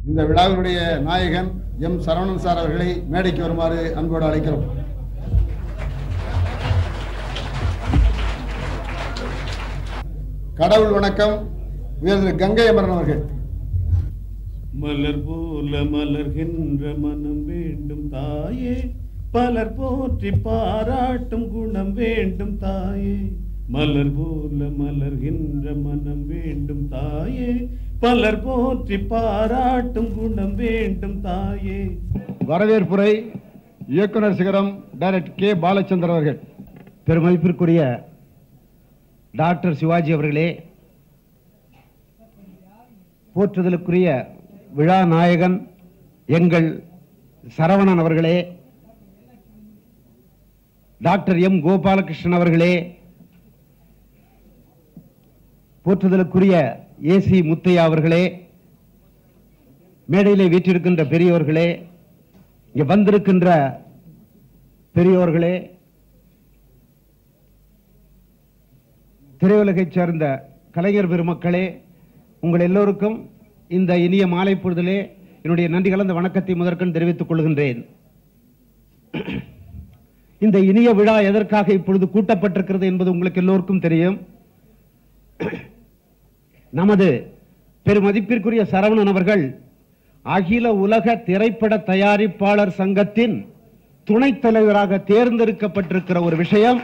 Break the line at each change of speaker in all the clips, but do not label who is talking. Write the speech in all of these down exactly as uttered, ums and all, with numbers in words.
இந்த விழாவினுடைய நாயகன் M Saravanan sir அவர்களை மேடைக்கு வருமாறு அன்போடு அழைக்கிறோம். கடவுள் வணக்கம். உயர்ந்த கங்கை அமரன் அவர்கள்.
மலர் போல மலர்கின்ற மனம் வேண்டும் தாயே, பலர் போற்றி பாராட்டும் குணம் வேண்டும் தாயே. மலர் போல மலர்கின்ற மனம் வேண்டும் தாயே, பலர் போற்றி பாராட்டும் குணம் வேண்டும் தாயே.
வரவேற்புரை இயக்குனர் சிகரம் டைரக்டர் கே பாலச்சந்தர் அவர்கள்.
பெருமதிப்பிற்குரிய டாக்டர் சிவாஜி அவர்களே, போற்றுதலுக்குரிய விழா நாயகன் எங்கள் சரவணன் அவர்களே, டாக்டர் எம் கோபாலகிருஷ்ணன் அவர்களே, போற்றுதலுக்குரிய ஏ சி முத்தையா அவர்களே, மேடையிலே வீற்றிருக்கின்ற பெரியோர்களே, இங்கே வந்திருக்கின்ற பெரியோர்களே, திரையுலகைச் சேர்ந்த கலைஞர் பெருமக்களே, உங்கள் எல்லோருக்கும் இந்த இனிய மாலை பொழுதிலே என்னுடைய நன்றி கலந்த வணக்கத்தை முதற்கண் தெரிவித்துக் கொள்கின்றேன். இந்த இனிய விழா எதற்காக இப்பொழுது கூட்டப்பட்டிருக்கிறது என்பது உங்களுக்கு எல்லோருக்கும் தெரியும். நமது பெருமதிப்பிற்குரிய சரவணன் அவர்கள் அகில உலக திரைப்பட தயாரிப்பாளர் சங்கத்தின் துணைத் தலைவராக தேர்ந்தெடுக்கப்பட்டிருக்கிற ஒரு விஷயம்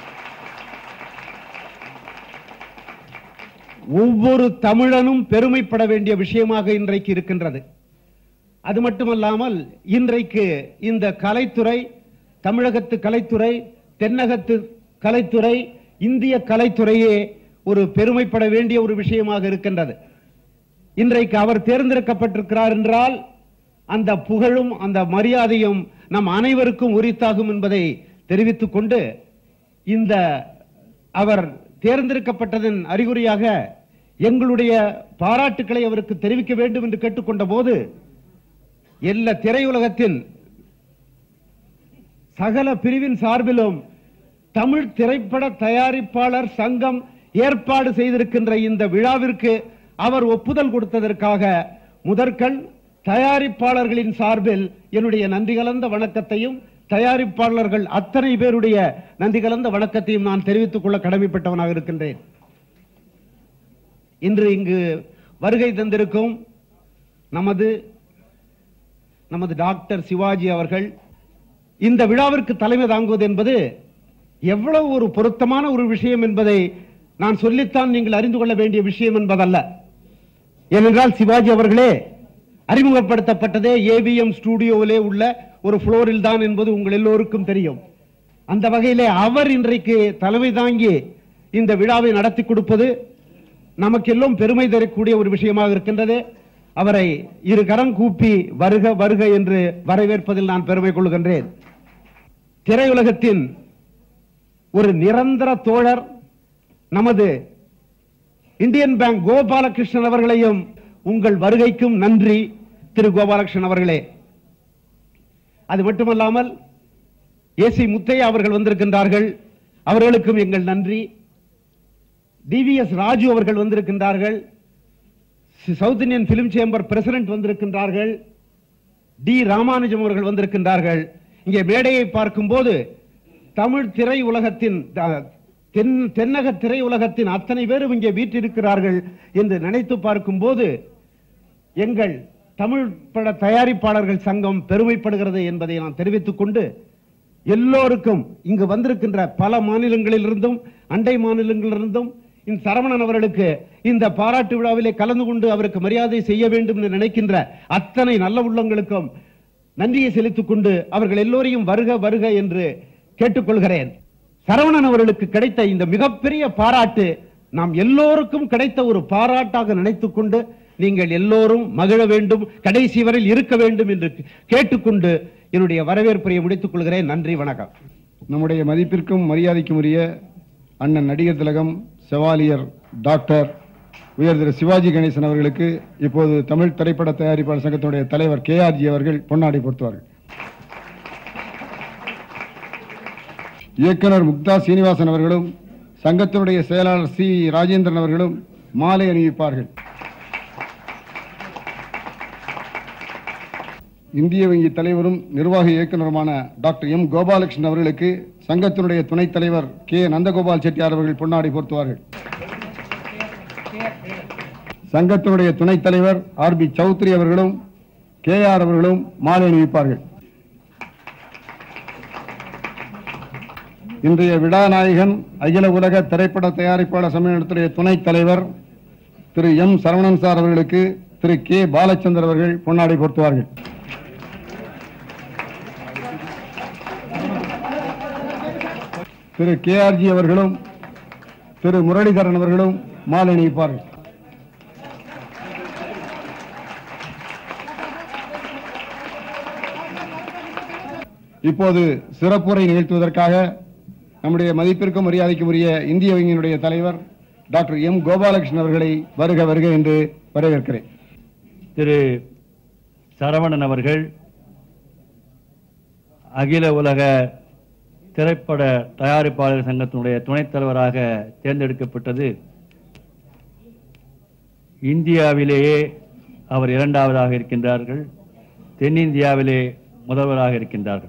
ஒவ்வொரு தமிழனும் பெருமைப்பட வேண்டிய விஷயமாக இன்றைக்கு இருக்கின்றது. அது மட்டுமல்லாமல் இன்றைக்கு இந்த கலைத்துறை, தமிழகத்து கலைத்துறை, தென்னகத்து கலைத்துறை, இந்திய கலைத்துறையே ஒரு பெருமைப்பட வேண்டிய ஒரு விஷயமாக இருக்கின்றது. இன்றைக்கு அவர் தேர்ந்தெடுக்கப்பட்டிருக்கிறார் என்றால் அந்த புகழும் அந்த மரியாதையும் நம் அனைவருக்கும் உரித்தாகும் என்பதை தெரிவித்துக் கொண்டு, இந்த அவர் தேர்ந்தெடுக்கப்பட்டதன் அறிகுறியாக எங்களுடைய பாராட்டுக்களை அவருக்கு தெரிவிக்க வேண்டும் என்று கேட்டுக்கொண்ட போது, எல்லா திரையுலகத்தின் சகல பிரிவின் சார்பிலும் தமிழ் திரைப்பட தயாரிப்பாளர் சங்கம் ஏற்பாடு செய்திருக்கின்ற இந்த விழாவிற்கு அவர் ஒப்புதல் கொடுத்ததற்காக முதற்கண் தயாரிப்பாளர்களின் சார்பில் என்னுடைய நன்றி கலந்த வணக்கத்தையும், தயாரிப்பாளர்கள் அத்தனை பேருடைய நன்றி கலந்த வணக்கத்தையும் நான் தெரிவித்துக் கொள்ள கடமைப்பட்டவனாக இருக்கின்றேன். இன்று இங்கு வருகை தந்திருக்கும் நமது நமது டாக்டர் சிவாஜி அவர்கள் இந்த விழாவிற்கு தலைமை தாங்குவது என்பது எவ்வளவு ஒரு பொருத்தமான ஒரு விஷயம் என்பதை நான் சொல்லித்தான் நீங்கள் அறிந்து கொள்ள வேண்டிய விஷயம் என்பதல்ல. ஏனென்றால் சிவாஜி அவர்களே அறிமுகப்படுத்தப்பட்டதே ஏவிஎம் ஸ்டுடியோவிலே உள்ள ஒரு புளோரில் தான் என்பது உங்கள் எல்லோருக்கும் தெரியும். அந்த வகையிலே அவர் இன்றைக்கு தலைமை தாங்கி இந்த விழாவை நடத்தி கொடுப்பது நமக்கெல்லாம் பெருமை தரக்கூடிய ஒரு விஷயமாக இருக்கின்றது. அவரை இரு கரம் கூப்பி வருக வருக என்று வரவேற்பதில் நான் பெருமை கொள்கின்றேன். திரையுலகத்தின் ஒரு நிரந்தர தோழர் நமது இந்தியன் பேங்க் கோபாலகிருஷ்ணன் அவர்களையும் உங்கள் வருகைக்கும் நன்றி திரு கோபாலகிருஷ்ணன் அவர்களே. அது மட்டுமல்லாமல் ஏசி முத்தையா அவர்கள் வந்திருக்கின்றார்கள், அவர்களுக்கும் எங்கள் நன்றி. டிவிஎஸ் ராஜு அவர்கள் வந்திருக்கின்றார்கள், South Indian Film Chamber president வந்திருக்கின்றார்கள், டி ராமானுஜம் அவர்கள் வந்திருக்கின்றார்கள். இங்கே மேடையை பார்க்கும் போது தமிழ் திரை உலகத்தின் தென்னக திரை உலகத்தின் அத்தனை பேரும் இங்கே வீற்றிருக்கிறார்கள் என்று நினைத்து பார்க்கும் போது எங்கள் தமிழ் பட தயாரிப்பாளர்கள் சங்கம் பெருமைப்படுகிறது என்பதை நான் தெரிவித்துக் கொண்டு, எல்லோருக்கும் இங்கு வந்திருக்கின்ற பல மாநிலங்களிலிருந்தும் அண்டை மாநிலங்களிலிருந்தும் இந்த சரவணன் அவர்களுக்கு இந்த பாராட்டு விழாவிலே கலந்து கொண்டு அவருக்கு மரியாதை செய்ய வேண்டும் என்று நினைக்கின்ற அத்தனை நல்ல உள்ளங்களுக்கும் நன்றியை செலுத்திக் கொண்டு அவர்கள் எல்லோரையும் வருக வருக என்று கேட்டுக்கொள்கிறேன். சரவணன் அவர்களுக்கு கிடைத்த இந்த மிகப்பெரிய பாராட்டு நாம் எல்லோருக்கும் கிடைத்த ஒரு பாராட்டாக நினைத்துக் கொண்டு நீங்கள் எல்லோரும் மகிழ வேண்டும், கடைசி வரையில் இருக்க வேண்டும் என்று கேட்டுக்கொண்டு என்னுடைய வரவேற்புரையை முடித்துக் கொள்கிறேன். நன்றி, வணக்கம்.
நம்முடைய மதிப்பிற்கும் மரியாதைக்கும் உரிய அண்ணன் நடிகர் திலகம் செவாலியர் டாக்டர் உயர் திரு சிவாஜி கணேசன் அவர்களுக்கு இப்போது தமிழ் திரைப்பட தயாரிப்பாளர் சங்கத்தினுடைய தலைவர் கே ஆர் ஜி அவர்கள் பொன்னாடை பொருத்துவார்கள். இயக்குனர் முக்தா சீனிவாசன் அவர்களும் சங்கத்தினுடைய செயலாளர் சி ராஜேந்திரன் அவர்களும் மாலை அணிவிப்பார்கள். இந்திய வங்கி தலைவரும் நிர்வாக இயக்குநருமான டாக்டர் எம் கோபாலகிருஷ்ணன் அவர்களுக்கு சங்கத்தினுடைய துணைத் தலைவர் கே நந்தகோபால் செட்டியார் அவர்கள் பொன்னாடை போர்த்துவார்கள். சங்கத்தினுடைய துணைத் தலைவர் ஆர் பி சௌத்ரி அவர்களும் கே ஆர் அவர்களும் மாலை அணிவிப்பார்கள். இன்றைய விழாநாயகன் அகில உலக திரைப்பட தயாரிப்பாளர் சம்மேளனத்துடைய துணைத் தலைவர் திரு எம் சரவணன் சார் அவர்களுக்கு திரு கே பாலச்சந்தர் அவர்கள் பொன்னாடை போர்த்துவார்கள். திரு கே ஆர் ஜி அவர்களும் திரு முரளிதரன் அவர்களும் மாலை அணிவிப்பார்கள். இப்போது சிறப்புரை நிகழ்த்துவதற்காக நம்முடைய மதிப்பிற்கும் மரியாதைக்கும் உரிய இந்திய வங்கியினுடைய தலைவர் டாக்டர் எம் கோபாலகிருஷ்ணன் அவர்களை வருக வருக என்று வரவேற்கிறேன்.
திரு சரவணன் அவர்கள் அகில உலக திரைப்பட தயாரிப்பாளர் சங்கத்தினுடைய துணைத் தலைவராக தேர்ந்தெடுக்கப்பட்டது இந்தியாவிலேயே அவர் இரண்டாவதாக இருக்கின்றார்கள். தென்னிந்தியாவிலே முதல்வராக இருக்கின்றார்கள்.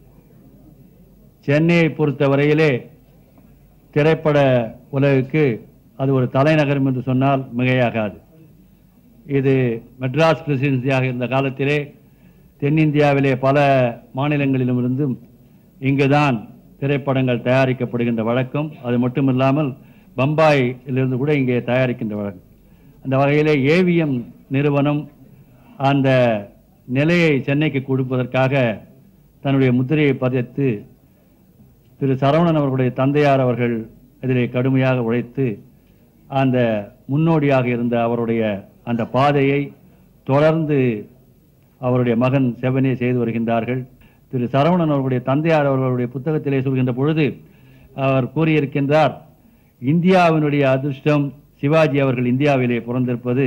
சென்னையை பொறுத்தவரையிலே திரைப்பட உலகுக்கு அது ஒரு தலைநகரம் என்று சொன்னால் மிகையாகாது. இது மெட்ராஸ் பிரசிடென்சியாக இருந்த காலத்திலே தென்னிந்தியாவிலே பல மாநிலங்களிலும் இருந்தும் இங்குதான் திரைப்படங்கள் தயாரிக்கப்படுகின்ற வழக்கம். அது மட்டுமில்லாமல் பம்பாயிலிருந்து கூட இங்கே தயாரிக்கின்ற வழக்கம். அந்த வகையிலே ஏவிஎம் நிறுவனம் அந்த நிலையை சென்னைக்கு கொடுப்பதற்காக தன்னுடைய முத்திரையை பதித்து திரு சரவணன் அவர்களுடைய தந்தையார் அவர்கள் இதிலே கடுமையாக உழைத்து அந்த முன்னோடியாக இருந்த அவருடைய அந்த பாதையை தொடர்ந்து அவருடைய மகன் செவனே செய்து வருகின்றார்கள். திரு சரவணன் அவர்களுடைய தந்தையார் அவர்களுடைய புத்தகத்திலே சொல்கின்ற பொழுது அவர் கூறியிருக்கின்றார், இந்தியாவினுடைய அதிர்ஷ்டம் சிவாஜி அவர்கள் இந்தியாவிலே பிறந்திருப்பது,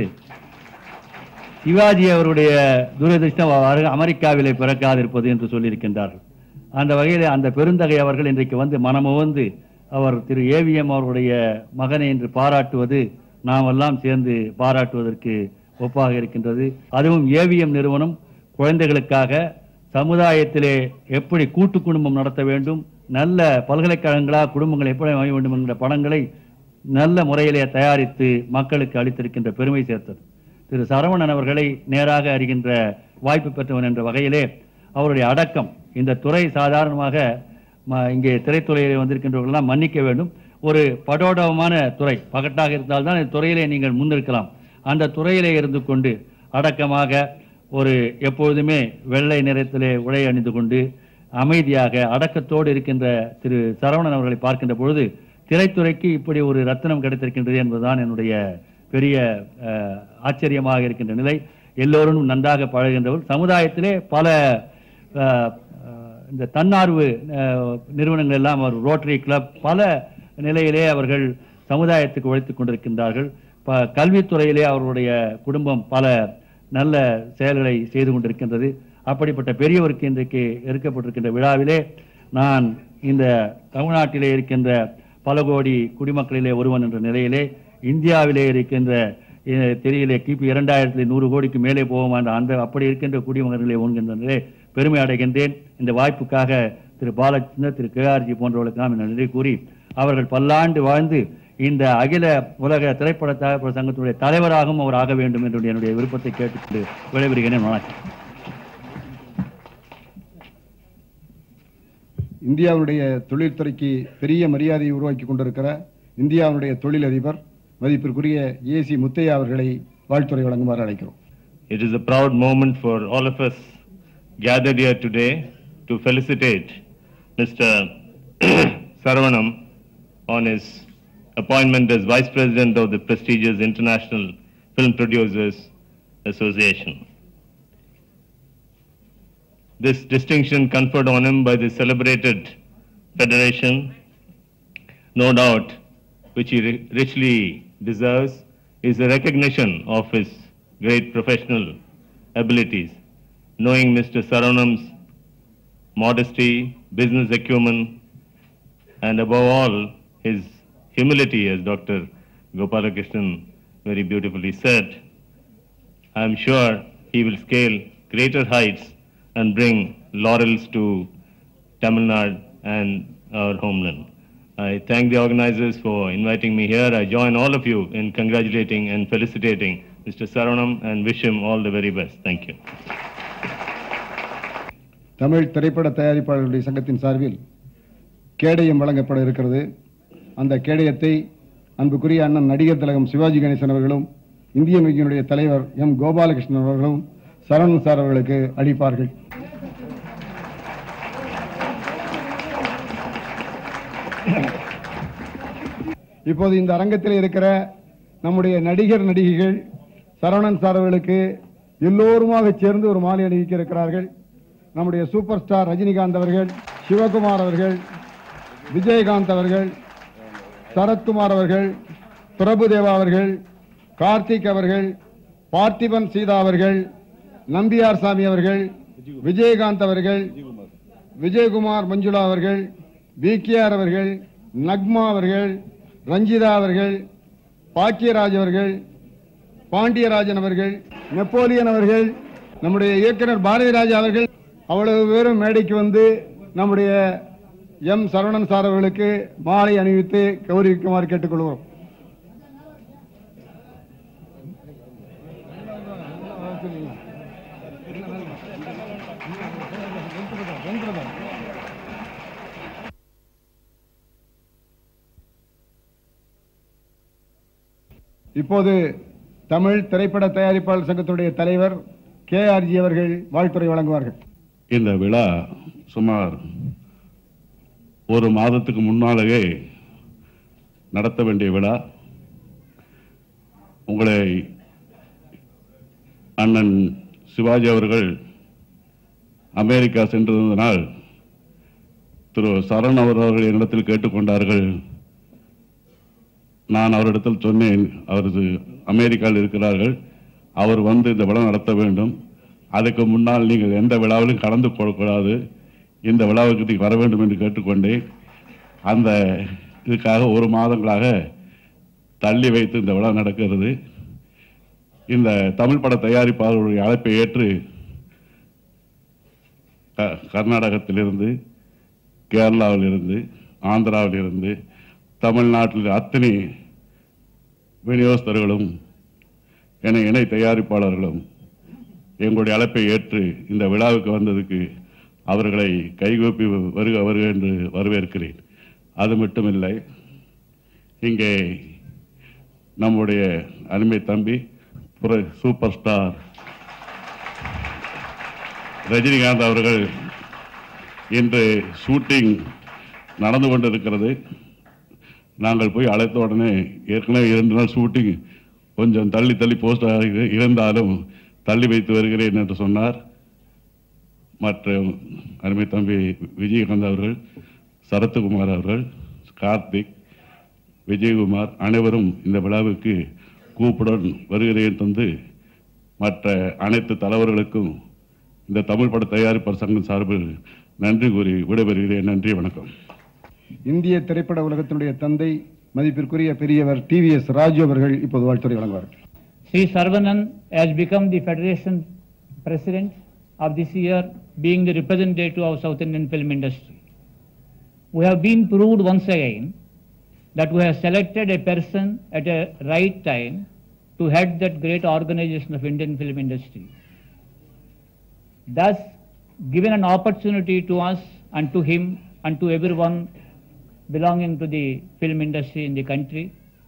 சிவாஜி அவருடைய துரதிர்ஷ்டம் அமெரிக்காவிலே பிறக்காதிருப்பது என்று சொல்லியிருக்கின்றார்கள். அந்த வகையில் அந்த பெருந்தகை அவர்கள் இன்றைக்கு வந்து மனமுவந்து அவர் திரு ஏவிஎம் அவருடைய மகனை என்று பாராட்டுவது நாம் எல்லாம் சேர்ந்து பாராட்டுவதற்கு ஒப்பாக இருக்கின்றது. அதுவும் ஏவிஎம் நிறுவனம் குழந்தைகளுக்காக சமுதாயத்திலே எப்படி கூட்டு குடும்பம் நடத்த வேண்டும், நல்ல பல்கலைக்கழகங்களாக குடும்பங்கள் எப்படி அமைய வேண்டும் என்கிற படங்களை நல்ல முறையிலே தயாரித்து மக்களுக்கு அளித்திருக்கின்ற பெருமை சேர்த்தது. திரு சரவணன் அவர்களை நேராக அறிகின்ற வாய்ப்பு பெற்றவன் என்ற வகையிலே அவருடைய அடக்கம், இந்த துறை சாதாரணமாக இங்கே திரைத்துறையிலே வந்திருக்கின்றவர்களெல்லாம் மன்னிக்க வேண்டும், ஒரு படோடவமான துறை, பகட்டாக இருந்தால்தான் இந்த துறையிலே நீங்கள் முன்னிருக்கலாம். அந்த துறையிலே இருந்து கொண்டு அடக்கமாக ஒரு எப்பொழுதுமே வெள்ளை நிறத்திலே உடை அணிந்து கொண்டு அமைதியாக அடக்கத்தோடு இருக்கின்ற திரு சரவணன் அவர்களை பார்க்கின்ற பொழுது திரைத்துறைக்கு இப்படி ஒரு ரத்தினம் கிடைத்திருக்கின்றது என்பதுதான் என்னுடைய பெரிய ஆச்சரியமாக இருக்கின்ற நிலை. எல்லோரும் நன்றாக பழகின்றவர். சமுதாயத்திலே பல இந்த தன்னார்வ நிறுவனங்கள் எல்லாம் அவர் ரோட்டரி கிளப் பல நிலையிலே அவர்கள் சமுதாயத்துக்கு உழைத்துக் கொண்டிருக்கின்றார்கள். கல்வித்துறையிலே அவருடைய குடும்பம் பல நல்ல செயல்களை செய்து கொண்டிருக்கின்றது. அப்படிப்பட்ட பெரியவருக்கு இன்றைக்கு எடுக்கப்பட்டிருக்கின்ற விழாவிலே நான் இந்த தமிழ்நாட்டிலே இருக்கின்ற பல கோடி குடிமக்களிலே ஒருவன் என்ற நிலையிலே இந்தியாவிலே இருக்கின்ற தெரியலே கிபி இரண்டாயிரத்தி நூறு கோடிக்கு மேலே போவோம் என்ற அந்த அப்படி இருக்கின்ற குடிமகன்களே ஒன்கின்ற பெருமை அடைகின்றேன். இந்த வாய்ப்புக்காக Thiru Balachander, Thiru K R G போன்றவர்களுக்கு நாம் நன்றி கூறி அவர்கள் பல்லாண்டு வாழ்ந்து இந்த அகில உலக திரைப்பட தயாரிப்பாளர் சங்கத்துடைய தலைவராகவும் அவர் ஆக வேண்டும் என்று என்னுடைய விருப்பத்தை கேட்டுக்கொண்டு விடைபெறுகிறேன். வணக்கம்.
இந்தியாவுடைய தொழில்துறைக்கு பெரிய மரியாதையை உருவாக்கி கொண்டிருக்கிற இந்தியாவுடைய தொழிலதிபர் மதிப்பிற்குரிய ஏசி முத்தையா அவர்களை வாழ்த்துறை வழங்குமாறு அழைக்கிறோம்.
It is a proud moment for all of us gathered here today to felicitate Mister Sarvanam on his appointment as Vice President of the prestigious International Film Producers Association. This distinction conferred on him by the celebrated federation, no doubt, which he richly deserves, is a recognition of his great professional abilities. Knowing Mister Saranam's modesty, business acumen, and above all, his humility, as Doctor Gopalakrishnan very beautifully said, I am sure he will scale greater heights and bring laurels to Tamil Nadu and our homeland. I thank the organizers for inviting me here. I join all of you in congratulating and felicitating Mister Saranam and wish him all the very best. Thank you.
Tamil திரைப்பட தயாரிப்பாளர்களுடைய சங்கத்தின் சார்பில் கேடயம் வழங்கப்பட இருக்கிறது. அந்த கேடயத்தை அன்புக்குரிய அண்ணன் நடிகர் திலகம் சிவாஜி கணேசன் அவர்களும் இந்தியன் வங்கியினுடைய தலைவர் எம் கோபாலகிருஷ்ணன் அவர்களும் சரவணன் சார் அவர்களுக்கு அளிப்பார்கள். இப்போது இந்த அரங்கத்தில் இருக்கிற நம்முடைய நடிகர் நடிகைகள் சரவணன் சார் அவர்களுக்கு எல்லோருமாக சேர்ந்து ஒரு மாலை அணிவிக்க இருக்கிறார்கள். நம்முடைய சூப்பர் ஸ்டார் ரஜினிகாந்த் அவர்கள், சிவகுமார் அவர்கள், விஜயகாந்த் அவர்கள், சரத்குமார் அவர்கள், பிரபுதேவா அவர்கள், கார்த்திக் அவர்கள், பார்த்திபன் சீதா அவர்கள், நம்பியார் சாமி அவர்கள், விஜயகாந்த் அவர்கள், விஜயகுமார் மஞ்சுளா அவர்கள், விகேஆர் அவர்கள், நக்மா அவர்கள், ரஞ்சிதா அவர்கள், பாக்கியராஜ் அவர்கள், பாண்டியராஜன் அவர்கள், நெப்போலியன் அவர்கள், நம்முடைய இயக்குனர் பாரதிராஜா அவர்கள் அவ்வளவு பேரும் மேடைக்கு வந்து நம்முடைய எம் சரவணன் சார் அவர்களுக்கு மாலை அணிவித்து கௌரவிக்குமாறு கேட்டுக்கொள்வோம். இப்போது தமிழ் திரைப்பட தயாரிப்பாளர் சங்கத்துடைய தலைவர் கே ஆர் ஜி அவர்கள் வாழ்த்துரை வழங்குவார்கள்.
இந்த விழா சுமார் ஒரு மாதத்துக்கு முன்னாலேயே நடத்த வேண்டிய விழா. உங்களை அண்ணன் சிவாஜி அவர்கள் அமெரிக்கா சென்றிருந்தனால் திரு சரண் அவர்கள் என்னிடத்தில் கேட்டுக்கொண்டார்கள். நான் அவரிடத்தில் சொன்னேன், அவரது அமெரிக்காவில் இருக்கிறார்கள், அவர் வந்து இந்த விழா நடத்த வேண்டும், அதுக்கு முன்னால் நீங்கள் எந்த விழாவிலும் கலந்து கொள்ளக்கூடாது, இந்த விழாவுக்கு நீங்கள் வர வேண்டும் என்று கேட்டுக்கொண்டேன். அந்த இதுக்காக ஒரு மாதங்களாக தள்ளி வைத்து இந்த விழா நடக்கிறது. இந்த தமிழ் பட தயாரிப்பாளர்களுடைய அழைப்பை ஏற்று கர்நாடகத்திலிருந்து, கேரளாவிலிருந்து, ஆந்திராவிலிருந்து, தமிழ்நாட்டில் அத்தனை விநியோகஸ்தர்களும் என இணை தயாரிப்பாளர்களும் எங்களுடைய அழைப்பை ஏற்று இந்த விழாவுக்கு வந்ததுக்கு அவர்களை கைகூப்பி வருக வருக என்று வரவேற்கிறேன். அது மட்டுமில்லை, இங்கே நம்முடைய அருமை தம்பி சூப்பர் ஸ்டார் ரஜினிகாந்த் அவர்கள் இன்று ஷூட்டிங் நடந்து கொண்டிருக்கிறது. நாங்கள் போய் அழைத்த உடனே ஏற்கனவே இரண்டு நாள் ஷூட்டிங் கொஞ்சம் தள்ளி தள்ளி போஸ்ட் இருந்தாலும் தள்ளி வைத்து வருகிறேன் என்று சொன்னார். மற்ற அருமை தம்பி விஜயகாந்த் அவர்கள், சரத்குமார் அவர்கள், கார்த்திக், விஜயகுமார் அனைவரும் இந்த விழாவுக்கு கூப்புடன் வருகிறேன் தந்து மற்ற அனைத்து தலைவர்களுக்கும் இந்த தமிழ் பட தயாரிப்பாளர் சங்கம் சார்பில் நன்றி கூறி விடைபெறுகிறேன். நன்றி, வணக்கம்.
இந்திய திரைப்பட உலகத்தினுடைய தந்தை மதிப்பிற்குரிய பெரியவர் டி வி எஸ் ராஜு அவர்கள் இப்போது வாழ்த்துரை வழங்குவார்கள்.
Sri Saravanan has become the Federation President of this year, being the representative of South Indian film industry. We have been proved once again that we have selected a person at a right time to head that great organization of Indian film industry. Thus, given an opportunity to us and to him and to everyone belonging to the film industry in the country,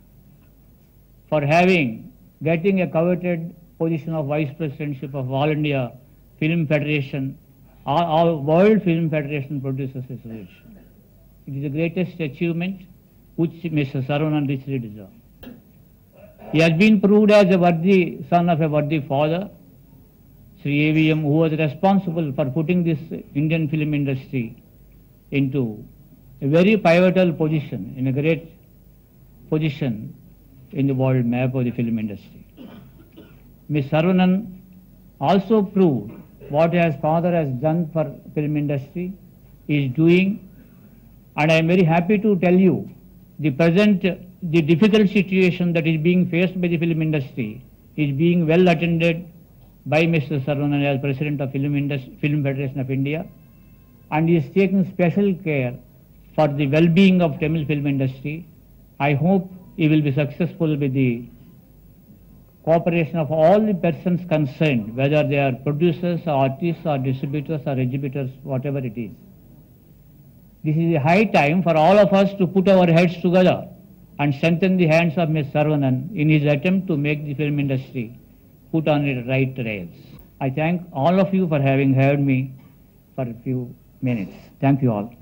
for having, getting a coveted position of Vice Presidentship of All India Film Federation, or, or World Film Federation Producers Association. It is the greatest achievement which Mister Saravanan richly deserves. He has been proved as a worthy son of a worthy father, Sri A V M, who was responsible for putting this Indian film industry into a very pivotal position, in a great position in the world map of the film industry. Miz Saravanan also proved what his father has done for film industry, is doing, and I am very happy to tell you the present, the difficult situation that is being faced by the film industry is being well attended by Mister Saravanan as President of Film, Industry, Film Federation of India, and he is taking special care for the well-being of Tamil film industry. I hope he will be successful with the cooperation of all the persons concerned, whether they are producers, or artists, or distributors, or exhibitors, whatever it is. This is a high time for all of us to put our heads together and strengthen the hands of Mister Saravanan in his attempt to make the film industry put on the right rails. I thank all of you for having heard me for a few minutes. Thank you all.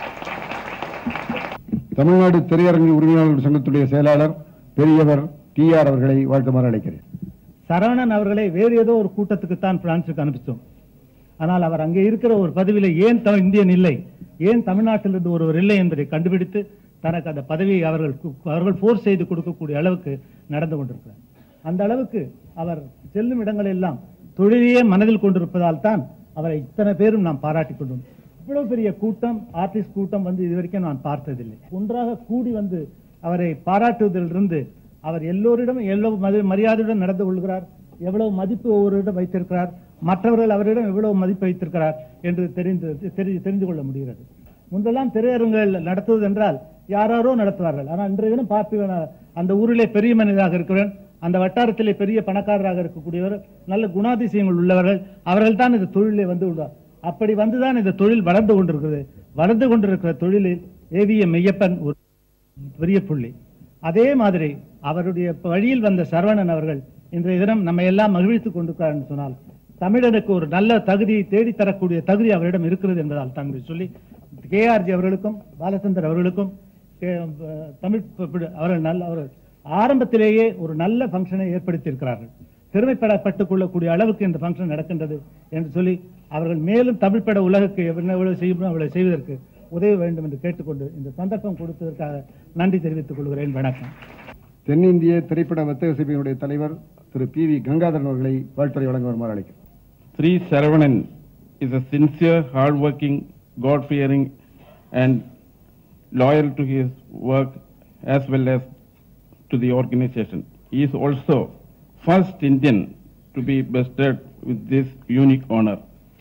Tamil Nadu திரையரங்கு உரிமையாளர்கள் சங்கத்துடைய செயலாளர் பெரியவர் D R அவர்களை வாழ்த்துமாறு அழைக்கிறேன்.
சரவணன் அவர்களை வேறு ஏதோ ஒரு கூட்டத்துக்கு தான் பிரான்சுக்கு அனுப்பிச்சோம். ஆனால் அவர் அங்கே இருக்கிற ஒரு பதவியில் ஏன் இந்தியன் இல்லை, ஏன் தமிழ்நாட்டிலிருந்து ஒருவர் இல்லை என்பதை கண்டுபிடித்து தனக்கு அந்த பதவியை அவர்கள் அவர்கள் போர்ஸ் செய்து கொடுக்கக்கூடிய அளவுக்கு நடந்து கொண்டிருக்கிறார். அந்த அளவுக்கு அவர் செல்லும் இடங்கள் எல்லாம் தொழிலையே மனதில் கொண்டிருப்பதால் தான் அவரை இத்தனை பேரும் நாம் பாராட்டி கொண்டோம். இவ்வளவு பெரிய கூட்டம், ஆர்டிஸ்ட் கூட்டம் வந்து இதுவரைக்கும் நான் பார்த்ததில்லை. ஒன்றாக கூடி வந்து அவரை பாராட்டுவதிலிருந்து அவர் எல்லோரிடமும் எவ்வளவு மரியாதையுடன் நடந்து கொள்கிறார், எவ்வளவு மதிப்பு ஒவ்வொருவரிடம் வைத்திருக்கிறார், மற்றவர்கள் அவரிடம் எவ்வளவு மதிப்பு வைத்திருக்கிறார் என்று தெரிந்து தெரிந்து கொள்ள முடிகிறது. முன்பெல்லாம் திரையரங்குகள் நடத்துவது என்றால் யாராரோ நடத்துவார்கள். ஆனால் இன்றைய தினம் பார்த்து அந்த ஊரிலே பெரிய மனிதராக இருக்கிறவன், அந்த வட்டாரத்திலே பெரிய பணக்காரராக இருக்கக்கூடியவர், நல்ல குணாதிசயங்கள் உள்ளவர்கள், அவர்கள் தான் இந்த தொழிலே வந்து உள்ளார். அப்படி வந்துதான் இந்த தொழில் வளர்ந்து கொண்டிருக்கிறது. வளர்ந்து கொண்டிருக்கிற தொழிலில் ஏவிஎம் மெய்யப்பன் ஒரு பெரிய புள்ளி. அதே மாதிரி அவருடைய வழியில் வந்த சரவணன் அவர்கள் இன்றைய தினம் நம்ம எல்லாம் மகிழ்த்துக் கொண்டிருக்கிறார் என்று சொன்னால் தமிழனுக்கு ஒரு நல்ல தகுதியை தேடித்தரக்கூடிய தகுதி அவரிடம் இருக்கிறது என்பதால் தான் சொல்லி கே ஆர் ஜி அவர்களுக்கும் பாலச்சந்தர் அவர்களுக்கும் தமிழ் அவர்கள் நல்ல அவர்கள் ஆரம்பத்திலேயே ஒரு நல்ல பங்கனை ஏற்படுத்தி இருக்கிறார்கள். பெருமைப்படப்பட்டுக் கொள்ளக்கூடிய அளவுக்கு இந்த பங்கன் நடக்கின்றது என்று சொல்லி அவர்கள் மேலும் தமிழ் பட உலகுக்கு எவ்வளவு செய்யும் அவ்வளவு செய்வதற்கு உதவ வேண்டும் என்று கேட்டுக்கொண்டு இந்த சந்தர்ப்பம் கொடுத்ததற்காக நன்றி தெரிவித்துக் கொள்கிறேன். வணக்கம்.
தென்னிந்திய திரைப்பட வர்த்தக சபையினுடைய தலைவர் திரு பி வி கங்காதரன் அவர்களை வாழ்த்துறை வழங்க வருமாறு அழைக்கிறேன்.
Sri Saravanan is a sincere, hard-working, God-fearing and loyal to his work as well as to the organization. He is also first Indian to be bested with this unique honor.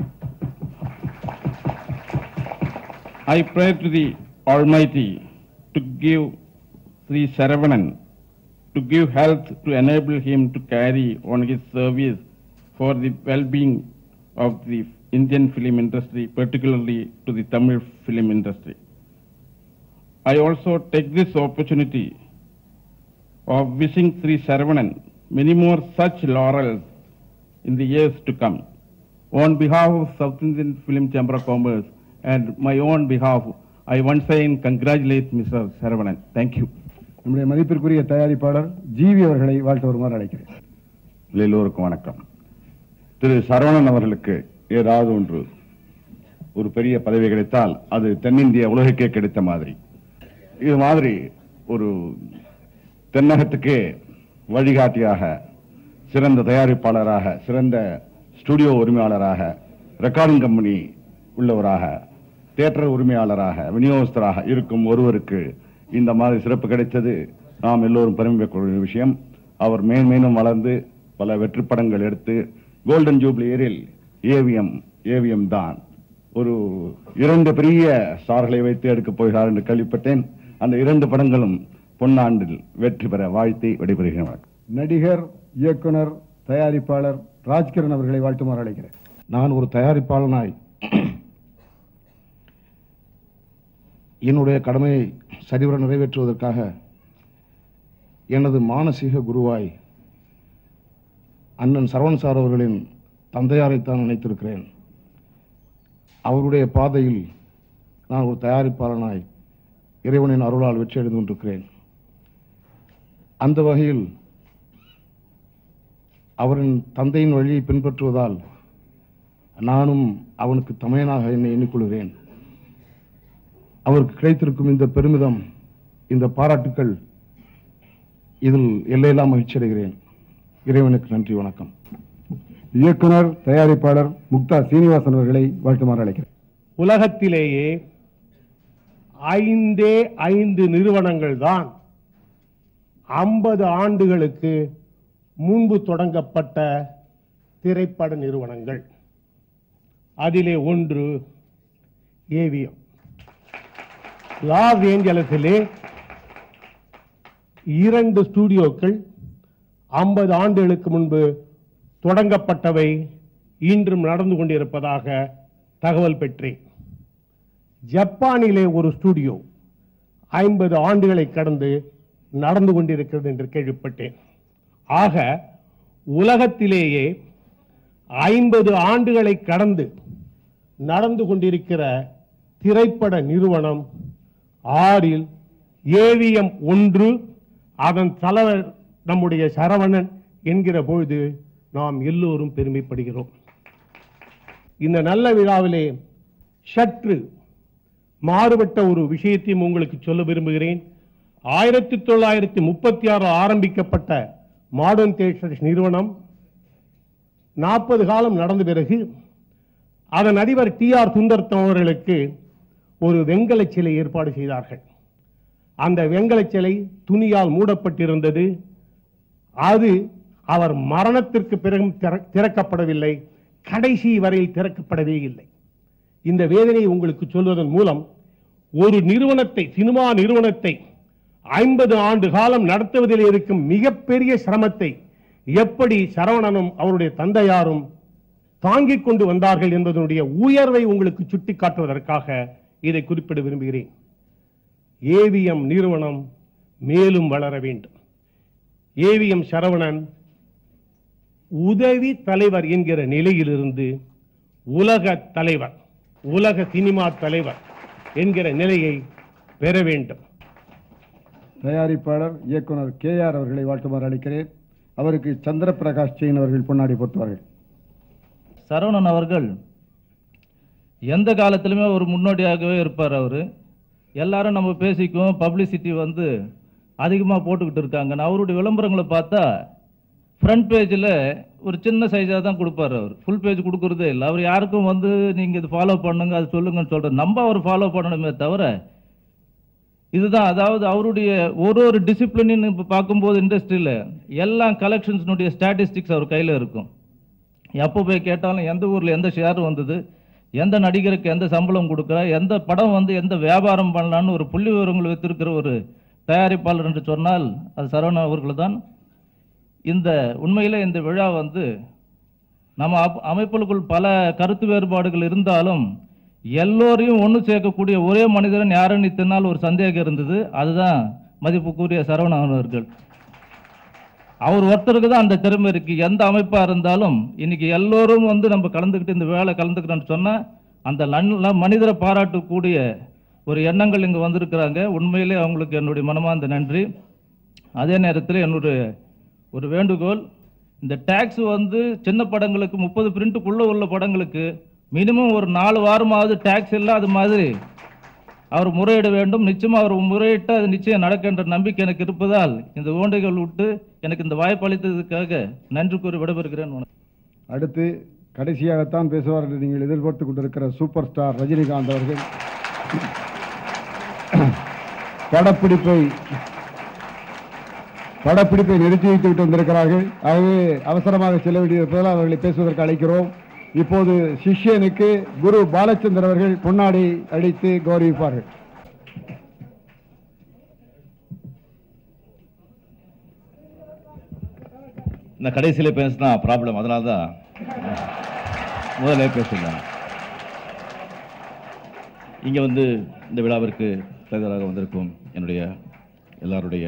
I pray to the Almighty to give Sri Saravanan to give health to enable him to carry on his service for the well-being of the Indian film industry, particularly to the Tamil film industry. I also take this opportunity of wishing Sri Saravanan many more such laurels in the years to come. On behalf of South Indian Film Chamber of Commerce and my own behalf, I once again congratulate Mister Saravanan. Thank you.
நம்முடைய மதிப்பிற்குரிய தயாரிப்பாளர் GV அவர்களை வாழ்த்து வருமாறு அழைக்கிறேன்.
எல்லோருக்கும் வணக்கம். திரு சரவணன் அவர்களுக்கு ஏதாவது ஒன்று ஒரு பெரிய பதவி கிடைத்தால் அது தென்னிந்திய உலகுக்கே கிடைத்த மாதிரி. இது மாதிரி ஒரு தென்னகத்துக்கே வழிகாட்டியாக, சிறந்த தயாரிப்பாளராக, சிறந்த ஸ்டுடியோ உரிமையாளராக, ரெக்கார்டிங் கம்பெனி உள்ளவராக, தியேட்டர் உரிமையாளராக, விநியோகஸ்தராக இருக்கும் ஒருவருக்கு இந்த மாதிரி சிறப்பு கிடைத்தது நாம் எல்லோரும் பெருமைப்படக்கூடிய விஷயம். அவர் மேன்மேலும் வளர்ந்து பல வெற்றி படங்கள் எடுத்து கோல்டன் ஜூப்ளி இயரில் ஏவிஎம் ஏவிஎம் தான் ஒரு இரண்டு பெரிய ஸ்டார்களை வைத்து எடுக்கப் போகிறார் என்று கேள்விப்பட்டேன். அந்த இரண்டு படங்களும் பொன்னாண்டில் வெற்றி பெற வாழ்த்தி விடைபெறுகிறேன்.
நடிகர், இயக்குனர், தயாரிப்பாளர் ராஜ்கிரண் அவர்களை வாழ்த்துமாறு அழைக்கிறேன்.
நான் ஒரு தயாரிப்பாளனாய் என்னுடைய கடமையை சரிவர நிறைவேற்றுவதற்காக எனது மானசீக குருவாய் அண்ணன் சரவணன் சார் அவர்களின் தந்தையாரைத்தான் நினைத்திருக்கிறேன். அவருடைய பாதையில் நான் ஒரு தயாரிப்பாளனாய் இறைவனின் அருளால் வெற்றி அடைந்து கொண்டிருக்கிறேன். அந்த வகையில் அவரின் தந்தையின் வழியை பின்பற்றுவதால் நானும் அவனுக்கு தமையனாக என்னை எண்ணிக்கொள்கிறேன். அவருக்கு கிடைத்திருக்கும் இந்த பெருமிதம், இந்த பாராட்டுக்கள், இதில் எல்லையெல்லாம் மகிழ்ச்சி அடைகிறேன். இறைவனுக்கு நன்றி. வணக்கம்.
இயக்குனர், தயாரிப்பாளர் முக்தா சீனிவாசன் அவர்களை வாழ்த்துமாறு அழைக்கிறேன்.
உலகத்திலேயே ஐந்தே ஐந்து நிறுவனங்கள் தான் ஐம்பது ஆண்டுகளுக்கு முன்பு தொடங்கப்பட்ட திரைப்பட நிறுவனங்கள். அதிலே ஒன்று ஏவிஎம். லாஸ் ஏஞ்சலஸிலே இரண்டு ஸ்டுடியோக்கள் ஐம்பது ஆண்டுகளுக்கு முன்பு தொடங்கப்பட்டவை இன்றும் நடந்து கொண்டிருப்பதாக தகவல் பெற்றேன். ஜப்பானிலே ஒரு ஸ்டுடியோ ஐம்பது ஆண்டுகளை கடந்து நடந்து கொண்டிருக்கிறது என்று கேள்விப்பட்டேன். ஆக உலகத்திலேயே ஐம்பது ஆண்டுகளை கடந்து நடந்து கொண்டிருக்கிற திரைப்பட நிறுவனம் ஆறில் ஏவிஎம் ஒன்று, அதன் தலைவர் நம்முடைய சரவணன் என்கிற பொழுது நாம் எல்லோரும் பெருமைப்படுகிறோம். இந்த நல்ல விழாவிலே சற்று மாறுபட்ட ஒரு விஷயத்தையும் உங்களுக்கு சொல்ல விரும்புகிறேன். ஆயிரத்தி தொள்ளாயிரத்தி முப்பத்தி ஆறு ஆரம்பிக்கப்பட்ட மாடர்ன் தியேட்டர்ஸ் நிறுவனம் நாற்பது காலம் நடந்த பிறகு அதன் அதிபர் டி ஆர் சுந்தர்த்தம் அவர்களுக்கு ஒரு வெங்கல சிலை ஏற்பாடு செய்தார்கள். அந்த வெங்கல சிலை துணியால் மூடப்பட்டிருந்தது. அது அவர் மரணத்திற்கு பிறகு திறக்கப்படவில்லை, கடைசி வரையில் திறக்கப்படவே இல்லை. இந்த வேதனையை உங்களுக்கு சொல்வதன் மூலம் ஒரு நிறுவனத்தை, சினிமா நிறுவனத்தை ஐம்பது ஆண்டு காலம் நடத்துவதில் இருக்கும் மிகப்பெரிய சிரமத்தை எப்படி சரவணனும் அவருடைய தந்தையாரும் தாங்கிக் கொண்டு வந்தார்கள் என்பதனுடைய உயர்வை உங்களுக்கு சுட்டிக்காட்டுவதற்காக இதை குறிப்பிட விரும்புகிறேன். ஏவிஎம் நிறுவனம் மேலும் வளர வேண்டும். ஏவிஎம் சரவணன் உதவி தலைவர் என்கிற நிலையிலிருந்து உலக தலைவர், உலக சினிமா தலைவர் என்கிற நிலையை பெற வேண்டும்.
தயாரிப்பாளர் இயக்குனர் கே ஆர் அவர்களை வாழ்த்துமாறு அளிக்கிறேன். அவருக்கு சந்திர பிரகாஷ் செயின் அவர்கள் பொன்னாடி போட்டுவார்கள்.
சரவணன் அவர்கள் எந்த காலத்திலுமே ஒரு முன்னோடியாகவே இருப்பார். அவர் எல்லாரும் நம்ம பேசிக்குவோம், பப்ளிசிட்டி வந்து அதிகமாக போட்டுக்கிட்டு இருக்காங்க. அவருடைய விளம்பரங்களை பார்த்தா ஃப்ரண்ட் பேஜில் ஒரு சின்ன சைஸாக தான் கொடுப்பார். அவர் ஃபுல் பேஜ் கொடுக்குறதே இல்லை. அவர் யாருக்கும் வந்து நீங்கள் இது ஃபாலோ பண்ணுங்க, அது சொல்லுங்கன்னு சொல்கிறது, நம்ம அவர் ஃபாலோ பண்ணணுமே தவிர இதுதான். அதாவது அவருடைய ஒரு ஒரு டிசிப்ளின் இப்போ பார்க்கும்போது இண்டஸ்ட்ரியில் எல்லாம் கலெக்ஷன்ஸ்னுடைய ஸ்டாட்டிஸ்டிக்ஸ் அவர் கையில் இருக்கும். எப்போ போய் கேட்டாலும் எந்த ஊரில் எந்த ஷேர் வந்தது, எந்த நடிகருக்கு எந்த சம்பளம் கொடுக்குறா, எந்த படம் வந்து எந்த வியாபாரம் பண்ணலான்னு ஒரு புள்ளி விவரங்கள் வைத்திருக்கிற ஒரு தயாரிப்பாளர் என்று சொன்னால் அது சரவணன் அவர்கள் தான். இந்த உண்மையில் இந்த விழா வந்து நம்ம அமைப்புகளுக்குள் பல கருத்து வேறுபாடுகள் இருந்தாலும் எல்லோரையும் ஒன்று சேர்க்கக்கூடிய ஒரே மனிதன் யாருன்னு இத்தனால் ஒரு சந்தேகம் இருந்தது. அதுதான் மதிப்புக்குரிய சரவணன் அவர்கள். அவர் ஒருத்தருக்கு தான் அந்த திறமை இருக்கு. எந்த அமைப்பாக இருந்தாலும் இன்னைக்கு எல்லோரும் வந்து நம்ம கலந்துக்கிட்டு இந்த வேலை கலந்துக்கிறோன்னு சொன்னால் அந்த நல்ல மனிதரை பாராட்டக்கூடிய ஒரு எண்ணங்கள் இங்கே வந்திருக்கிறாங்க. உண்மையிலே அவங்களுக்கு என்னுடைய மனமார்ந்த நன்றி. அதே நேரத்தில் என்னுடைய ஒரு வேண்டுகோள், இந்த டேக்ஸ் வந்து சின்ன படங்களுக்கு முப்பது பிரிண்ட்டுக்குள்ளே உள்ள படங்களுக்கு மினிமம் ஒரு நாலு வாரமாவது டேக்ஸ் இல்லாத மாதிரி அவர் முறையிட வேண்டும். நிச்சயமாக அவர் முறையிட்டு அது நிச்சயம் நடக்கின்ற நம்பிக்கை எனக்கு இருப்பதால் இந்த ஓண்டைகள் விட்டு எனக்கு இந்த வாய்ப்பு அளித்ததுக்காக நன்றி கூறி விடைபெறுகிறேன்.
அடுத்து கடைசியாகத்தான் பேசுவார் என்று நீங்கள் எதிர்பார்த்து கொண்டிருக்கிற சூப்பர் ஸ்டார் ரஜினிகாந்த் அவர்கள் படப்பிடிப்பை படப்பிடிப்பை நிறுத்தி வைத்து விட்டு வந்திருக்கிறார்கள். ஆகவே அவசரமாக செல்ல வேண்டியிருப்பதால் அவர்களை பேசுவதற்கு அழைக்கிறோம். இப்போது சிஷ்யனுக்கு குரு பாலச்சந்தர் அவர்கள் பொன்னாடி அடித்து கௌரவிப்பார்கள்.
நான் கடைசியில் பேசினா ப்ராப்ளம், அதனால தான் முதல்ல பேசலாம். இங்கே வந்து இந்த விழாவிற்கு தலைவராக வந்திருக்கும் என்னுடைய எல்லாருடைய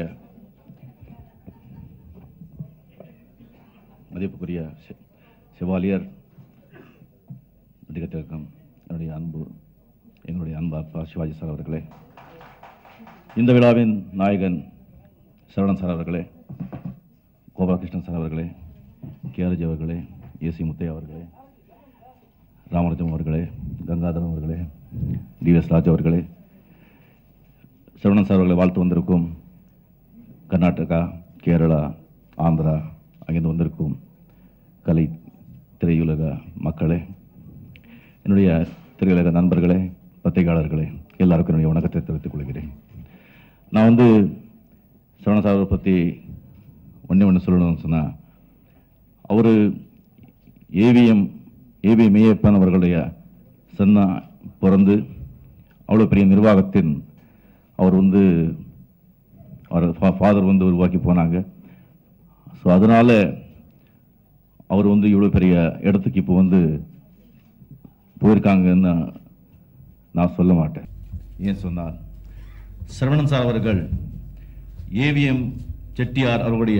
மதிப்புக்குரிய செவாலியர் நடிகர் திலகம், என்னுடைய அன்பு எங்களுடைய அன்பு அப்பா சிவாஜி சார் அவர்களே, இந்த விழாவின் நாயகன் சரவணன் சார் அவர்களே, கோபாலகிருஷ்ணன் சார் அவர்களே, கேஆர்ஜி அவர்களே, ஏசி முத்தையா அவர்களே, ராமராஜம் அவர்களே, கங்காதரன் அவர்களே, டிஎஸ் ராஜ் அவர்களே, சரவணன் சார் அவர்களை வாழ்த்து வந்திருக்கும் கர்நாடகா, கேரளா, ஆந்திரா அங்கிருந்து வந்திருக்கும் கலை திரையுலக மக்களே, என்னுடைய திரையுலக நண்பர்களே, பத்திரிகையாளர்களே, எல்லாருக்கும் என்னுடைய வணக்கத்தை தெரிவித்துக் கொள்கிறேன். நான் வந்து சரவணன் சாரை பற்றி ஒன்றே ஒன்று சொல்லணும்னு சொன்னால், அவர் ஏவிஎம் ஏவி மெய்யப்பன் அவர்களுடைய சன்னா பிறந்து அவ்வளோ பெரிய நிர்வாகத்தின் அவர் வந்து அவர் ஃபாதர் வந்து உருவாக்கி போனாங்க. ஸோ அதனால அவர் வந்து இவ்வளோ பெரிய இடத்துக்கு இப்போ வந்து போயிருக்காங்கன்னு நான் சொல்ல மாட்டேன். ஏன் சொன்னார், சரவணன் சார் அவர்கள் ஏவிஎம் செட்டியார் அவர்களுடைய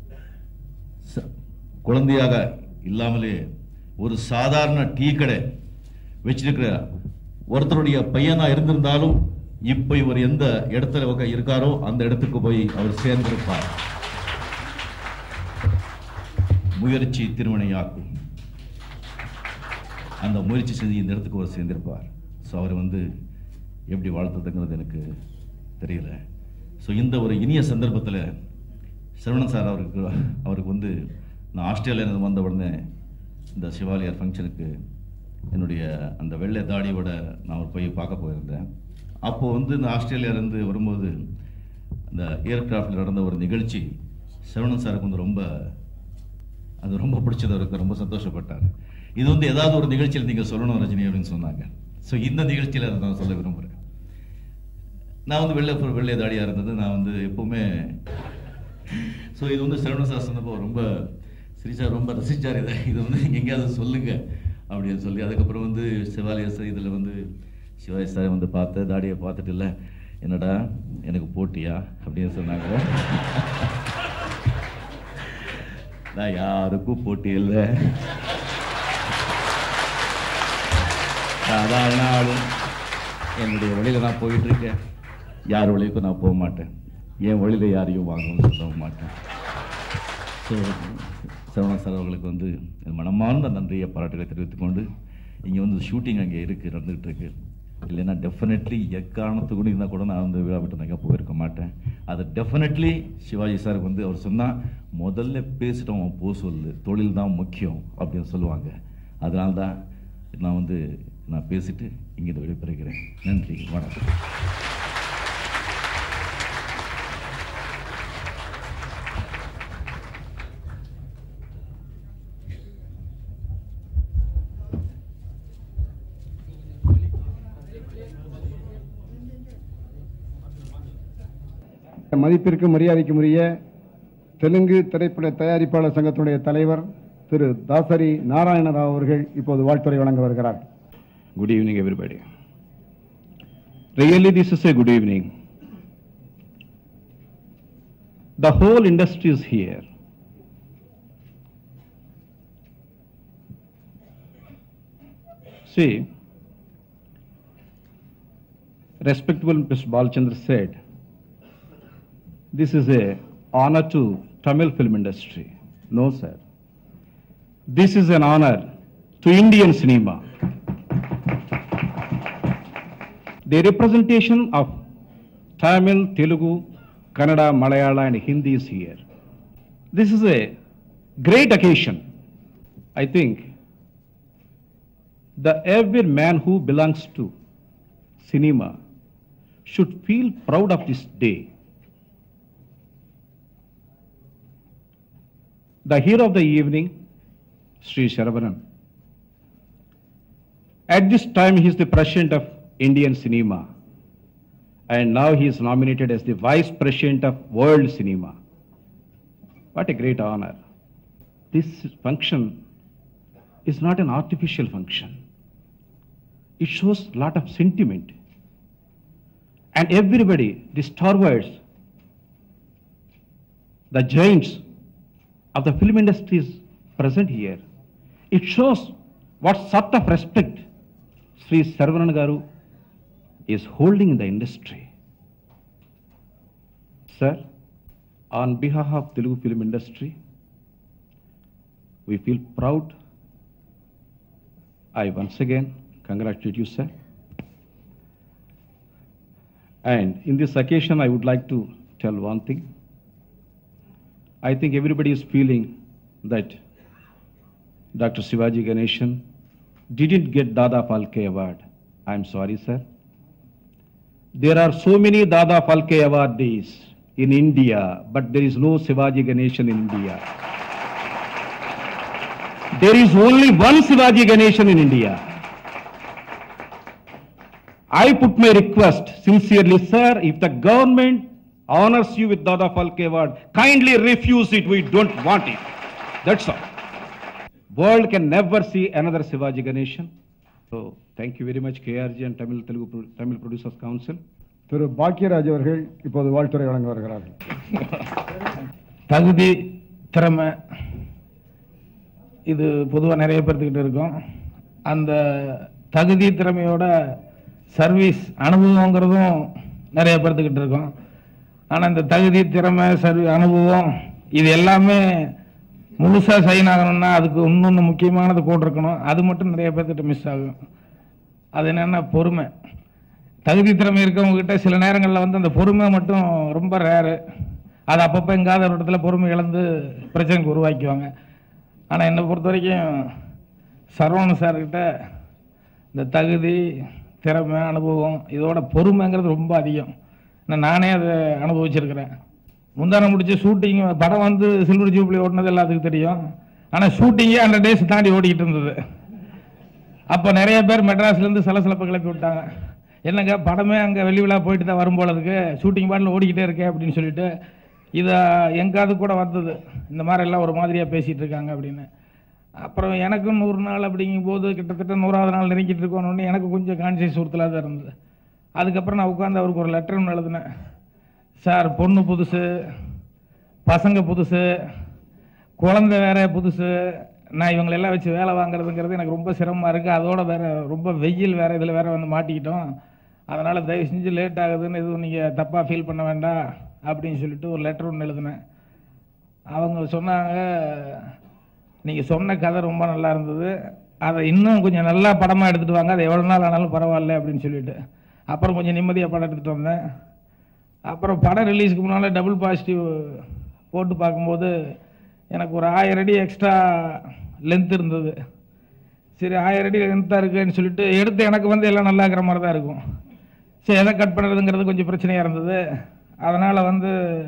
குழந்தையாக இல்லாமலே ஒரு சாதாரண டீ கடை வச்சிருக்கிற ஒருத்தருடைய பையனா இருந்திருந்தாலும் இப்ப இவர் எந்த இடத்துல இருக்காரோ அந்த இடத்துக்கு போய் அவர் சேர்ந்திருப்பார். முயற்சி திருமணையாக்கும், அந்த முயற்சி செஞ்சு இந்த இடத்துக்கு அவர் சேர்ந்திருப்பார். ஸோ அவர் வந்து எப்படி வாழ்த்துறதுங்கிறது எனக்கு தெரியல. ஸோ இந்த ஒரு இனிய சந்தர்ப்பத்தில் சரவணன் சார் அவருக்கு அவருக்கு வந்து நான் ஆஸ்திரேலியாவிலிருந்து வந்த உடனே இந்த சிவாலயர் ஃபங்க்ஷனுக்கு என்னுடைய அந்த வெள்ளை தாடியோட நான் போய் பார்க்க போயிருந்தேன். அப்போது வந்து இந்த ஆஸ்திரேலியாவிலேருந்து வரும்போது அந்த ஏர்கிராஃப்டில் நடந்த ஒரு நிகழ்ச்சி சரவணன் சாருக்கு வந்து ரொம்ப அது ரொம்ப பிடிச்சது, அவருக்கு ரொம்ப சந்தோஷப்பட்டார். இது வந்து ஏதாவது ஒரு நிகழ்ச்சியில் நீங்கள் சொல்லணும் ரஜினி அப்படின்னு சொன்னாங்க. ஸோ இந்த நிகழ்ச்சியில் அதை நான் சொல்ல விரும்புகிறேன். நான் வந்து வெள்ளை வெள்ளை தாடியாக இருந்தது, நான் வந்து எப்போவுமே ஸோ இது வந்து சரவணன் சார் சொன்னப்போ ரொம்ப ஸ்ரீசார் ரொம்ப ரசிச்சார். இதை இது வந்து எங்கேயாவது சொல்லுங்க அப்படின்னு சொல்லி, அதுக்கப்புறம் வந்து சிவாலய சார் இதில் வந்து சிவாஜி சார் வந்து பார்த்த தாடியை பார்த்துட்டு இல்லை என்னடா எனக்கு போட்டியா அப்படின்னு சொன்னாங்க. நான் யாருக்கும் போட்டி இல்லை, சாதாரண ஆளும் என்னுடைய வழியில் நான் போயிட்டு இருக்கேன், யார் வழிக்கும் நான் போக மாட்டேன், என் வழியில் யாரையும் வாங்கணும்னு சொல்ல மாட்டேன். ஸோ சரவணன் சார் அவர்களுக்கு வந்து என் மனமார்ந்த நன்றியை பாராட்டுகளை தெரிவித்துக் கொண்டு, இங்கே வந்து ஷூட்டிங் அங்கே இருக்குது நடந்துகிட்டு இருக்கு. இல்லைன்னா டெஃபினெட்லி எக்காரணத்து கூட இருந்தால் கூட நான் வந்து விழா விட்டு நான் போயிருக்க மாட்டேன். அது டெஃபினெட்லி சிவாஜி சாருக்கு வந்து அவர் சொன்னால் முதல்ல பேசிட்டோம் அவன் போ சொல்லு, தொழில் தான் முக்கியம் அப்படின்னு சொல்லுவாங்க. அதனால தான் நான் வந்து நான் பேசிட்டு இங்கே விடைபெறுகிறேன். நன்றி, வணக்கம்.
மதிப்பிற்கும் மரியாதைக்கும் உரிய தெலுங்கு திரைப்பட தயாரிப்பாளர் சங்கத்தினுடைய தலைவர் திரு தாசரி நாராயணராவ் அவர்கள் இப்போது வாழ்த்துரை வழங்க வருகிறார்.
Good evening, everybody. Really, this is a good evening. The whole industry is here. See, respectable Mister Balchandra said, this is a honor to Tamil film industry. No, sir. This is an honor to Indian cinema. The representation of Tamil, Telugu, Kannada, Malayalam and Hindi is here. This is a great occasion. I think the every man who belongs to cinema should feel proud of this day. The hero of the evening, Sri Saravanan. At this time, he is the president of Indian cinema, and now he is nominated as the vice president of world cinema. What a great honor. This function is not an artificial function. It shows a lot of sentiment. And everybody, the stalwarts, the giants of the film industry is present here. It shows what sort of respect Sri Saravanan Garu is holding in the industry. Sir, on behalf of Telugu film industry, we feel proud. I once again congratulate you, sir. And in this occasion, I would like to tell one thing. I think everybody is feeling that Doctor Sivaji Ganesan didn't get Dada Phalke Award. I'm sorry, sir. There are so many Dada Phalke awardees in India, but there is no Sivaji Ganesan in India. There is only one Shivaji Ganesan in India. I put my request sincerely, sir, if the government honors you with Dada Phalke Award, kindly refuse it. We don't want it. That's all. World can never see another Shivaji Ganesan. So, thank you very much, K R G and Tamil Telugu Tamil Producers Council.
திரு பாக்கியராஜ் அவர்கள் இப்போது வாழ்த்துரை வழங்க வருகிறார்கள்.
தகுதி திறமை இது பொதுவாக நிறைய பேர்த்துக்கிட்ட இருக்கும். அந்த தகுதி திறமையோட சர்வீஸ் அனுபவங்கிறதும் நிறைய பேர்த்துக்கிட்ட இருக்கும். ஆனால் இந்த தகுதி திறமை சர்வீ அனுபவம் இது எல்லாமே முழுசாக சைன் ஆகணும்னா அதுக்கு இன்னொன்று முக்கியமானது கூட இருக்கணும். அது மட்டும் நிறைய பேர்த்துக்கிட்ட மிஸ் ஆகும். அது என்னென்னா பொறுமை. தகுதி திறமை இருக்கவங்ககிட்ட சில நேரங்களில் வந்து அந்த பொறுமை மட்டும் ரொம்ப ரேரு. அது அப்பப்போ எங்காத ஒரு இடத்துல பொறுமை இழந்து பிரச்சனைக்கு உருவாக்குவாங்க. ஆனால் என்னை பொறுத்த வரைக்கும் சரவணன் சார்கிட்ட இந்த தகுதி திறமை அனுபவம் இதோட பொறுமைங்கிறது ரொம்ப அதிகம். நானே அதை அனுபவிச்சிருக்கிறேன். முந்தானம் முடிச்சு ஷூட்டிங் படம் வந்து சில்வர் ஜூப்ளி ஓடினது எல்லாத்துக்கும் தெரியும். ஆனால் ஷூட்டிங்கே ஹண்ட்ரட் டேஸ் தாண்டி ஓடிக்கிட்டு இருந்தது. அப்போ நிறைய பேர் மெட்ராஸ்லேருந்து சலசலப்பை கிளப்பி விட்டாங்க. என்னங்க படமே அங்கே வெள்ளி விழா போயிட்டு தான் வரும் போல இருக்கு, ஷூட்டிங் பாட்டில் ஓடிக்கிட்டே இருக்கேன் அப்படின்னு சொல்லிட்டு இதை எங்காவது கூட வந்தது. இந்த மாதிரி எல்லாம் ஒரு மாதிரியாக பேசிகிட்டு இருக்காங்க அப்படின்னு. அப்புறம் எனக்கும் நூறு நாள் அப்படிங்கும் போது கிட்டத்தட்ட நூறாவது நாள் நெருங்கிட்டு இருக்கணும்னு எனக்கு கொஞ்சம் கான்சியஸ் உறுத்தலாக தான் இருந்தது. அதுக்கப்புறம் நான் உட்காந்து அவருக்கு ஒரு லெட்டர் ஒன்று எழுதினேன். சார், பொண்ணு புதுசு, பசங்க புதுசு, குழந்தை வேற புதுசு, நான் இவங்களெல்லாம் வச்சு வேலை வாங்குறதுங்கிறது எனக்கு ரொம்ப சிரமமாக இருக்குது. அதோட வேற ரொம்ப வெயில் வேறு இதில் வேற வந்து மாட்டிக்கிட்டோம். அதனால் தயவு செஞ்சு லேட் ஆகுதுன்னு எதுவும் நீங்கள் தப்பாக ஃபீல் பண்ண வேண்டாம் அப்படின்னு சொல்லிட்டு ஒரு லெட்டர் ஒன்று எழுதினேன். அவங்க சொன்னாங்க, நீங்கள் சொன்ன கதை ரொம்ப நல்லா இருந்தது, அதை இன்னும் கொஞ்சம் நல்லா படமாக எடுத்துகிட்டு வாங்க, அது எவ்வளோ நாள் ஆனாலும் பரவாயில்ல அப்படின்னு சொல்லிட்டு அப்புறம் கொஞ்சம் நிம்மதியாக படம் எடுத்துகிட்டு வந்தேன். அப்புறம் படம் ரிலீஸுக்கு முன்னால் டபுள் பாசிட்டிவ் போட்டு பார்க்கும்போது எனக்கு ஒரு ஆயிரம் அடி எக்ஸ்ட்ரா லென்த் இருந்தது. சரி, ஆயிரம் அடி லென்த்தாக இருக்குன்னு சொல்லிட்டு எடுத்து எனக்கு வந்து எல்லாம் நல்லா இருக்கிற மாதிரி தான் இருக்கும். சரி, எதை கட் பண்ணுறதுங்கிறது கொஞ்சம் பிரச்சனையாக இருந்தது. அதனால் வந்து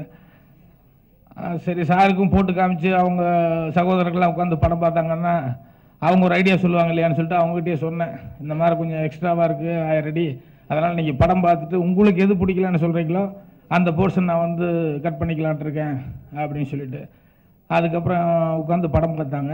சரி சாருக்கும் போட்டு காமிச்சு அவங்க சகோதரர்கள்லாம் உட்காந்து படம் பார்த்தாங்கன்னா அவங்க ஒரு ஐடியா சொல்லுவாங்க இல்லையான்னு சொல்லிட்டு அவங்ககிட்டயே சொன்னேன். இந்த மாதிரி கொஞ்சம் எக்ஸ்ட்ராவாக இருக்குது ஆயிரம் அடி, அதனால் நீங்கள் படம் பார்த்துட்டு உங்களுக்கு எது பிடிக்கலன்னு சொல்கிறீங்களோ அந்த போர்ஷன் நான் வந்து கட் பண்ணிக்கலான்ட்டு இருக்கேன் அப்படின்னு சொல்லிட்டு அதுக்கப்புறம் உட்காந்து படம் பார்த்தாங்க.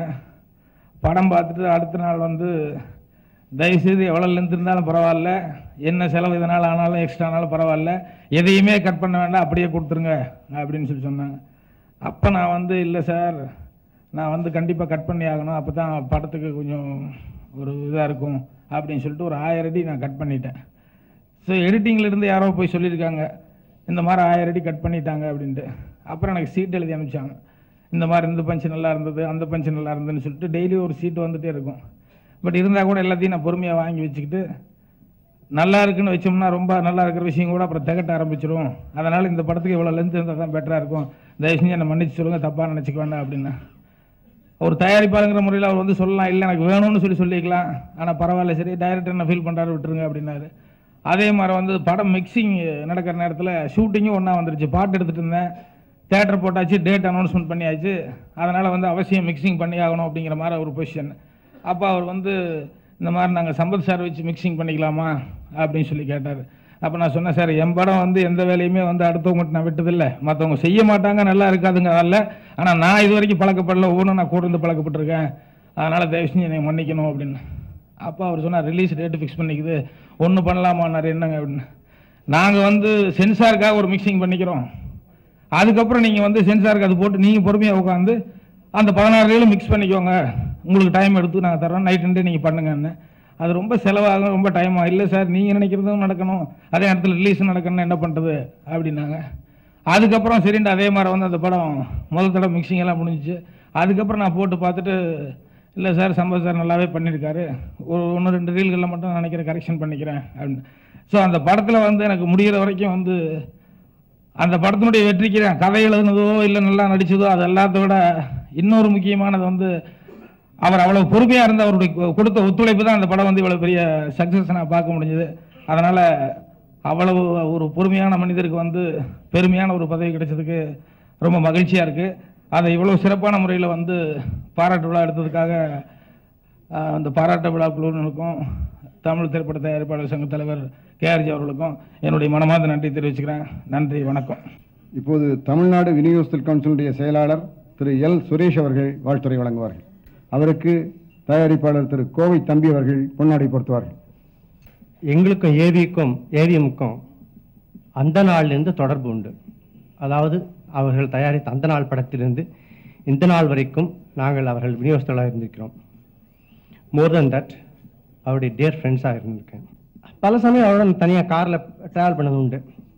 படம் பார்த்துட்டு அடுத்த நாள் வந்து தயவுசெய்து எவ்வளோ லென்த் இருந்தாலும் பரவாயில்ல, என்ன செலவு இதனால் ஆனாலும் எக்ஸ்ட்ரா ஆனாலும் பரவாயில்ல, எதையுமே கட் பண்ண வேண்டாம், அப்படியே கொடுத்துருங்க அப்படின்னு சொல்லி சொன்னாங்க. அப்போ நான் வந்து இல்லை சார், நான் வந்து கண்டிப்பாக கட் பண்ணி ஆகணும், அப்போ தான் படத்துக்கு கொஞ்சம் ஒரு இதாக இருக்கும் அப்படின்னு சொல்லிட்டு ஒரு ஆயிரம் அடி நான் கட் பண்ணிட்டேன். ஸோ எடிட்டிங்லேருந்து யாரோ போய் சொல்லியிருக்காங்க இந்த மாதிரி ஆயிரம் அடி கட் பண்ணிட்டாங்க அப்படின்ட்டு. அப்புறம் எனக்கு சீட் எழுதி அனுப்பிச்சாங்க. இந்த மாதிரி இந்த பஞ்சு நல்லா இருந்தது, அந்த பஞ்சு நல்லா இருந்ததுன்னு சொல்லிட்டு டெய்லி ஒரு சீட்டு வந்துகிட்டே இருக்கும். பட் இருந்தால் கூட எல்லாத்தையும் நான் பொறுமையாக வாங்கி வச்சுக்கிட்டு நல்லா இருக்குன்னு வச்சோம்னா ரொம்ப நல்லா இருக்கிற விஷயம் கூட அப்புறம் திகட்ட ஆரம்பிச்சிடும். அதனால் இந்த படத்துக்கு இவ்வளோ லென்த் இருந்தால் தான் பெட்டராக இருக்கும், தயவு செஞ்சு என்னை மன்னிச்சு சொல்லுங்கள், தப்பாக நினச்சிக்க வேண்டாம் அப்படின்னா. ஒரு தயாரிப்பாளங்கிற முறையில் அவர் வந்து சொல்லலாம், இல்லை எனக்கு வேணும்னு சொல்லி சொல்லிக்கலாம், ஆனால் பரவாயில்ல சரி டைரக்டர் என்ன ஃபீல் பண்ணுறாரு விட்டுருங்க அப்படின்னாரு. அதே மாதிரி வந்து படம் மிக்சிங் நடக்கிற நேரத்தில் ஷூட்டிங்கும் ஒன்றா வந்துருச்சு. பாட்டு எடுத்துகிட்டு இருந்தேன், தேட்டர் போட்டாச்சு, டேட் அனௌன்ஸ்மெண்ட் பண்ணியாச்சு, அதனால் வந்து அவசியம் மிக்சிங் பண்ணி ஆகணும் அப்படிங்கிற மாதிரி ஒரு பொசிஷன். அப்போ அவர் வந்து இந்த மாதிரி நாங்கள் சம்பத் சார் வச்சு மிக்சிங் பண்ணிக்கலாமா அப்படின்னு சொல்லி கேட்டார். அப்போ நான் சொன்னேன், சார் என் படம் வந்து எந்த வேலையுமே வந்து அடுத்தவங்ககிட்ட நான் விட்டதில்லை, மற்றவங்க செய்ய மாட்டாங்க நல்லா இருக்காதுங்க அல்ல, ஆனால் நான் இது வரைக்கும் பழக்கப்படல, ஒவ்வொன்றும் நான் கூட இருந்து பழக்கப்பட்டிருக்கேன், அதனால் தயவு செஞ்சு என்னை மன்னிக்கணும் அப்படின்னு. அப்போ அவர் சொன்னார், ரிலீஸ் டேட்டு ஃபிக்ஸ் பண்ணிக்குது, ஒன்று பண்ணலாமான்னாரு. என்னங்க அப்படின்னு. நாங்கள் வந்து சென்சாருக்காக ஒரு மிக்சிங் பண்ணிக்கிறோம், அதுக்கப்புறம் நீங்கள் வந்து சென்சாருக்கு அது போட்டு நீங்கள் பொறுமையாக உட்காந்து அந்த பதினாறு ரீலும் மிக்ஸ் பண்ணிக்கோங்க, உங்களுக்கு டைம் எடுத்து நாங்கள் தரோம், நைட் அண்டே நீங்கள் பண்ணுங்கன்னு. அது ரொம்ப செலவாகும், ரொம்ப டைம் ஆகும். இல்லை சார் நீங்கள் நினைக்கிறதும் நடக்கணும், அதே நேரத்தில் ரிலீஸும் நடக்கணும்னு என்ன பண்ணுறது அப்படின்னாங்க. அதுக்கப்புறம் சரிண்டு அதே மாதிரி வந்து அந்த படம் முதல் தடவை மிக்சிங் எல்லாம் முடிஞ்சிச்சு. அதுக்கப்புறம் நான் போட்டு பார்த்துட்டு, இல்லை சார் சம்பத் சார் நல்லாவே பண்ணியிருக்காரு, ஒரு ஒன்று ரெண்டு ரீல்களில் மட்டும் நான் நினைக்கிறேன் கரெக்ஷன் பண்ணிக்கிறேன் அப்படின்னு. ஸோ அந்த படத்தில் வந்து எனக்கு முடிகிற வரைக்கும் வந்து அந்த படத்தினுடைய வெற்றிக்கு கதை எழுதுனதோ இல்லை நல்லா நடிச்சதோ அது எல்லாத்தோட இன்னொரு முக்கியமானது வந்து அவர் அவ்வளோ பொறுமையாக இருந்த அவருடைய கொடுத்த ஒத்துழைப்பு தான் அந்த படம் வந்து இவ்வளோ பெரிய சக்ஸஸ் நான் பார்க்க முடிஞ்சது. அதனால் அவ்வளவு ஒரு பொறுமையான மனிதருக்கு வந்து பெருமையான ஒரு பதவி கிடைச்சதுக்கு ரொம்ப மகிழ்ச்சியாக இருக்குது. அதை இவ்வளோ சிறப்பான முறையில் வந்து பாராட்டு விழா எடுத்ததுக்காக அஹ், அந்த பாராட்டு விழா குழுவினருக்கும் தமிழ் திரைப்பட தயாரிப்பாளர் சங்க தலைவர் கேஆர்ஜி அவர்களுக்கும் என்னுடைய மனமார்ந்த நன்றி தெரிவிச்சுக்கிறேன். நன்றி, வணக்கம்.
இப்போது தமிழ்நாடு விநியோகஸ்தல் கவுன்சிலுடைய செயலாளர் திரு எல் சுரேஷ் அவர்கள் வாழ்த்துரை வழங்குவார்கள். அவருக்கு தயாரிப்பாளர் திரு கோவை தம்பி அவர்கள் பொன்னாடை பொருத்துவார்கள்.
எங்களுக்கும் ஏவிக்கும் ஏவிஎம்க்கும் அந்த நாளிலிருந்து தொடர்பு உண்டு. அதாவது அவர்கள் தயாரித்த அந்த நாள் படத்திலிருந்து இந்த நாள் வரைக்கும் நாங்கள் அவர்கள் விநியோகஸ்தலாக இருந்திருக்கிறோம். மோர் தென் தட் அவருடைய டியர் ஃப்ரெண்ட்ஸாக இருந்திருக்கேன். பல சமயம் அவருடன் தனியாக காரில் ட்ராவல் பண்ணது உண்டு.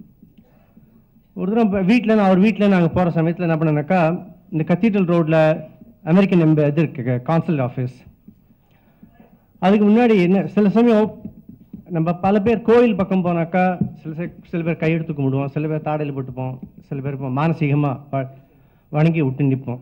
ஒரு தடவை வீட்டில் அவர் வீட்டில் நாங்கள் போகிற சமயத்தில் என்ன பண்ணனாக்கா, இந்த கத்தீட்ரல் ரோட்டில் அமெரிக்கன் எம்ப இது இருக்கு கான்சுலேட் ஆஃபீஸ். அதுக்கு முன்னாடி என்ன சில சமயம் நம்ம பல பேர் கோயில் பக்கம் போனாக்கா சில சில பேர் கையெடுத்து கும்பிடுவோம், சில பேர் தாடையில் போட்டுப்போம், சில பேர் மானசீகமாக வணங்கி விட்டு நிற்போம்.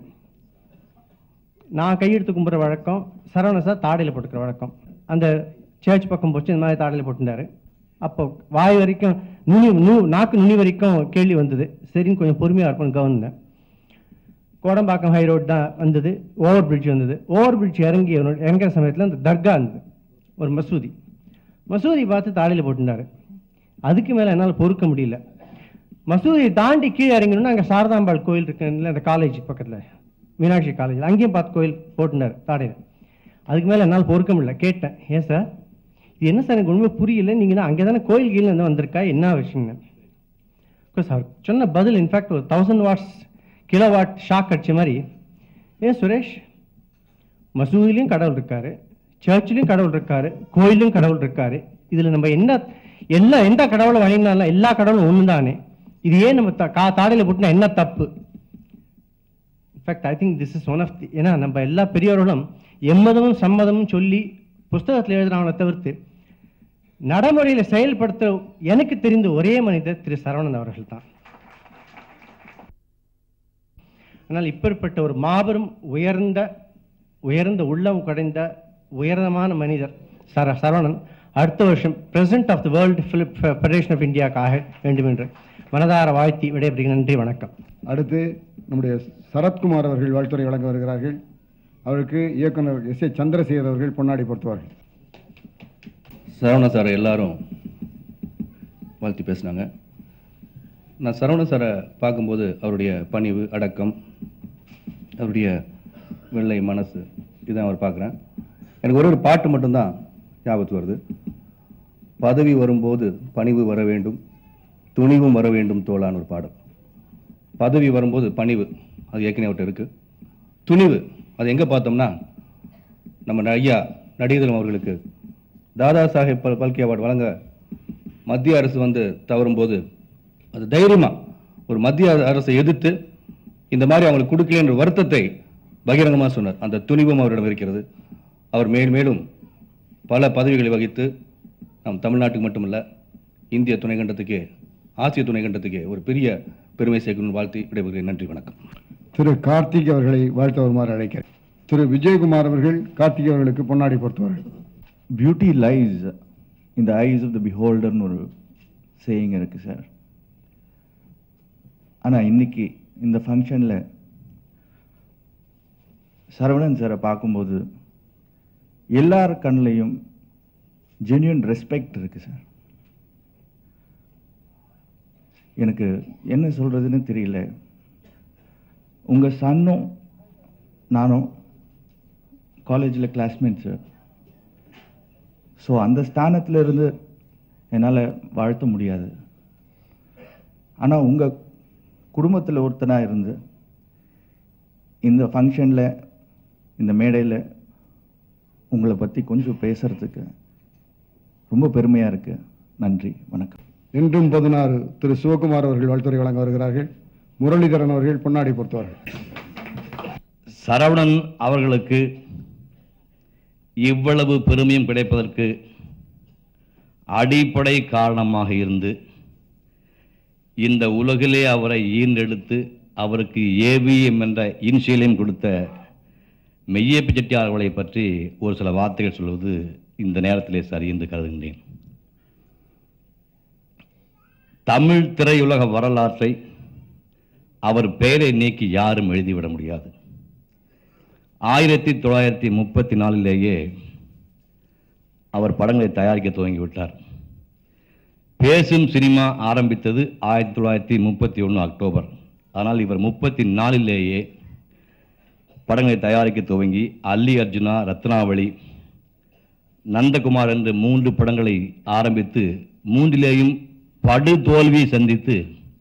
நான் கையெடுத்து கும்பிட்ற வழக்கம், சரவண சார் தாடையில் போட்டுக்கிற வழக்கம். அந்த சர்ச் பக்கம் போச்சு இந்த மாதிரி தாடையில் போட்டுட்டாரு. அப்போ வாய் வரைக்கும் நுனி நூ நாக்கு நுனி வரைக்கும் கேள்வி வந்தது. சரின்னு கொஞ்சம் பொறுமையாக இருப்போம்னு கவனிந்தேன். கோடம்பாக்கம் ஹை ரோடு தான் வந்தது, ஓவர் பிரிட்ஜ் வந்தது. ஓவர் பிரிட்ஜ் இறங்கி இறங்குற சமயத்தில் அந்த தர்கா இருந்தது, ஒரு மசூதி. மசூதி பார்த்து தாடையில் போட்டுட்டாரு. அதுக்கு மேலே என்னால் பொறுக்க முடியல. மசூதியை தாண்டி கீழே இறங்கணும்னா அங்கே சாரதாம்பாள் கோயில் இருக்கு இல்லை, அந்த காலேஜ் பக்கத்தில் மீனாட்சி காலேஜ், அங்கேயும் பார்த்து கோயில் போட்டுட்டார் தாடையில். அதுக்கு மேலே என்னால் பொறுக்க முடியல. கேட்டேன், ஏன் சார் இது என்ன சார் எனக்கு ஒன்றுமே புரியல, நீங்கள் தான் அங்கே தானே கோயில் கீழே வந்து வந்திருக்கா, என்ன விஷயங்க? சார் சொன்ன பதில் இன்ஃபேக்ட் ஒரு thousand watts kilo watt shock அடிச்ச மாதிரி, ஏன் சுரேஷ் மசூதிலையும் கடவுள் இருக்காரு, சர்ச்சிலையும் கடவுள் இருக்காரு, கோயிலும் கடவுள் இருக்காரு. இதில் நம்ம என்ன எல்லாம் எந்த கடவுளை வணங்கினாலும் எல்லா கடவுளும் ஒன்று தானே, இது ஏன் நம்ம கா தாடையில் போட்டுனா என்ன தப்பு? In fact I think this is one of the, ஏன்னா நம்ம எல்லா பெரியவர்களும் எம்மதமும் சம்மதமும் சொல்லி புஸ்தகத்தில் எழுதுறவங்களை தவிர்த்து நடைமுறையில் செயல்படுத்த எனக்கு தெரிந்த ஒரே மனிதர் திரு சரவணன் அவர்கள் தான். ஆனால் இப்படிப்பட்ட ஒரு மாபெரும் உயர்ந்த உயர்ந்த உள்ளம் கடைந்த உயர்ந்தமான மனிதர் சர சரவணன் அடுத்த வருஷம் president of the world film federation of இந்தியாக்காக வேண்டும் என்று மனதார வாழ்த்தி விடைபெறுகிறேன். நன்றி, வணக்கம்.
அடுத்து நம்முடைய சரத்குமார் அவர்கள் வாழ்த்துறை வழங்க வருகிறார்கள். அவருக்கு இயக்குனர் எஸ் ஏ சந்திரசேகர் அவர்கள் பொன்னாடி பொருத்துவார்கள்.
சரவண சாரை எல்லாரும் வாழ்த்தி பேசினாங்க. நான் சரவண சாரை பார்க்கும்போது அவருடைய பணிவு, அடக்கம், அவருடைய வெள்ளை மனசு, இதான் அவர் பார்க்குறேன். எனக்கு ஒரே ஒரு பாட்டு மட்டும்தான் ஞாபகத்து வருது. பதவி வரும்போது பணிவு வர வேண்டும், துணிவும் வர வேண்டும் தோளான ஒரு பாடல். பதவி வரும்போது பணிவு, அது ஏற்கனவே அவர்கிட்ட இருக்கு. துணிவு அது எங்கே பார்த்தோம்னா, நம்ம ஐயா நடிகர் அவர்களுக்கு தாதா சாஹேப் பல்கே அவார்டு வழங்க மத்திய அரசு வந்து தவறும்போது அது தைரியமா ஒரு மத்திய அரசை எதிர்த்து இந்த மாதிரி அவங்களுக்கு கொடுக்கல என்ற வருத்தத்தை பகிரங்கமாக சொன்னார். அந்த துணிவும் அவரிடம் இருக்கிறது. அவர் மேலும் மேலும் பல பதவிகளை வகித்து நம் தமிழ்நாட்டுக்கு மட்டுமல்ல இந்திய துணைக்கண்டத்துக்கே, ஆசிய துணைக்கண்டத்துக்கே ஒரு பெரிய பெருமை சேர்க்கணும் வாழ்த்தி விடைபெறுகிறேன். நன்றி, வணக்கம்.
திரு கார்த்திக் அவர்களை வாழ்த்த வருமாறு அழைக்கிறேன். திரு விஜயகுமார் அவர்கள் கார்த்திக் அவர்களுக்கு பொன்னாடி பொருத்துவார்கள்.
Beauty lies in the eyes of the பிஹோல்டர்னு ஒரு சேயிங் இருக்கு சார். ஆனால் இன்னைக்கு இந்த ஃபங்க்ஷனில் சரவணன் சாரை பார்க்கும்போது எல்லார் கண்ணிலையும் ஜென்யூன் ரெஸ்பெக்ட் இருக்கு சார். எனக்கு என்ன சொல்றதுன்னு தெரியல. உங்கள் சன்னும் நானும் காலேஜில் கிளாஸ்மேட் சார். ஸோ அந்த ஸ்தானத்தில் இருந்து என்னால் வாழ்த்த முடியாது. ஆனால் உங்கள் குடும்பத்தில் ஒருத்தனாக இருந்து இந்த ஃபங்க்ஷனில், இந்த மேடையில் உங்களை பற்றி கொஞ்சம் பேசுறதுக்கு ரொம்ப பெருமையாக இருக்கு. நன்றி, வணக்கம்.
இன்றும் பதினாறு திரு சிவகுமார் அவர்கள் வாழ்த்துறை வழங்க வருகிறார்கள். முரளிதரன் அவர்கள் பொன்னாடி பொறுத்தவர்கள்.
சரவணன் அவர்களுக்கு இவ்வளவு பெருமையும் கிடைப்பதற்கு அடிப்படை காரணமாக இருந்து இந்த உலகிலே அவரை ஈன்றெடுத்து அவருக்கு ஏவிஎம் என்ற இன்சியலையும் கொடுத்த மெய்யப்ப செட்டியார் அவர்களை பற்றி ஒரு சில வார்த்தைகள் சொல்வது இந்த நேரத்திலே சரி என்று கருதுகின்றேன். தமிழ் திரையுலக வரலாற்றை அவர் பெயரை நீக்கி யாரும் எழுதிவிட முடியாது. ஆயிரத்தி தொள்ளாயிரத்தி முப்பத்தி நாலிலேயே அவர் படங்களை தயாரிக்க துவங்கிவிட்டார். பேசும் சினிமா ஆரம்பித்தது ஆயிரத்தி தொள்ளாயிரத்தி முப்பத்தி ஒன்று அக்டோபர். ஆனால் இவர் முப்பத்தி நாலிலேயே படங்களை தயாரிக்க துவங்கி அல்லி அர்ஜுனா, ரத்னாவளி, நந்தகுமார் என்று மூன்று படங்களை ஆரம்பித்து மூன்றிலேயும் படு தோல்வி சந்தித்து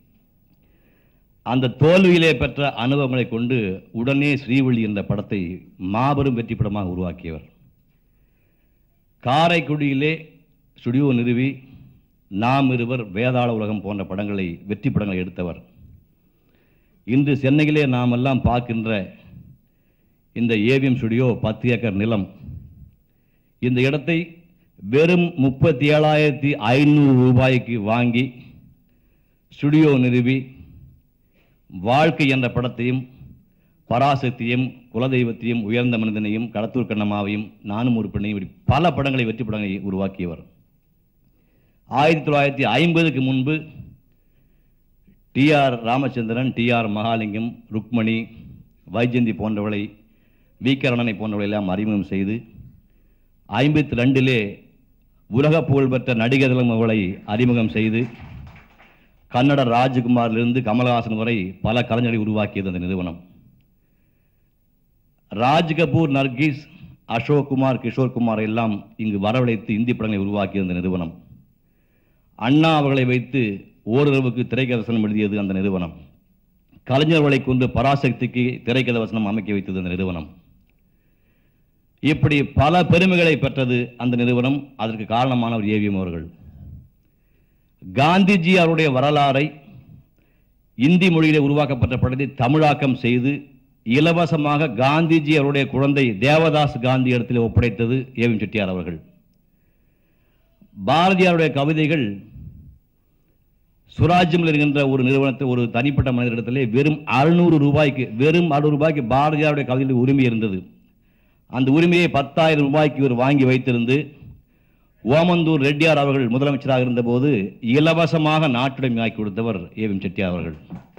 அந்த தோல்வியிலே பெற்ற அனுபவங்களை கொண்டு உடனே ஸ்ரீவள்ளி என்ற படத்தை மாபெரும் வெற்றி படமாக உருவாக்கியவர். காரைக்குடியிலே ஸ்டுடியோ நிறுவி நாம் இருவர், வேதாள உலகம் போன்ற படங்களை வெற்றி படங்களை எடுத்தவர். இன்று சென்னையிலே நாம் எல்லாம் பார்க்கின்ற இந்த ஏவிஎம் ஸ்டுடியோ பத்து ஏக்கர் நிலம், இந்த இடத்தை வெறும் முப்பத்தி ஏழாயிரத்தி ஐநூறு ரூபாய்க்கு வாங்கி ஸ்டுடியோ நிறுவி வாழ்க்கை என்ற படத்தையும், பராசக்தியும், குலதெய்வத்தையும், உயர்ந்த மனிதனையும், கடத்தூர் கண்ணம்மாவையும், நானும் ஒரு பெண்ணையும், இப்படி பல படங்களை வெற்றி படங்களை உருவாக்கியவர். ஆயிரத்தி தொள்ளாயிரத்தி ஐம்பதுக்கு முன்பு T R Ramachandran, T R Mahalingam, Rukmini, Vyjayanthi போன்றவர்களை, வி கரணனை போன்றவர்களை எல்லாம் அறிமுகம் செய்து ஐம்பத்தி ரெண்டிலே உலக புகழ்பெற்ற நடிகர் திலகம் அவர்களை அறிமுகம் செய்து கன்னட ராஜ்குமாரிலிருந்து கமலஹாசன் வரை பல கலைஞர்களை உருவாக்கியது அந்த நிறுவனம். ராஜ் கபூர், நர்கிஸ், அசோக் குமார், கிஷோர் குமார் எல்லாம் இங்கு வரவழைத்து இந்தி படங்களை உருவாக்கியது அந்த நிறுவனம். அண்ணா அவர்களை வைத்து ஓரிரவுக்கு திரைக்கதை வசனம் எழுதியது அந்த நிறுவனம். கலைஞர்களை கொண்டு பராசக்திக்கு திரைக்கதை வசனம் அமைக்க வைத்தது அந்த நிறுவனம். இப்படி பல பெருமைகளை பெற்றது அந்த நிறுவனம். அதற்கு காரணமானவர் ஏவிஎம் அவர்கள். காந்திஜி அவருடைய வரலாறை இந்தி மொழியிலே உருவாக்கப்பட்ட படத்தை தமிழாக்கம் செய்து இலவசமாக காந்திஜி அவருடைய குழந்தை தேவதாஸ் காந்தி இடத்தில் ஒப்படைத்தது ஏவிஎம் செட்டியார் அவர்கள். பாரதியாருடைய கவிதைகள் சுராஜ்யம் என்கின்ற ஒரு நிறுவனத்தில் ஒரு தனிப்பட்ட மனிதரிடத்திலே வெறும் அறுநூறு ரூபாய்க்கு வெறும் அறுநூறு ரூபாய்க்கு பாரதியாருடைய கவிதைகளுக்கு உரிமை இருந்தது. அந்த உரிமையை பத்தாயிரம் ரூபாய்க்கு இவர் வாங்கி வைத்திருந்து ஓமந்தூர் ரெட்டியார் அவர்கள் முதலமைச்சராக இருந்தபோது இலவசமாக நாட்டுடைமையாக்கி கொடுத்தவர் ஏவிஎம் செட்டியார் அவர்கள்.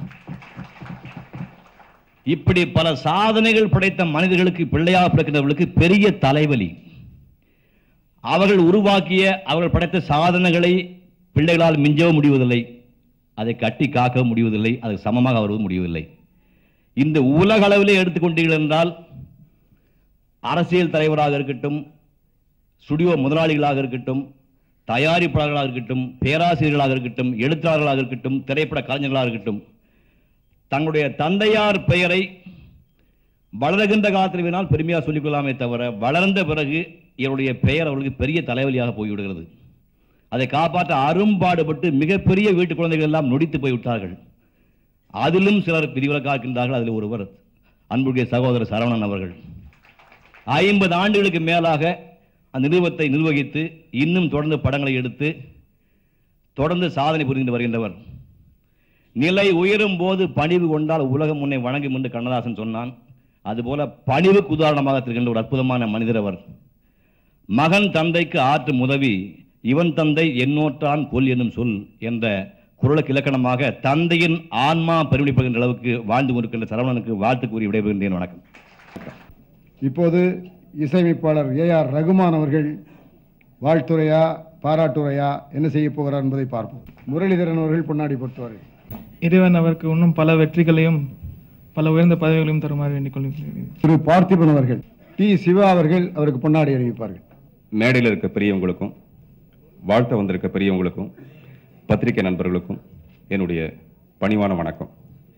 இப்படி பல சாதனைகள் படைத்த மனிதர்களுக்கு, பிள்ளையாக பிறக்கின்றவர்களுக்கு பெரிய தலைவலி. அவர்கள் உருவாக்கிய, அவர்கள் படைத்த சாதனைகளை பிள்ளைகளால் மிஞ்சவும் முடிவதில்லை, அதை கட்டி காக்கவும் முடிவதில்லை, அதுக்கு சமமாக வருவதும் முடிவதில்லை. இந்த உலக அளவிலே எடுத்துக்கொண்டீர்கள் என்றால் அரசியல் தலைவராக இருக்கட்டும், ஸ்டுடியோ முதலாளிகளாக இருக்கட்டும், தயாரிப்பாளர்களாக இருக்கட்டும், பேராசிரியர்களாக இருக்கட்டும், எழுத்தாளர்களாக இருக்கட்டும், திரைப்பட கலைஞர்களாக இருக்கட்டும், தங்களுடைய தந்தையார் பெயரை வளர்கின்ற காலத்தில் வேணால் பெருமையாக சொல்லிக் கொள்ளலாமே தவிர வளர்ந்த பிறகு இவருடைய பெயர் அவர்களுக்கு பெரிய தலைவலியாக போய்விடுகிறது. அதை காப்பாற்ற அரும்பாடுபட்டு மிகப்பெரிய வீட்டு குழந்தைகள் எல்லாம் நொடித்து போய்விட்டார்கள். அதிலும் சிலர் பிரிவிலக்காக்கின்றார்கள். அதில் ஒருவர் அன்புடைய சகோதரர் சரவணன் அவர்கள். ஐம்பது ஆண்டுகளுக்கு மேலாக அந்த நிறுவனத்தை நிர்வகித்து இன்னும் தொடர்ந்து படங்களை எடுத்து தொடர்ந்து சாதனை புரிந்து வருகின்றவர். நிலை உயரும் போது பணிவு கொண்டால் உலகம் உன்னை வணங்கும் என்று கண்ணதாசன் சொன்னான். அதுபோல பணிவுக்கு உதாரணமாக இருக்கின்ற ஒரு அற்புதமான மனிதர் அவர். மகன் தந்தைக்கு ஆற்றும் உதவி இவன் தந்தை என்னோற்றான் கொல் என்னும் சொல் என்ற குரலுக்கு இலக்கணமாக தந்தையின் ஆன்மா பெருமைப்படுகின்ற அளவுக்கு வாழ்ந்து கொண்டிருக்கின்ற சரவணனுக்கு வாழ்த்து கூறி விடைபெறுகின்றேன். வணக்கம்.
இப்போது இசையமைப்பாளர் ஏ ஆர் ரகுமான் அவர்கள் வாழ்த்துரையா பாராட்டுரையா என்ன செய்ய போகிறார் என்பதை பார்ப்போம். முரளிதரன் அவர்கள் பொன்னாடி போட்டுவார்கள்.
இறைவன் அவருக்கு இன்னும் பல வெற்றிகளையும் பல உயர்ந்த பதவிகளையும் தருமாறு வேண்டிக் கொள்கிறேன்.
திரு பார்த்திபன் அவர்கள், டி சிவா அவர்கள் அவருக்கு பொன்னாடி அறிவிப்பார்கள்.
மேடையில் இருக்க பெரியவங்களுக்கும் வாழ்த்த வந்திருக்க பெரியவங்களுக்கும் பத்திரிகை நண்பர்களுக்கும் என்னுடைய பணிவான வணக்கம்.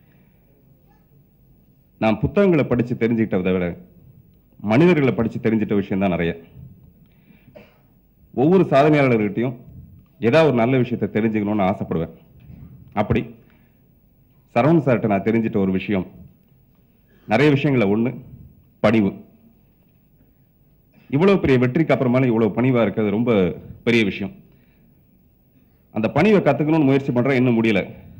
நான் புத்தகங்களை படித்து தெரிஞ்சுக்கிட்டதை விட மனிதர்களை படித்து தெரிஞ்சிட்ட விஷயம் தான் நிறைய. ஒவ்வொரு சாதனையாளர்கிட்டையும் ஏதாவது ஒரு நல்ல விஷயத்தை தெரிஞ்சுக்கணும்னு ஆசைப்படுவேன். அப்படி சரவணன் சார்கிட்ட நான் தெரிஞ்சிட்ட ஒரு விஷயம், நிறைய விஷயங்கள ஒன்று பணிவு. இவ்வளவு பெரிய வெற்றிக்கு அப்புறமால இவ்வளவு பணிவா இருக்கிறது ரொம்ப பெரிய விஷயம். அந்த பணிவை கத்துக்கணும்னு முயற்சி பண்றேன், இன்னும் முடியல.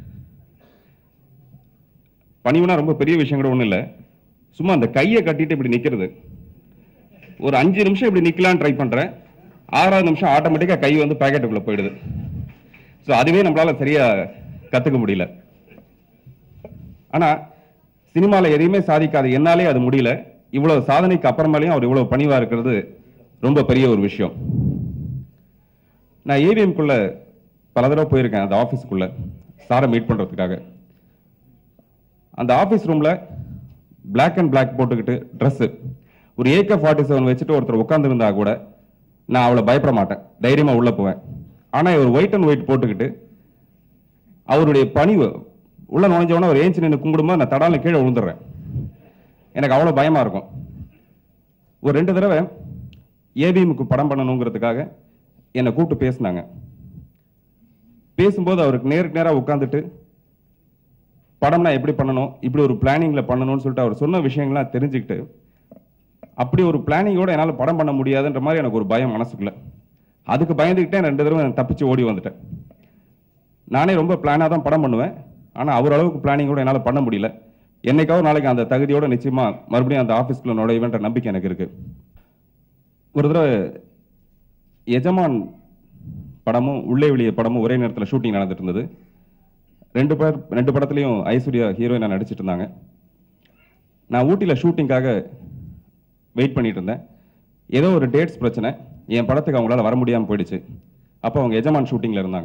பணிவுனா ரொம்ப பெரிய விஷயம் கூட ஒன்றும் இல்லை. சும்மா அந்த கையை கட்டிட்டு இப்படி நிற்கிறது. ஒரு அஞ்சு நிமிஷம் இப்படி நிற்கலான்னு ட்ரை பண்றேன். ஆறாவது நிமிஷம் ஆட்டோமேட்டிக்கா கை வந்து பாக்கெட்டுக்குள்ள போயிடுது. ஸோ அதுவே நம்மளால சரியா கத்துக்க முடியல. ஆனால் சினிமாவில் எதையுமே சாதிக்காத என்னாலே அது முடியல. இவ்வளவு சாதனைக்கு அப்புறமாலையும் அவர் இவ்வளவு பணிவா இருக்கிறது ரொம்ப பெரிய ஒரு விஷயம். நான் ஏவிஎம்குள்ள பல தடவை போயிருக்கேன், அந்த ஆஃபீஸுக்குள்ள சாரை மீட் பண்றதுக்காக. அந்த ஆஃபீஸ் ரூம்ல பிளாக் அண்ட் பிளாக் போட்டுக்கிட்டு ட்ரெஸ் ஒரு ஏகே ஃபார்ட்டி செவன் வச்சுட்டு ஒருத்தர் உட்கார்ந்து இருந்தா கூட நான் அவளை பயப்பட மாட்டேன், தைரியமா உள்ள போவேன். ஆனா இவர் ஒயிட் அண்ட் ஒயிட் போட்டுக்கிட்டு அவருடைய பணிவு உள்ள நுழைஞ்சவன ஒரு ஏஞ்சி நின்று கும்பிடும்போது நான் தடால கீழே விழுந்துடுறேன். எனக்கு அவ்வளவு பயமா இருக்கும். ஒரு ரெண்டு தடவை ஏவிஎம்க்கு படம் பண்ணணுங்கிறதுக்காக என்னை கூப்பிட்டு பேசினாங்க. பேசும்போது அவருக்கு நேருக்கு நேராக உட்காந்துட்டு படம்னா எப்படி பண்ணணும், இப்படி ஒரு பிளானிங்ல பண்ணணும்னு சொல்லிட்டு அவர் சொன்ன விஷயங்கள்லாம் தெரிஞ்சுக்கிட்டு அப்படி ஒரு பிளானிங்கோட என்னால் படம் பண்ண முடியாதுன்ற மாதிரி எனக்கு ஒரு பயம் மனசுக்குள்ள. அதுக்கு பயந்துக்கிட்டே ரெண்டு தடவை தப்பிச்சு ஓடி வந்துட்டேன். நானே ரொம்ப பிளானாக தான் படம் பண்ணுவேன், ஆனால் அவர் அளவுக்கு பிளானிங்கோட என்னால் பண்ண முடியல. என்னைக்காவது நாளைக்கு அந்த தகுதியோட நிச்சயமா மறுபடியும் அந்த ஆஃபீஸ்க்குள்ள நுழைவேன்ற நம்பிக்கை எனக்கு இருக்கு. ஒரு தடவை எஜமான் படமும் உள்ளே வெளியே படமும் ஒரே நேரத்தில் ஷூட்டிங் நடந்துட்டு இருந்தது. ரெண்டு பட ரெண்டு படத்துலையும் ஐஸ்வர்யா ஹீரோயினா நடிச்சிட்டு இருந்தாங்க. நான் ஊட்டியில் ஷூட்டிங்காக வெயிட் பண்ணிட்டு இருந்தேன். ஏதோ ஒரு டேட்ஸ் பிரச்சனை, என் படத்துக்கு அவங்களால வர முடியாமல் போயிடுச்சு. அப்போ அவங்க எஜமான் ஷூட்டிங்கில் இருந்தாங்க.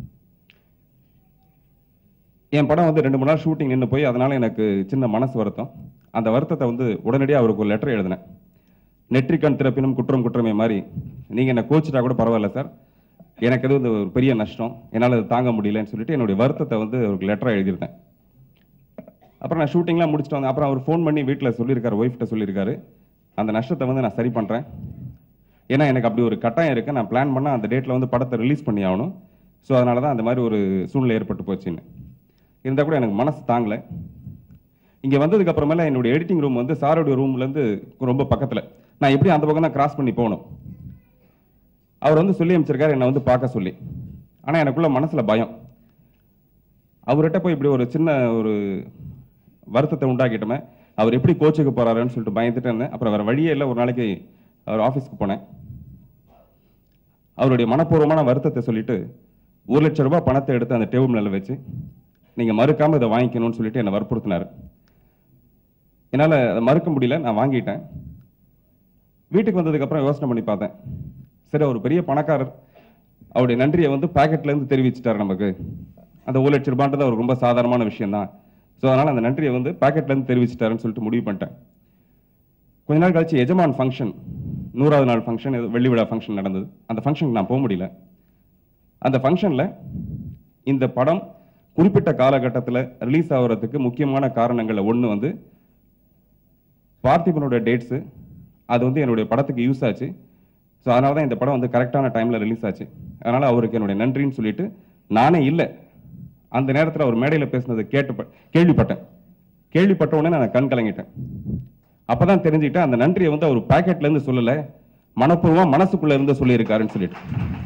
என் படம் வந்து ரெண்டு மூணு நாள் ஷூட்டிங் நின்று போய் அதனால எனக்கு சின்ன மனசு வருத்தம். அந்த வருத்தத்தை வந்து உடனடியாக அவருக்கு ஒரு லெட்டர் எழுதினேன். நெற்றிக்கண் திறப்பினும் குற்றம் குற்றமே மாதிரி, நீங்கள் என்னை கோச்சிட்டா கூட பரவாயில்ல சார், எனக்கு எதுவும் ஒரு பெரிய நஷ்டம், என்னால் அது தாங்க முடியலன்னு சொல்லிட்டு என்னுடைய வருத்தத்தை வந்து அவருக்கு லெட்டராக எழுதியிருந்தேன். அப்புறம் நான் ஷூட்டிங்லாம் முடிச்சுட்டு வந்தேன். அப்புறம் அவர் ஃபோன் பண்ணி வீட்டில் சொல்லியிருக்காரு, ஒய்ஃப்ட்ட சொல்லியிருக்காரு, அந்த நஷ்டத்தை வந்து நான் சரி பண்ணுறேன், ஏன்னா எனக்கு அப்படி ஒரு கட்டாயம் இருக்குது, நான் பிளான் பண்ணால் அந்த டேட்டில் வந்து படத்தை ரிலீஸ் பண்ணி ஆகணும், ஸோ அதனால தான் அந்த மாதிரி ஒரு சூழ்நிலை ஏற்பட்டு போச்சுன்னு. இருந்தால் கூட எனக்கு மனசு தாங்கலை. இங்கே வந்ததுக்கு அப்புறமேல என்னுடைய எடிட்டிங் ரூம் வந்து சாரோடைய ரூம்லேருந்து ரொம்ப பக்கத்தில், நான் எப்படி அந்த பக்கம் தான் கிராஸ் பண்ணி போகணும். அவர் வந்து சொல்லி அமைச்சிருக்காரு என்னை வந்து பார்க்க சொல்லி. ஆனால் எனக்குள்ள மனசில் பயம், அவர்கிட்ட போய் இப்படி ஒரு சின்ன ஒரு வருத்தத்தை உண்டாக்கிட்டோமே, அவர் எப்படி கோச்சுக்கு போறாருன்னு சொல்லிட்டு பயந்துட்டு இருந்தேன். அப்புறம் வேற வழியே இல்லை, ஒரு நாளைக்கு அவர் ஆஃபீஸ்க்கு போனேன். அவருடைய மனப்பூர்வமான வருத்தத்தை சொல்லிட்டு ஒரு லட்சம் ரூபாய் பணத்தை எடுத்து அந்த டேபிள் மேல வச்சு நீங்க மறுக்காம இதை வாங்கிக்கணும்னு சொல்லிட்டு என்னை வற்புறுத்தினார். என்னால் அதை மறுக்க முடியல, நான் வாங்கிட்டேன். வீட்டுக்கு வந்ததுக்கு அப்புறம் யோசனை பண்ணி பார்த்தேன், சரி ஒரு பெரிய பணக்காரர், அவருடைய நன்றியை வந்து பாக்கெட்ல இருந்து தெரிவிச்சிட்டாரு நமக்கு, அந்த ஒரு லட்சம் ரூபான்றது ஒரு ரொம்ப சாதாரணமான விஷயம் தான், ஸோ அதனால அந்த நன்றியை வந்து பாக்கெட்ல இருந்து தெரிவிச்சிட்டாருன்னு சொல்லிட்டு முடிவு பண்ணிட்டேன். கொஞ்ச நாள் கழிச்சு எஜமான் ஃபங்க்ஷன், நூறாவது நாள் ஃபங்க்ஷன், வெள்ளி விழா ஃபங்க்ஷன் நடந்தது. அந்த ஃபங்க்ஷனுக்கு நான் போக முடியல. அந்த ஃபங்க்ஷன்ல இந்த படம் குறிப்பிட்ட காலகட்டத்தில் ரிலீஸ் ஆகிறதுக்கு முக்கியமான காரணங்கள்ல ஒன்று வந்து பார்த்திபனுடைய டேட்ஸு, அது வந்து என்னுடைய படத்துக்கு யூஸ் ஆச்சு. ஸோ அதனால தான் இந்த படம் வந்து கரெக்டான டைமில் ரிலீஸ் ஆச்சு. அதனால் அவருக்கு என்னுடைய நன்றின்னு சொல்லிட்டு, நானே இல்லை அந்த நேரத்தில் அவர் மேடையில் பேசினதை கேட்டு கேள்விப்பட்டேன். கேள்விப்பட்ட உடனே நான் கண் கலங்கிட்டேன். அப்போ தான் தெரிஞ்சுக்கிட்டேன், அந்த நன்றியை வந்து அவர் பாக்கெட்லேருந்து சொல்லலை, மனப்பூர்வமாக மனசுக்குள்ளே இருந்து சொல்லியிருக்காருன்னு சொல்லிட்டு.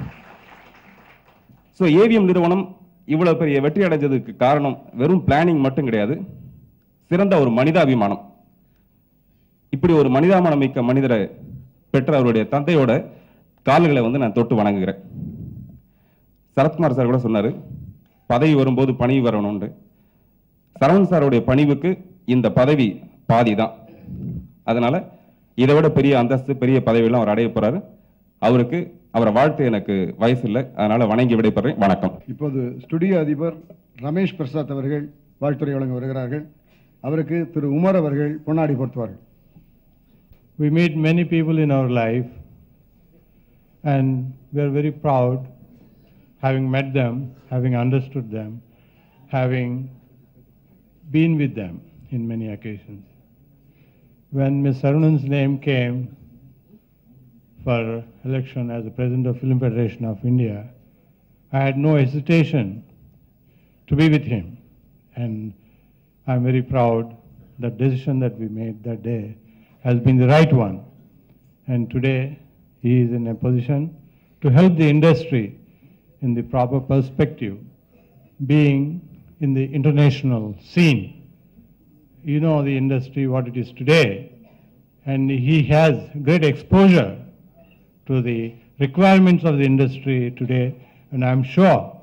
ஸோ ஏவிஎம் நிறுவனம் இவ்வளவு பெரிய வெற்றி அடைஞ்சதுக்கு காரணம் வெறும் பிளானிங் மட்டும் கிடையாது, சிறந்த ஒரு மனிதாபிமானம். இப்படி ஒரு மனிதாபிமானம் மிக்க மனிதரை பெற்ற அவருடைய தந்தையோட கால்களை வந்து நான் தொட்டு வணங்குகிறேன். சரத்குமார் சார் கூட சொன்னாரு, பதவி வரும்போது பணிவு வரணும்னு. சரவணன் சாருடைய பணிவுக்கு இந்த பதவி பாதி தான். அதனால இதை விட பெரிய அந்தஸ்து, பெரிய பதவியெல்லாம் அவர் அடைய போறாரு. அவருக்கு அவரை வாழ்த்து எனக்கு வயசு இல்லை, அதனால வணங்கி விடைபெறேன். வணக்கம்.
இப்போது ஸ்டுடியோ அதிபர் ரமேஷ் பிரசாத் அவர்கள் வாழ்த்துறை வழங்க வருகிறார்கள். அவருக்கு திரு உமர் அவர்கள் பொன்னாடி போர்த்துவார்கள்.
We meet many people in our life and we are very proud having met them, having understood them, having been with them in many occasions. When Miz Sarunan's name came for election as the President of Film Federation of India, I had no hesitation to be with him, and I'm very proud that decision that we made that day has been the right one, and today he is in a position to help the industry in the proper perspective, being in the international scene. You know the industry what it is today, and he has great exposure to the requirements of the industry today, and I'm sure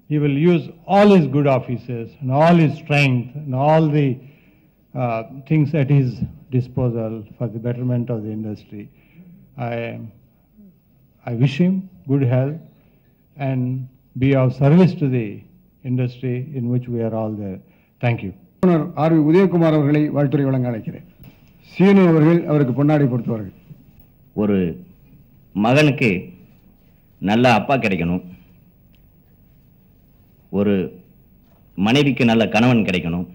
he will use all his good offices and all his strength and all the uh, things at his disposal for the betterment of the industry. I, I wish him good health and be of service to the industry in which we are all there. Thank you.
R V Udayakumar அவர்களை வாழ்த்துறை வழங்க அழைக்கிறேன். சீனு அவர்கள் அவருக்கு பொன்னாடை பொறுத்தவர்கள்.
ஒரு மகனுக்கு நல்ல அப்பா கிடைக்கணும், ஒரு மனைவிக்கு நல்ல கணவன் கிடைக்கணும்,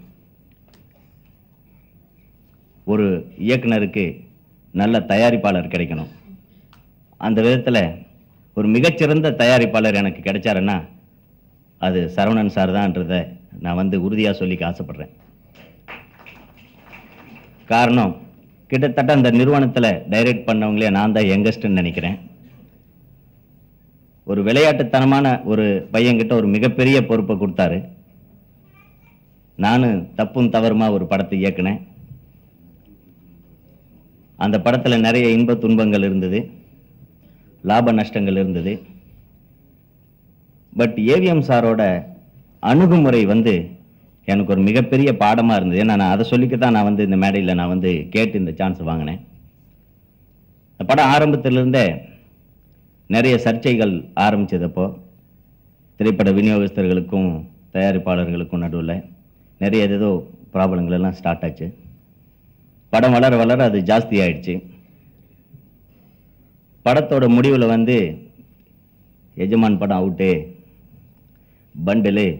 ஒரு இயக்குனருக்கு நல்ல தயாரிப்பாளர் கிடைக்கணும். அந்த விதத்தில் ஒரு மிகச்சிறந்த தயாரிப்பாளர் எனக்கு கிடைச்சாருன்னா அது சரவணன் சார் தான்ன்றதை நான் வந்து உறுதியாக சொல்லிக்க ஆசைப்படுறேன். காரணம், கிட்டத்தட்ட அந்த நிறுவனத்தில் டைரக்ட் பண்ணவங்களே நான் தான் யங்கஸ்ட்னு நினைக்கிறேன். ஒரு விளையாட்டுத்தனமான ஒரு பையன்கிட்ட ஒரு மிகப்பெரிய பொறுப்பை கொடுத்தாரு. நானும் தப்பும் தவறுமா ஒரு படத்தை இயக்குனேன். அந்த படத்தில் நிறைய இன்ப துன்பங்கள் இருந்தது, லாப நஷ்டங்கள் இருந்தது. பட் ஏவிஎம் சாரோட அணுகுமுறை வந்து எனக்கு ஒரு மிகப்பெரிய பாடமாக இருந்தது. ஏன்னா நான் அதை சொல்லிக்கத்தான் நான் வந்து இந்த மேடையில் நான் வந்து கேட்டு இந்த சான்ஸ் வாங்கினேன். இந்த படம் ஆரம்பத்திலிருந்தே நிறைய சர்ச்சைகள் ஆரம்பித்ததப்போ திரைப்பட விநியோகஸ்தர்களுக்கும் தயாரிப்பாளர்களுக்கும் நடுவில் நிறைய ஏதோ ப்ராப்ளங்கள் எல்லாம் ஸ்டார்ட் ஆச்சு. படம் வளர வளர அது ஜாஸ்தி ஆயிடுச்சு. படத்தோட முடிவில் வந்து எஜமான் படம் அவுட்டு, பண்டிலு,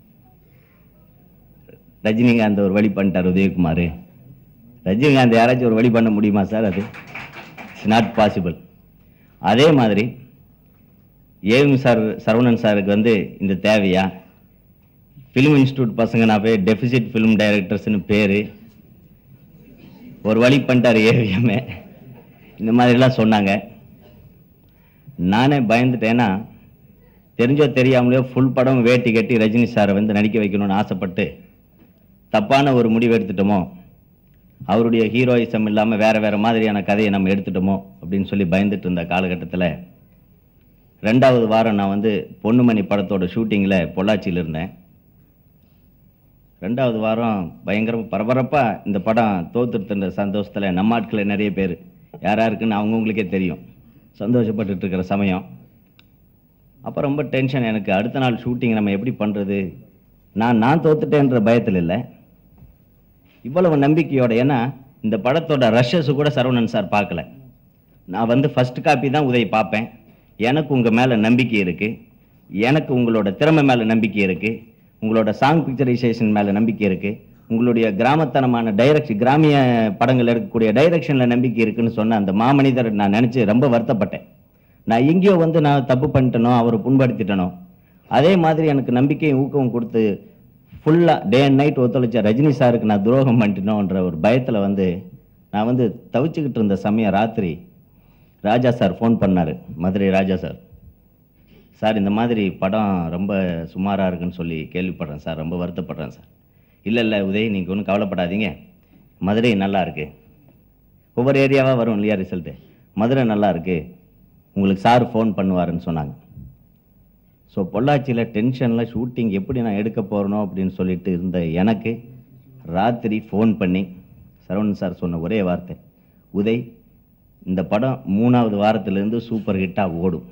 ரஜினிகாந்த் ஒரு வழி பண்ணிட்டார் உதயகுமார். ரஜினிகாந்த் யாராச்சும் ஒரு வழி பண்ண முடியுமா சார்? அது இட்ஸ் நாட் பாசிபிள். அதே மாதிரி ஏவிஎம் சார் சரவணன் சாருக்கு வந்து இந்த தேவையா? ஃபிலிம் இன்ஸ்டியூட் பசங்க நான் போய் டெபிசிட் ஃபிலிம் டைரக்டர்ஸ்னு பேர் ஒரு வழி பண்ணிட்டார் ஏவிஎம்ஏ. இந்த மாதிரிலாம் சொன்னாங்க. நானே பயந்துட்டேன்னா தெரிஞ்சோ தெரியாமலையோ ஃபுல் படம் வேட்டி கட்டி ரஜினி சாரை வந்து நடிக்க வைக்கணும்னு ஆசைப்பட்டு தப்பான ஒரு முடிவு எடுத்துட்டோமோ, அவருடைய ஹீரோயிசம் இல்லாமல் வேற வேற மாதிரியான கதையை நம்ம எடுத்துட்டோமோ அப்படின்னு சொல்லி பயந்துட்டு இருந்த காலகட்டத்தில் ரெண்டாவது வாரம் நான் வந்து பொன்னுமணி படத்தோட ஷூட்டிங்கில் பொள்ளாச்சியில் இருந்தேன். ரெண்டாவது வாரம் பயங்கர பரபரப்பாக இந்த படம் தோத்துருத்துன்ற சந்தோஷத்தில் நம்ம ஆட்களில் நிறைய பேர் யார் யாருக்குன்னு அவங்கவுங்களுக்கே தெரியும் சந்தோஷப்பட்டுட்டு இருக்கிற சமயம். அப்போ ரொம்ப டென்ஷன் எனக்கு. அடுத்த நாள் ஷூட்டிங் நம்ம எப்படி பண்ணுறது? நான் நான் தோத்துட்டேன்ற பயத்தில் இல்லை, இவ்வளவு நம்பிக்கையோட. ஏன்னா இந்த படத்தோட ரஷ்ஷஸ் கூட சரவணன் சார் பார்க்கல. நான் வந்து ஃபர்ஸ்ட் காப்பி தான் உதவி பார்ப்பேன். எனக்கு உங்கள் மேலே நம்பிக்கை இருக்குது, எனக்கு உங்களோட திறமை மேலே நம்பிக்கை இருக்குது, உங்களோட சாங் பிக்சரைசேஷன் மேலே நம்பிக்கை இருக்குது, உங்களுடைய கிராமத்தனமான டைரக்ஷன் கிராமிய படங்கள் எடுக்கக்கூடிய டைரக்ஷனில் நம்பிக்கை இருக்குன்னு சொன்ன அந்த மாமனிதர் நான் நினச்சி ரொம்ப வருத்தப்பட்டேன். நான் எங்கேயோ வந்து நான் தப்பு பண்ணிட்டனோ, அவரை புண்படுத்திட்டனோ. அதே மாதிரி எனக்கு நம்பிக்கையும் ஊக்கமும் கொடுத்து ஃபுல்லாக டே அண்ட் நைட் ஒத்துழைச்ச ரஜினி சாருக்கு நான் துரோகம் பண்ணிட்டனோன்ற ஒரு பயத்தில் வந்து நான் வந்து தவிச்சுக்கிட்டு இருந்த சமயம் ராத்திரி ராஜா சார் ஃபோன் பண்ணார். மதுரை ராஜா சார், சார் இந்த மாதிரி படம் ரொம்ப சுமாராக இருக்குன்னு சொல்லி கேள்விப்படுறேன் சார், ரொம்ப வருத்தப்படுறேன் சார். இல்லை இல்லை உதய், நீங்கள் ஒன்றும் கவலைப்படாதீங்க, மதுரை நல்லா இருக்கு. ஒவ்வொரு ஏரியாவாக வரும் இல்லையா ரிசல்ட்டு. மதுரை நல்லா இருக்கு, உங்களுக்கு சார் ஃபோன் பண்ணுவாருன்னு சொன்னாங்க. ஸோ பொள்ளாச்சியில் டென்ஷனில் ஷூட்டிங் எப்படி நான் எடுக்க போகிறனோ அப்படின்னு சொல்லிட்டு இருந்த எனக்கு ராத்திரி ஃபோன் பண்ணி சரவணன் சார் சொன்ன ஒரே வார்த்தை, உதய் இந்த படம் மூணாவது வாரத்திலேருந்து சூப்பர் ஹிட்டாக ஓடும்.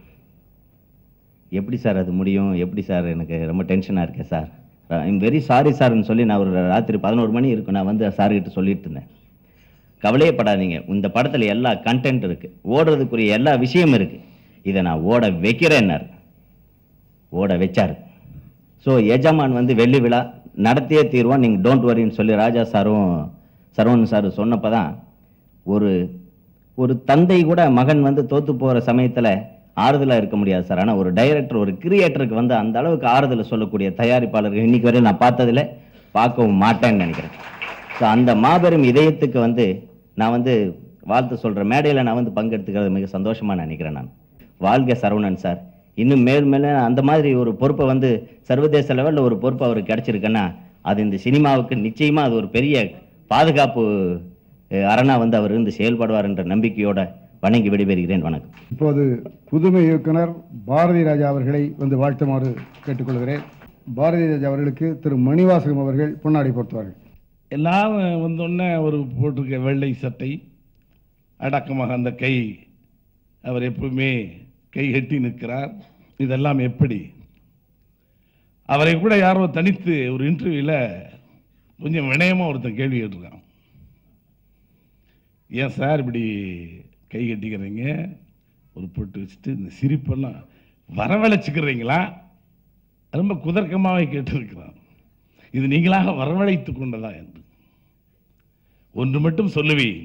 எப்படி சார் அது முடியும்? எப்படி சார்? எனக்கு ரொம்ப டென்ஷனாக இருக்கேன் சார், ஐம் வெரி சாரி சார்ன்னு சொல்லி நான் ஒரு ராத்திரி பதினோரு மணி இருக்கும் நான் வந்து சார்கிட்ட சொல்லிட்டு இருந்தேன். கவலையப்படாதீங்க, இந்த படத்தில் எல்லா கண்டென்ட் இருக்குது, ஓடுறதுக்குரிய எல்லா விஷயமும் இருக்குது, இதை நான் ஓட வைக்கிறேன்னாரு. ஓட வச்சார். ஸோ எஜமான் வந்து வெள்ளி விழா நடத்தியே தீர்வோம், நீங்கள் டோன்ட் வரின்னு சொல்லி ராஜா சாரும் சரவணன் சாரும் சொன்னப்போ தான் ஒரு ஒரு தந்தை கூட மகன் வந்து தோற்று போகிற சமயத்தில் ஆறுதலாக இருக்க முடியாது சார். ஆனால் ஒரு டைரக்டர் ஒரு கிரியேட்டருக்கு வந்து அந்த அளவுக்கு ஆறுதலை சொல்லக்கூடிய தயாரிப்பாளர்கள் இன்னைக்கு வரையும் நான் பார்த்ததில் பார்க்கவும் மாட்டேன்னு நினைக்கிறேன். ஸோ அந்த மாபெரும் இதயத்துக்கு வந்து நான் வந்து வாழ்த்து சொல்கிற மேடையில் நான் வந்து பங்கெடுத்துக்கிறது மிக சந்தோஷமாக நினைக்கிறேன். நான் வாழ்க சரவணன் சார். இன்னும் மேல் மேலே அந்த மாதிரி ஒரு பொறுப்பை வந்து சர்வதேச லெவலில் ஒரு பொறுப்பு அவருக்கு கிடைச்சிருக்குன்னா அது இந்த சினிமாவுக்கு நிச்சயமாக அது ஒரு பெரிய பாதுகாப்பு அரணா வந்து அவர் இருந்து செயல்படுவார் என்ற நம்பிக்கையோட வணங்கி விடைபெறுகிறேன். வணக்கம்.
இப்போது புதுமை இயக்குனர் பாரதி ராஜா அவர்களை வந்து வாழ்த்துமாறு கேட்டுக்கொள்கிறேன். பாரதி ராஜா அவர்களுக்கு திரு மணிவாசகம் அவர்கள் பொன்னாடை போர்த்துவார்கள்.
எல்லாரும் வந்தோடனே ஒரு போட்டிருக்க வெள்ளை சட்டை, அடக்கமாக அந்த கை, அவர் எப்பவுமே கை கட்டி நிற்கிறார். இதெல்லாம் எப்படி? அவரை கூட யாரோ தனித்து ஒரு இன்டர்வியூவில் கொஞ்சம் வினயமாக ஒருத்தன் கேள்வி கேட்டிருக்கான். ஏன் சார் இப்படி கை கட்டிக்கிறீங்க, ஒரு பொட்டு வச்சுட்டு இந்த சிரிப்பெல்லாம் வரவழைச்சுக்கிறீங்களா? ரொம்ப குதர்க்கமாகவே கேட்டிருக்கிறான். இது நீங்களாக வரவழைத்து கொண்டதா என்று. ஒன்று மட்டும் சொல்லுவேன்,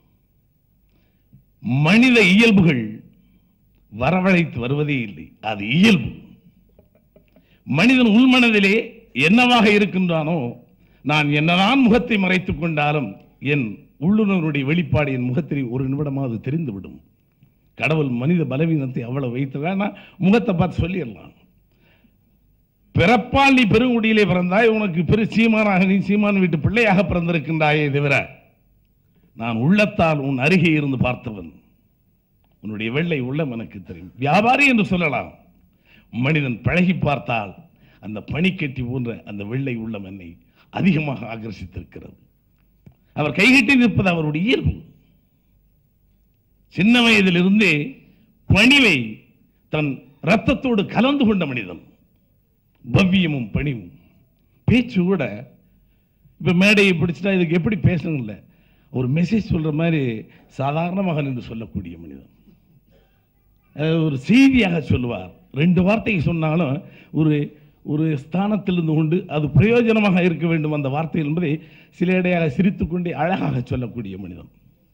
மனித இயல்புகள் வரவழைத்து வருவதே இல்லை, அது இயல்பு. மனிதன் உள்மனதிலே என்னவாக இருக்கின்றானோ, நான் என்னதான் முகத்தை மறைத்துக் கொண்டாலும் என் உள்ளுணர்வுடைய வெளிப்பாடு என் முகத்தில் ஒரு நிமிடமாவது தெரிந்துவிடும். கடவுள் மனித பலவீனத்தை அவ்வளவு வைத்ததா முகத்தை பார்த்து சொல்லிடலாம். பிறப்பால் நீ பெருங்குடியிலே பிறந்தாய், உனக்கு பெரு சீமானாக நீ சீமான் வீட்டு பிள்ளையாக பிறந்திருக்கின்றாயே தவிர நான் உள்ளத்தால் உன் அருகே இருந்து பார்த்தவன். உன்னுடைய வெள்ளை உள்ளம் எனக்கு தெரியும். வியாபாரி என்று சொல்லலாம். மனிதன் பழகி பார்த்தால் அந்த பனிக்கட்டி போன்ற அந்த வெள்ளை உள்ளம் என்னை அதிகமாக ஆகர்ஷித்திருக்கிறது. அவர் கைகட்டி நிற்பது அவருடைய இயல்பு. சின்ன வயதிலிருந்தே பணிவை தன் ரத்தத்தோடு கலந்து கொண்ட மனிதன். பவ்யமும் பணிவும். பேச்சு கூட இப்ப மேடையை பிடிச்சிட்டா இதுக்கு எப்படி பேசணும்ல, ஒரு மெசேஜ் சொல்ற மாதிரி சாதாரணமாக நின்று சொல்லக்கூடிய மனிதன். ஒரு செய்தியாக சொல்லுவார். ரெண்டு வார்த்தை சொன்னாலும் ஒரு ஒரு ஸ்தானத்தில் இருந்து கொண்டு அது பிரயோஜனமாக இருக்க வேண்டும் அந்த வார்த்தை என்பதை சில இடையாக சிரித்துக் கொண்டே அழகாக சொல்லக்கூடிய மனிதன்.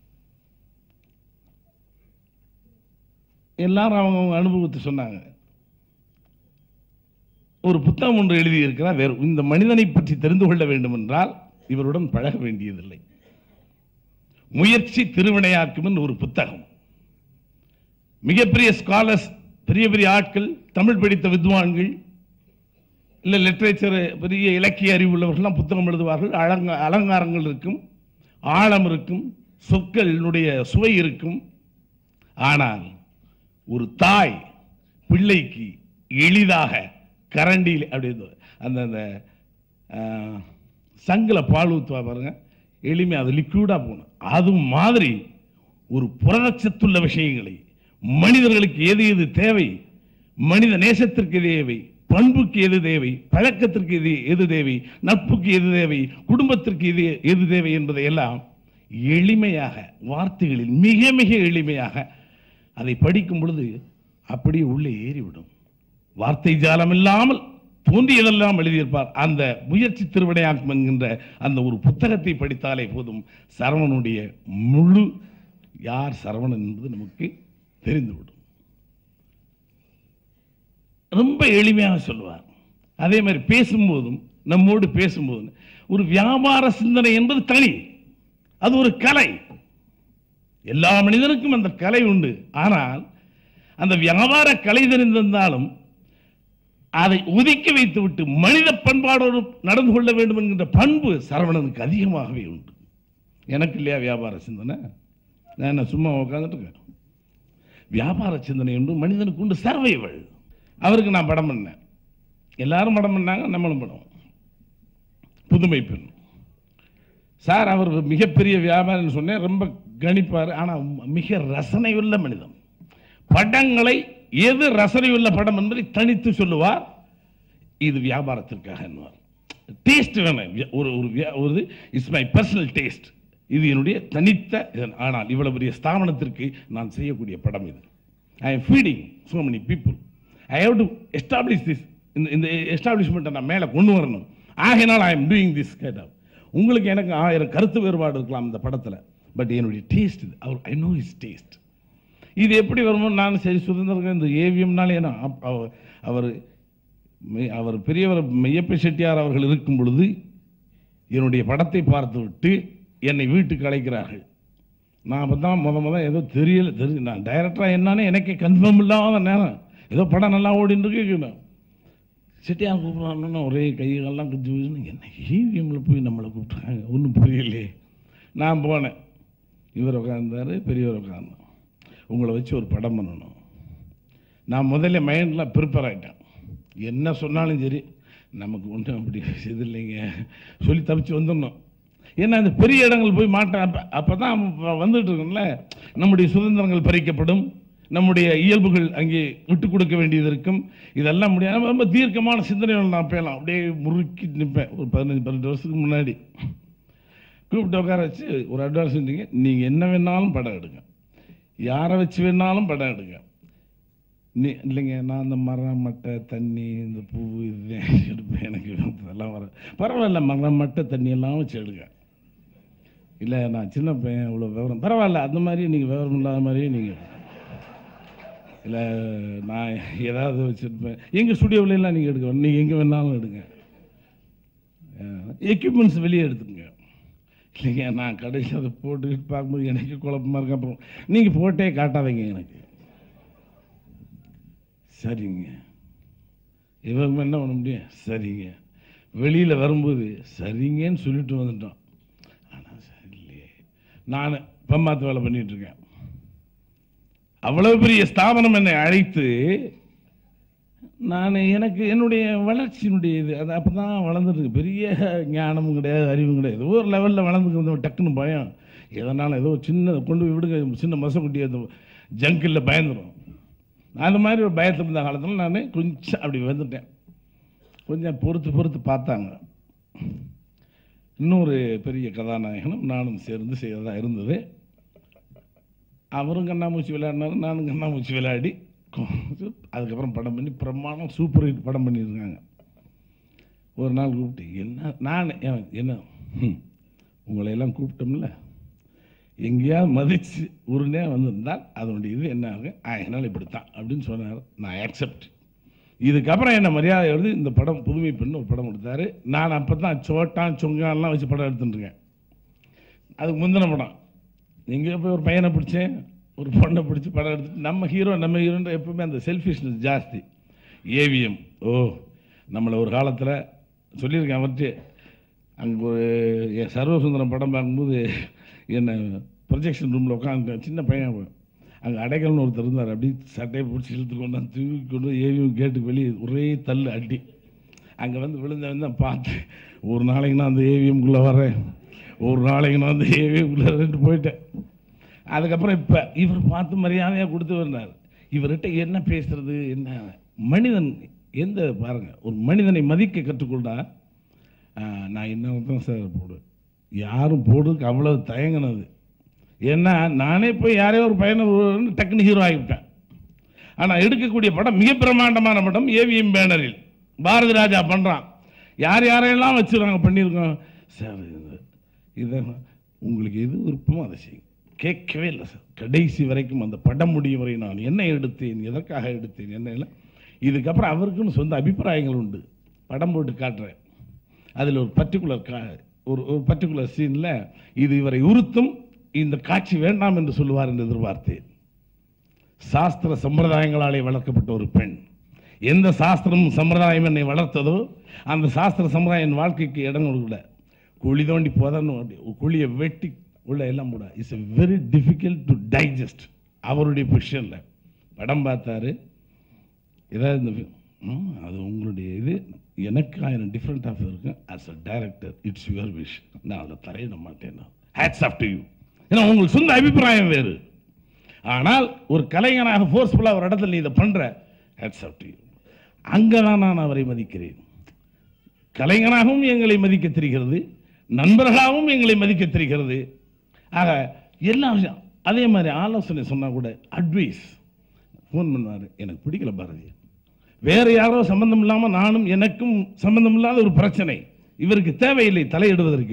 எல்லாரும் அவங்க அவங்க அனுபவத்தை சொன்னாங்க. ஒரு புத்தகம் ஒன்று எழுதியிருக்கிறார். வேறு இந்த மனிதனை பற்றி தெரிந்து கொள்ள வேண்டும் என்றால் இவருடன் பழக வேண்டியதில்லை. முயற்சி திருவினையாக்கும் என்று ஒரு புத்தகம். மிகப்பெரிய ஸ்காலர்ஸ், பெரிய பெரிய ஆட்கள், தமிழ் படித்த வித்வான்கள், இல்லை லிட்ரேச்சர் பெரிய இலக்கிய அறிவு உள்ளவர்கள்லாம் புத்தகம் எழுதுவார்கள். அலங்க அலங்காரங்கள் இருக்கும், ஆழம் இருக்கும், சொற்களினுடைய சுவை இருக்கும். ஆனால் ஒரு தாய் பிள்ளைக்கு எளிதாக கரண்டியில் அப்படி அந்த அந்த சங்கில பால் ஊற்றுவா பாருங்க, எளிமை, அது லிக்விடா போகணும். அது மாதிரி ஒரு புரதச்சத்துள்ள விஷயங்களை, மனிதர்களுக்கு எது எது தேவை, மனித நேசத்திற்கு எது தேவை, பண்புக்கு எது தேவை, பழக்கத்திற்கு எது எது தேவை, நட்புக்கு எது தேவை, குடும்பத்திற்கு எது எது தேவை என்பதை எல்லாம் எளிமையாக வார்த்தைகளில் மிக மிக எளிமையாக அதை படிக்கும் பொழுது அப்படியே உள்ளே ஏறிவிடும். வார்த்தை ஜாலம் இல்லாமல் தோன்றியதெல்லாம் எழுதியிருப்பார். அந்த முயற்சி திருவினையாக்கும் என்கின்ற அந்த ஒரு புத்தகத்தை படித்தாலே போதும், சரவணனுடைய முழு யார் சரவணன் என்பது நமக்கு தெரிந்துவிடும். ரொம்ப எளிமையாக சொல்லுவார். அதே மாதிரி பேசும்போதும், நம்மோடு பேசும்போது ஒரு வியாபார சிந்தனை என்பது தனி, அது ஒரு கலை. எல்லா மனிதனுக்கும் அந்த கலை உண்டு. ஆனால் அந்த வியாபார கலை தெரிந்திருந்தாலும் அதை ஒதுக்கி வைத்து விட்டு மனித பண்பாடோடு நடந்து கொள்ள வேண்டும் என்கின்ற பண்பு சரவணனுக்கு அதிகமாகவே உண்டு. எனக்கு இல்லையா வியாபார சிந்தனை? நான் என்ன சும்மா உட்காந்துட்டு இருக்கேன். வியாபார சிந்தனை உண்டு, மனிதனுக்கு உண்டு. சர்வைவல். அவருக்கு நான் படம் பண்ணேன், எல்லாரும் படம் பண்ணாங்க, நம்மளும் படம். புதுமை பெண் சார், அவர் மிகப்பெரிய வியாபாரின்னு சொன்னேன், ரொம்ப கணிப்பார். ஆனால் மிக ரசனை உள்ள மனிதன். படங்களை எது ரசனை உள்ள படம் என்பதை தனித்து சொல்லுவார். இது வியாபாரத்திற்காக என்னவார், டேஸ்ட் வேணும். ஒரு ஒரு இட்ஸ் மை பர்சனல் டேஸ்ட், இது என்னுடைய தனித்த. ஆனால் இவ்வளவு பெரிய ஸ்தாபனத்திற்கு நான் செய்யக்கூடிய படம் இது. I am feeding so many people. I have to establish this. இந்த எஸ்டாப்ளிஷ்மெண்ட்டை நான் மேலே கொண்டு வரணும். ஆகையினால் I am doing this kind of. உங்களுக்கு எனக்கு ஆயிரம் கருத்து வேறுபாடு இருக்கலாம் இந்த படத்தில், பட் என்னுடைய டேஸ்ட் இது. அவர் ஐ நோ ஹிஸ் டேஸ்ட். இது எப்படி வருமோ நான் சரி சுதந்திரம். இந்த ஏவிஎம்னாலே ஏன்னா அவர் அவர் பெரியவர் மெய்யப்ப செட்டியார் அவர்கள் இருக்கும் பொழுது என்னுடைய படத்தை பார்த்து விட்டு என்னை வீட்டுக்கு அழைக்கிறார்கள். நான் அப்போ தான் முத முத ஏதோ தெரியல தெரிஞ்சு நான் டைரக்டராக என்னன்னு எனக்கே கன்ஃபார்ம் இல்லாத நேரம், ஏதோ படம் நல்லா ஓடின்னு இருக்கு. செட்டியார் கூப்பிட்றாங்கன்னா ஒரே கைகளெல்லாம் குஞ்சு என்ன ஏவிஎம்மில் போய் நம்மளை கூப்பிட்றாங்க, ஒன்றும் புரியலையே. நான் போனேன், இவர் உட்கார்ந்தார், பெரியவர் உட்கார்ந்தோம். உங்களை வச்சு ஒரு படம் பண்ணணும். நான் முதல்ல மைண்டில் ப்ரிப்பேர் ஆகிட்டேன். என்ன சொன்னாலும் சரி நமக்கு ஒன்றும் அப்படி இது இல்லைங்க சொல்லி தப்பிச்சு வந்துடணும். ஏன்னா அந்த பெரிய இடங்கள் போய் மாட்டேன். அப்போ அப்போ தான் வந்துட்டு இருக்கோம்ல, நம்முடைய சுதந்திரங்கள் பறிக்கப்படும், நம்முடைய இயல்புகள் அங்கே விட்டு கொடுக்க வேண்டியது இருக்கும். இதெல்லாம் முடியாது. ரொம்ப தீர்க்கமான சிந்தனைகள் நான் பேசலாம். அப்படியே முறுக்கி நிற்பேன். ஒரு பதினஞ்சு பன்னெண்டு வருஷத்துக்கு முன்னாடி கூப்பிட்டு உட்கார வச்சு ஒரு அட்வான்ஸ் செஞ்சீங்க, நீங்கள் என்ன வேணாலும் படம் எடுங்க, யாரை வச்சு வேணாலும் படம் எடுங்க. நீ இல்லைங்க நான் அந்த மரம் மட்டை தண்ணி இந்த பூ இது எடுப்பேன், எனக்கு இதெல்லாம் வர பரவாயில்ல, மரம் மட்டை தண்ணி எல்லாம் வச்சு எடுங்க. இல்லை நான் சின்ன பையன் இவ்வளோ விவரம் பரவாயில்ல, அந்த மாதிரி நீங்கள் விவரம் இல்லாத மாதிரியே நீங்கள் இல்லை நான் ஏதாவது வச்சுருப்பேன். எங்கள் ஸ்டுடியோவிலாம் நீங்கள் எடுக்க நீங்கள் எங்கே வேணாலும் எடுங்க, எக்யூப்மெண்ட்ஸ் வெளியே எடுத்துங்க. இல்லைங்க நான் கடைசியில் அதை போட்டுக்கிட்டு பார்க்கும்போது எனக்கு குழப்பமாக இருக்கு. அப்புறம் நீங்கள் போட்டே காட்டாதீங்க எனக்கு. சரிங்க, இவங்க என்ன பண்ண முடியும்? சரிங்க. வெளியில் வரும்போது சரிங்கன்னு சொல்லிட்டு வந்துட்டோம். ஆனால் சரி இல்லையே, நான் பம்மாத்து வேலை பண்ணிட்டு இருக்கேன். அவ்வளவு பெரிய ஸ்தாபனம் என்னை அழைத்து, நான் எனக்கு என்னுடைய வளர்ச்சியினுடைய இது அது அப்போ தான் வளர்ந்துருக்கு. பெரிய ஞானமும் கிடையாது, அறிவும் கிடையாது. ஒரு லெவலில் வளர்ந்துருக்கு. டக்குன்னு பயம், எதனால ஏதோ சின்ன கொண்டு போய் விடுங்க, சின்ன மசக்குட்டி அந்த ஜங்கில் பயந்துடும். அந்த மாதிரி ஒரு பயத்தில் இருந்த காலத்தில் நான் கொஞ்சம் அப்படி வந்துட்டேன். கொஞ்சம் பொறுத்து பொறுத்து பார்த்தாங்க. இன்னொரு பெரிய கதாநாயகனும் நானும் சேர்ந்து செய்யறதா இருந்தது. அவரும் கண்ணாமூச்சி விளையாடினாரு, நானும் கண்ணாமூச்சி விளையாடி அதுக்கப்புறம் படம் பண்ணி பிரமாணம் சூப்பர் ஹிட் படம் பண்ணியிருக்காங்க. ஒரு நாள் கூப்பிட்டு என்ன நான் என்ன உங்களையெல்லாம் கூப்பிட்டோம்ல, எங்கேயாவது மதித்து உருனே வந்திருந்தால் அதனுடைய இது என்ன ஆகும், அதனால் இப்படித்தான் அப்படின்னு சொன்னார். நான் அக்செப்ட். இதுக்கப்புறம் என்ன மரியாதை எழுதி இந்த படம் புதுமை பெண்ணு ஒரு படம் கொடுத்தாரு. நான் அப்போ தான் சோட்டான் சொங்கான்லாம் வச்சு படம் எடுத்துட்டுருக்கேன். அதுக்கு முந்தின படம் எங்கேயோ போய் ஒரு பையனை பிடிச்சேன், ஒரு பொண்ணை பிடிச்சி படம் எடுத்துட்டு நம்ம ஹீரோ நம்ம ஹீரோன்ற எப்பவுமே அந்த செல்ஃபிஷ்னஸ் ஜாஸ்தி. ஏவிஎம் ஓ நம்மளை ஒரு காலத்தில் சொல்லியிருக்கேன் அவர்கிட்ட. அங்கே ஒரு என் சர்வசுந்தரம் படம் பார்க்கும்போது என்னை ப்ரொஜெக்ஷன் ரூமில் உட்காந்து சின்ன பையன் அங்கே அடைக்கல்னு ஒருத்தர் இருந்தார். அப்படி சட்டையை பிடிச்சி இழுத்து கொண்டு தூக்கி கொண்டு ஏவிஎம் கேட்டுக்கு வெளியே ஒரே தள்ளு அடி. அங்கே வந்து விழுந்தவன் தான் பார்த்து, ஒரு நாளைக்கு நான் அந்த ஏவிஎம்குள்ளே வரேன், ஒரு நாளைக்கு நான் அந்த ஏவிஎம்குள்ளே ரெண்டு போயிட்டேன். அதுக்கப்புறம் இப்போ இவர் பார்த்து மரியாதையாக கொடுத்து வந்தார். இவர்கிட்ட என்ன பேசுறது, என்ன மனிதன் எந்த பாருங்கள், ஒரு மனிதனை மதிக்க கற்றுக்கொண்டா நான் என்ன தான் சார் போடுவேன், யாரும் போடுறதுக்கு அவ்வளவு தயங்கினது. ஏன்னா நானே போய் யாரையோ ஒரு பையனை டக்குன்னு ஹீரோ ஆகிவிட்டேன். ஆனால் எடுக்கக்கூடிய படம் மிக பிரமாண்டமான படம் ஏவிஎம் பேனரில் பாரதி ராஜா பண்ணுறான். யார் யாரையெல்லாம் வச்சு நாங்கள் பண்ணியிருக்கோம் சார். இதை உங்களுக்கு எது விருப்பமோ அதை செய்யும். கேட்கவே இல்லை சார். கடைசி வரைக்கும் அந்த படம் முடியும் வரை நான் என்ன எடுத்தேன், எதற்காக எடுத்தேன், என்ன இல்லை. இதுக்கப்புறம் அவருக்குன்னு சொந்த அபிப்பிராயங்கள் உண்டு. படம் போட்டு காட்டுறேன். அதில் ஒரு பர்டிகுலர் கா ஒரு ஒரு பர்டிகுலர் சீனில் இது இவரை உறுத்தும், இந்த காட்சி வேண்டாம் என்று சொல்லுவார் என்று எதிர்பார்த்தேன். சாஸ்திர சம்பிரதாயங்களாலே வளர்க்கப்பட்ட ஒரு பெண், எந்த சாஸ்திரமும் சம்பிரதாயம் என்னை வளர்த்ததோ அந்த சாஸ்திர சம்பிரதாயம் என் வாழ்க்கைக்கு இடம் கொடுக்கல. குழி தோண்டி போதன்னு குழியை வெட்டி உள்ள எல்லாம் கூட it's a very difficult to digest. அவருடைய பொசிஷனில் படம் பார்த்தாரு. ஏதாவது அது உங்களுடைய இது, எனக்கு ஆயிரம் டிஃப்ரெண்ட் ஆஃப் இருக்கும். As a director it's your wish, நான் அதை தலையிட மாட்டேன். Hats off to you. ஏன்னா உங்களுக்கு சொந்த அபிப்பிராயம் வேறு. ஆனால் ஒரு கலைஞனாக ஃபோர்ஸ்ஃபுல்லாக ஒரு இடத்துல நீ இதை பண்ணுற, ஹேட்ஸ் ஆஃப் டு யூ. அங்கே தான் நான் அவரை மதிக்கிறேன். கலைஞனாகவும் எங்களை மதிக்க தெரிகிறது, நண்பர்களாகவும் எங்களை மதிக்க தெரிகிறது. ஆக எல்லா விஷயம் அதே மாதிரி ஆலோசனை சொன்னால் கூட அட்வைஸ் ஃபோன் பண்ணுவார். எனக்கு பிடிக்கல பாரதி, வேறு யாரோ சம்பந்தம் இல்லாமல் நானும் எனக்கும் சம்பந்தம் இல்லாத ஒரு பிரச்சனை, இவருக்கு தேவையில்லை தலையிடுவதற்கு.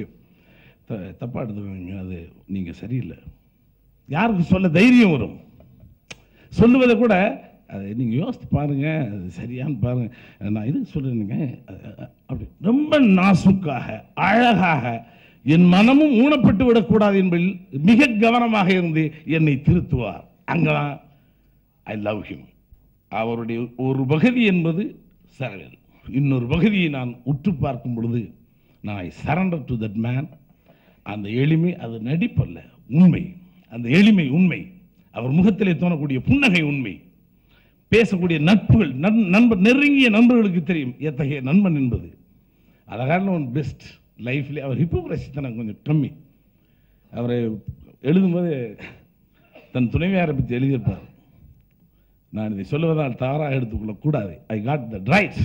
தப்பா எடுத்துக்கோங்க, அது நீங்கள் சரியில்லை. யாருக்கு சொல்ல தைரியம் வரும்? சொல்லுவதை கூட அதை நீங்கள் யோசித்து பாருங்கள், அது சரியான்னு பாருங்கள். நான் இது சொல்கிறேனுங்க, அப்படி ரொம்ப நாசுக்காக அழகாக என் மனமும் ஊனப்பட்டு விடக்கூடாது என்பதில் மிக கவனமாக இருந்து என்னை திருத்துவார். அங்கதான் ஐ லவ் ஹிம். அவருடைய ஒரு பகுதி என்பது சரவல், இன்னொரு பகுதியை நான் உற்று பார்க்கும் பொழுது நான் I surrender to that man. அந்த எளிமை அது நடிப்பல்ல, உண்மை. அந்த எளிமை உண்மை. அவர் முகத்திலே தோணக்கூடிய புன்னகை உண்மை, பேசக்கூடிய நட்புகள், நண்பர், நெருங்கிய நண்பர்களுக்கு தெரியும் எத்தகைய நண்பன் என்பது. அழகான ஒன் பெஸ்ட் லைஃப்ல. அவர் ஹிப்போக்ரசி தனம் கொஞ்சம் கம்மி. அவரை எழுதும்போது தன் துணைவியாரை பற்றி எழுதியிருப்பார். நான் இதை சொல்லுவதால் தவறாக எடுத்துக்கொள்ளக்கூடாது. I got the rights.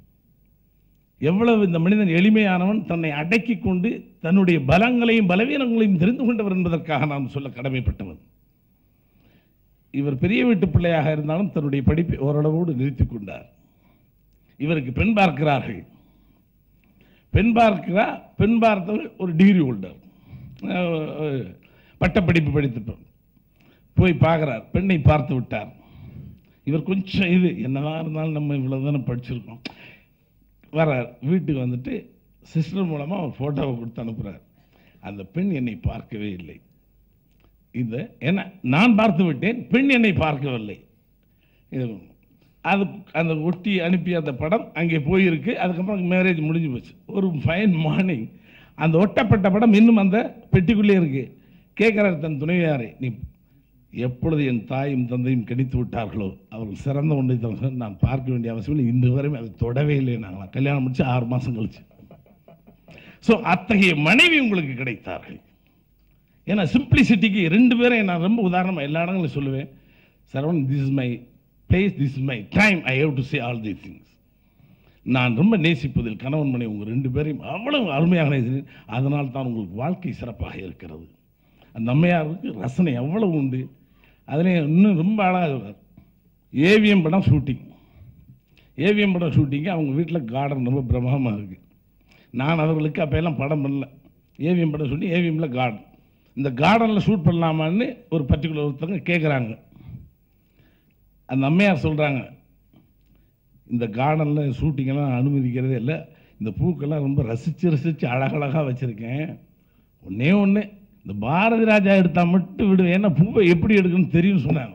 எவ்வளவு இந்த மனிதன் எளிமையானவன், தன்னை அடக்கி கொண்டு தன்னுடைய பலங்களையும் பலவீனங்களையும் தெரிந்து கொண்டவர் என்பதற்காக நான் சொல்ல கடமைப்பட்டவன். இவர் பெரிய வீட்டு பிள்ளையாக இருந்தாலும் தன்னுடைய படிப்பை ஓரளவோடு நிறுத்திக் கொண்டார். இவருக்கு பெண் பார்க்கிறார்கள். பெண் பார்க்கிறா பெண் பார்த்தவர் ஒரு டிகிரி ஹோல்டர், பட்டப்படிப்பு படித்துட்டோம். போய் பார்க்கிறார், பெண்ணை பார்த்து விட்டார். இவர் கொஞ்சம் இது என்னதான் இருந்தாலும் நம்ம இவ்வளவு தானே படிச்சிருக்கோம். வர்றார், வீட்டுக்கு வந்துட்டு சிஸ்டர் மூலமாக ஒரு ஃபோட்டோவை கொடுத்து அனுப்புகிறார். அந்த பெண் என்னை பார்க்கவே இல்லை. இந்த என்ன நான் பார்த்து விட்டேன், பெண் என்னை பார்க்கவில்லை. அது அந்த ஒட்டி அனுப்பி அந்த படம் அங்கே போயிருக்கு. அதுக்கப்புறம் மேரேஜ் முடிஞ்சு போச்சு. ஒரு ஃபைன் மார்னிங் அந்த ஒட்டப்பட்ட படம் இன்னும் அந்த பெட்டிக்குள்ளே இருக்கு. கேட்குறார் தன் துணைவியாரை, நீ எப்பொழுது என் தாயும் தந்தையும் கணித்து விட்டார்களோ அவர்கள் சிறந்த ஒன்றை தான் நான் பார்க்க வேண்டிய அவசியம் இல்லை. இன்று வரையும் அதை தொடவே இல்லை. நாங்கள் கல்யாணம் முடிச்சு ஆறு மாதம் கழிச்சு. ஸோ அத்தகைய மனைவி உங்களுக்கு கிடைத்தார்கள். ஏன்னா சிம்பிளிசிட்டிக்கு ரெண்டு பேரும் நான் ரொம்ப உதாரணமாக எல்லா இடங்களும் சொல்லுவேன். Saravanan, this is my place, this is my time, I have to say all these things. நான் ரொம்ப நேசிப்பதில் கணவன் மனைவி உங்கள் ரெண்டு பேரையும் அவ்வளவு அருமையாக நேசித்தேன். அதனால் தான் உங்களுக்கு வாழ்க்கை சிறப்பாக இருக்கிறது. அந்த அம்மையாருக்கு ரசனை அவ்வளவு உண்டு. அதில் இன்னும் ரொம்ப அழகாக ஏவிஎம் படம் ஷூட்டிங். ஏவிஎம் படம் ஷூட்டிங்கு அவங்க வீட்டில் கார்டன் ரொம்ப பிரமாதமாக இருக்குது. நான் அவர்களுக்கு அப்போ எல்லாம் படம் பண்ணல. ஏவிஎம் படம் சொல்லி ஏவிஎம்மில் கார்டன், இந்த கார்டனில் ஷூட் பண்ணலாமான்னு ஒரு பர்டிகுலர் ஒருத்தவங்க கேட்குறாங்க. அந்த அம்மையார் சொல்கிறாங்க, இந்த கார்டனில் ஷூட்டிங்கெல்லாம் அனுமதிக்கிறதே இல்லை. இந்த பூக்கெல்லாம் ரொம்ப ரசித்து ரசித்து அழகழகாக வச்சுருக்கேன். ஒன்றே ஒன்று, இந்த பாரதி ராஜா எடுத்தால் மட்டும் விடுவேன், ஏன்னா பூவை எப்படி எடுக்கணும்னு தெரியும்னு சொன்னாங்க.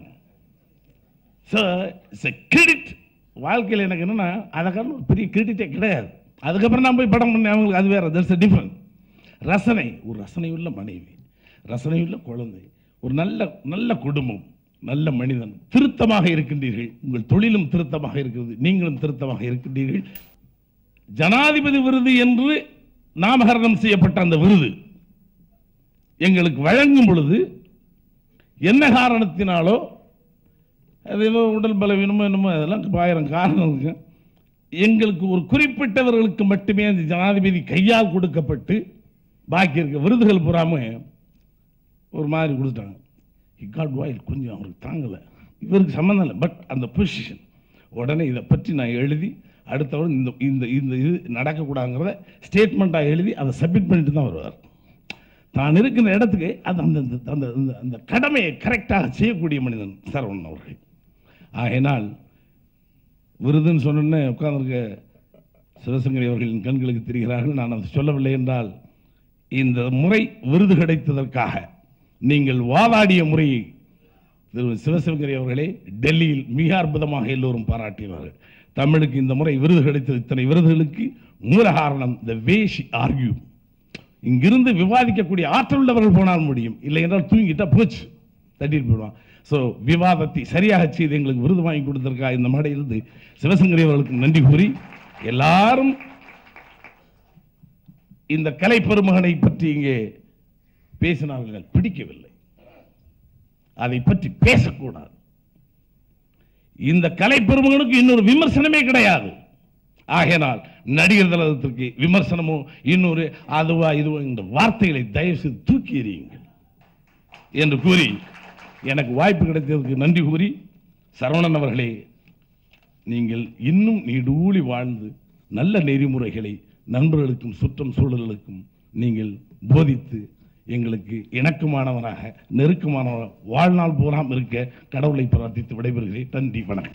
So it's a credit. வாழ்க்கையில் எனக்கு என்னென்னா அதுக்கான ஒரு பெரிய கிரெடிட்டே கிடையாது. அதுக்கப்புறம் நான் போய் படம் பண்ணேன், அவங்களுக்கு அது வேறு, தட்ஸ் எ டிஃப்ரெண்ட். ரசனை, ஒரு ரசனையுள்ள மனைவி, ரசனையுள்ள குழந்தை, ஒரு நல்ல நல்ல குடும்பம், நல்ல மனிதன், திருத்தமாக இருக்கின்றீர்கள். உங்கள் தொழிலும் திருத்தமாக இருக்கிறது, நீங்களும் திருத்தமாக இருக்கின்றீர்கள். ஜனாதிபதி விருது என்று நாமகரணம் செய்யப்பட்ட அந்த விருது எங்களுக்கு வழங்கும் பொழுது என்ன காரணத்தினாலோ, அது ஏதோ உடல் பலவீனமோ என்னமோ, அதெல்லாம் ஆயிரம் காரணம் இருக்கு. எங்களுக்கு ஒரு குறிப்பிட்டவர்களுக்கு மட்டுமே அந்த ஜனாதிபதி கையால் கொடுக்கப்பட்டு பாக்கி இருக்க விருதுகள் புறாம ஒரு மாதிரி கொடுத்தாங்க. இக்காட் வாயில் கொஞ்சம் அவருக்கு தாங்கலை, இவருக்கு சம்மந்தம் இல்லை, பட் அந்த பொசிஷன். உடனே இதை பற்றி நான் எழுதி அடுத்தவன் இந்த இந்த இந்த இது நடக்கக்கூடாதுங்கிறத ஸ்டேட்மெண்ட்டாக எழுதி அதை சப்மிட் பண்ணிட்டு தான் வருவார். தான் இருக்கிற இடத்துக்கு அது அந்த அந்த அந்த கடமையை கரெக்டாக செய்யக்கூடிய மனிதன் சரவணன் அவர்கள். ஆகையினால் விருதுன்னு சொன்னோன்னே உட்கார்ந்துருக்க சிவசங்கரி அவர்களின் கண்களுக்கு தெரிகிறார்கள். நான் அதை சொல்லவில்லை என்றால், இந்த முறை விருது கிடைத்ததற்காக நீங்கள் வாதாடிய முறையை திரு சிவசங்கரி அவர்களே டெல்லியில் மிக அற்புதமாக எல்லோரும் பாராட்டினார்கள். தமிழுக்கு இந்த முறை விருது கிடைத்தது. இத்தனை விருதுகளுக்கு மூல காரணம் த வே ஷி ஆர்கியூ. இங்கிருந்து விவாதிக்கக்கூடிய ஆற்றல் உள்ளவர்கள் போனால் முடியும், இல்லை என்றால் தூங்கிட்டா போச்சு, தட்டிட்டு போயிடுவான். ஸோ விவாதத்தை சரியாக செய்து எங்களுக்கு விருது வாங்கி கொடுத்திருக்கா இந்த மேடையிலிருந்து சிவசங்கரி அவர்களுக்கு நன்றி கூறி, எல்லாரும் இந்த கலை பெருமகனை பற்றி இங்கே பேசினார்கள், பிடிக்கவில்லை, அதை பற்றி பேசக்கூடாது. இந்த கலை பெருமகனுக்கு இன்னொரு விமர்சனமே கிடையாது. ஆகையினால் நடிகர் தளத்திற்கு விமர்சனமோ இன்னொரு அதுவா இதுவோ இந்த வார்த்தைகளை தயவு செய்து தூக்கி எறியுங்கள் என்று கூறி, எனக்கு வாய்ப்பு கிடைத்ததற்கு நன்றி கூறி, சரவணன் அவர்களே, நீங்கள் இன்னும் நீடூழி வாழ்ந்து நல்ல நெறிமுறைகளை நண்பர்களுக்கும் சுற்றம் சூழல்களுக்கும் நீங்கள் போதித்து எங்களுக்கு இணக்கமானவராக நெருக்கமானவராக வாழ்நாள் பூராம் இருக்க கடவுளை பிரார்த்தித்து விடைபெறுகிறேன். நன்றி, வணக்கம்.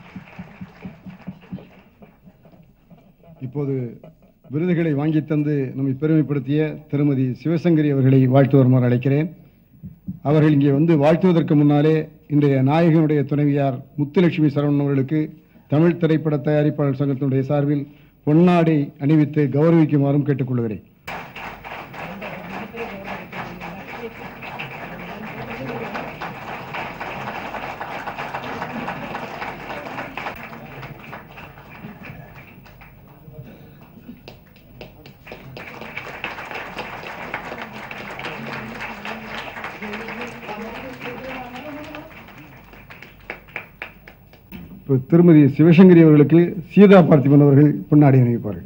இப்போது விருதுகளை வாங்கி தந்து நம்மை பெருமைப்படுத்திய திருமதி சிவசங்கரி அவர்களை வாழ்த்து வருமாறு அழைக்கிறேன். அவர்கள் இங்கே வந்து வாழ்த்துவதற்கு முன்னாலே இன்றைய நாயகனுடைய துணைவியார் முத்துலட்சுமி சரவணன் அவர்களுக்கு தமிழ் திரைப்பட தயாரிப்பாளர் சங்கத்தினுடைய சார்பில் பொன்னாடை அணிவித்து கௌரவிக்குமாறும் கேட்டுக்கொள்கிறேன். இப்போ திருமதி சிவசங்கரி அவர்களுக்கு சீதா பார்த்திபன் அவர்கள் பொன்னாடை அணிவிப்பார்கள்.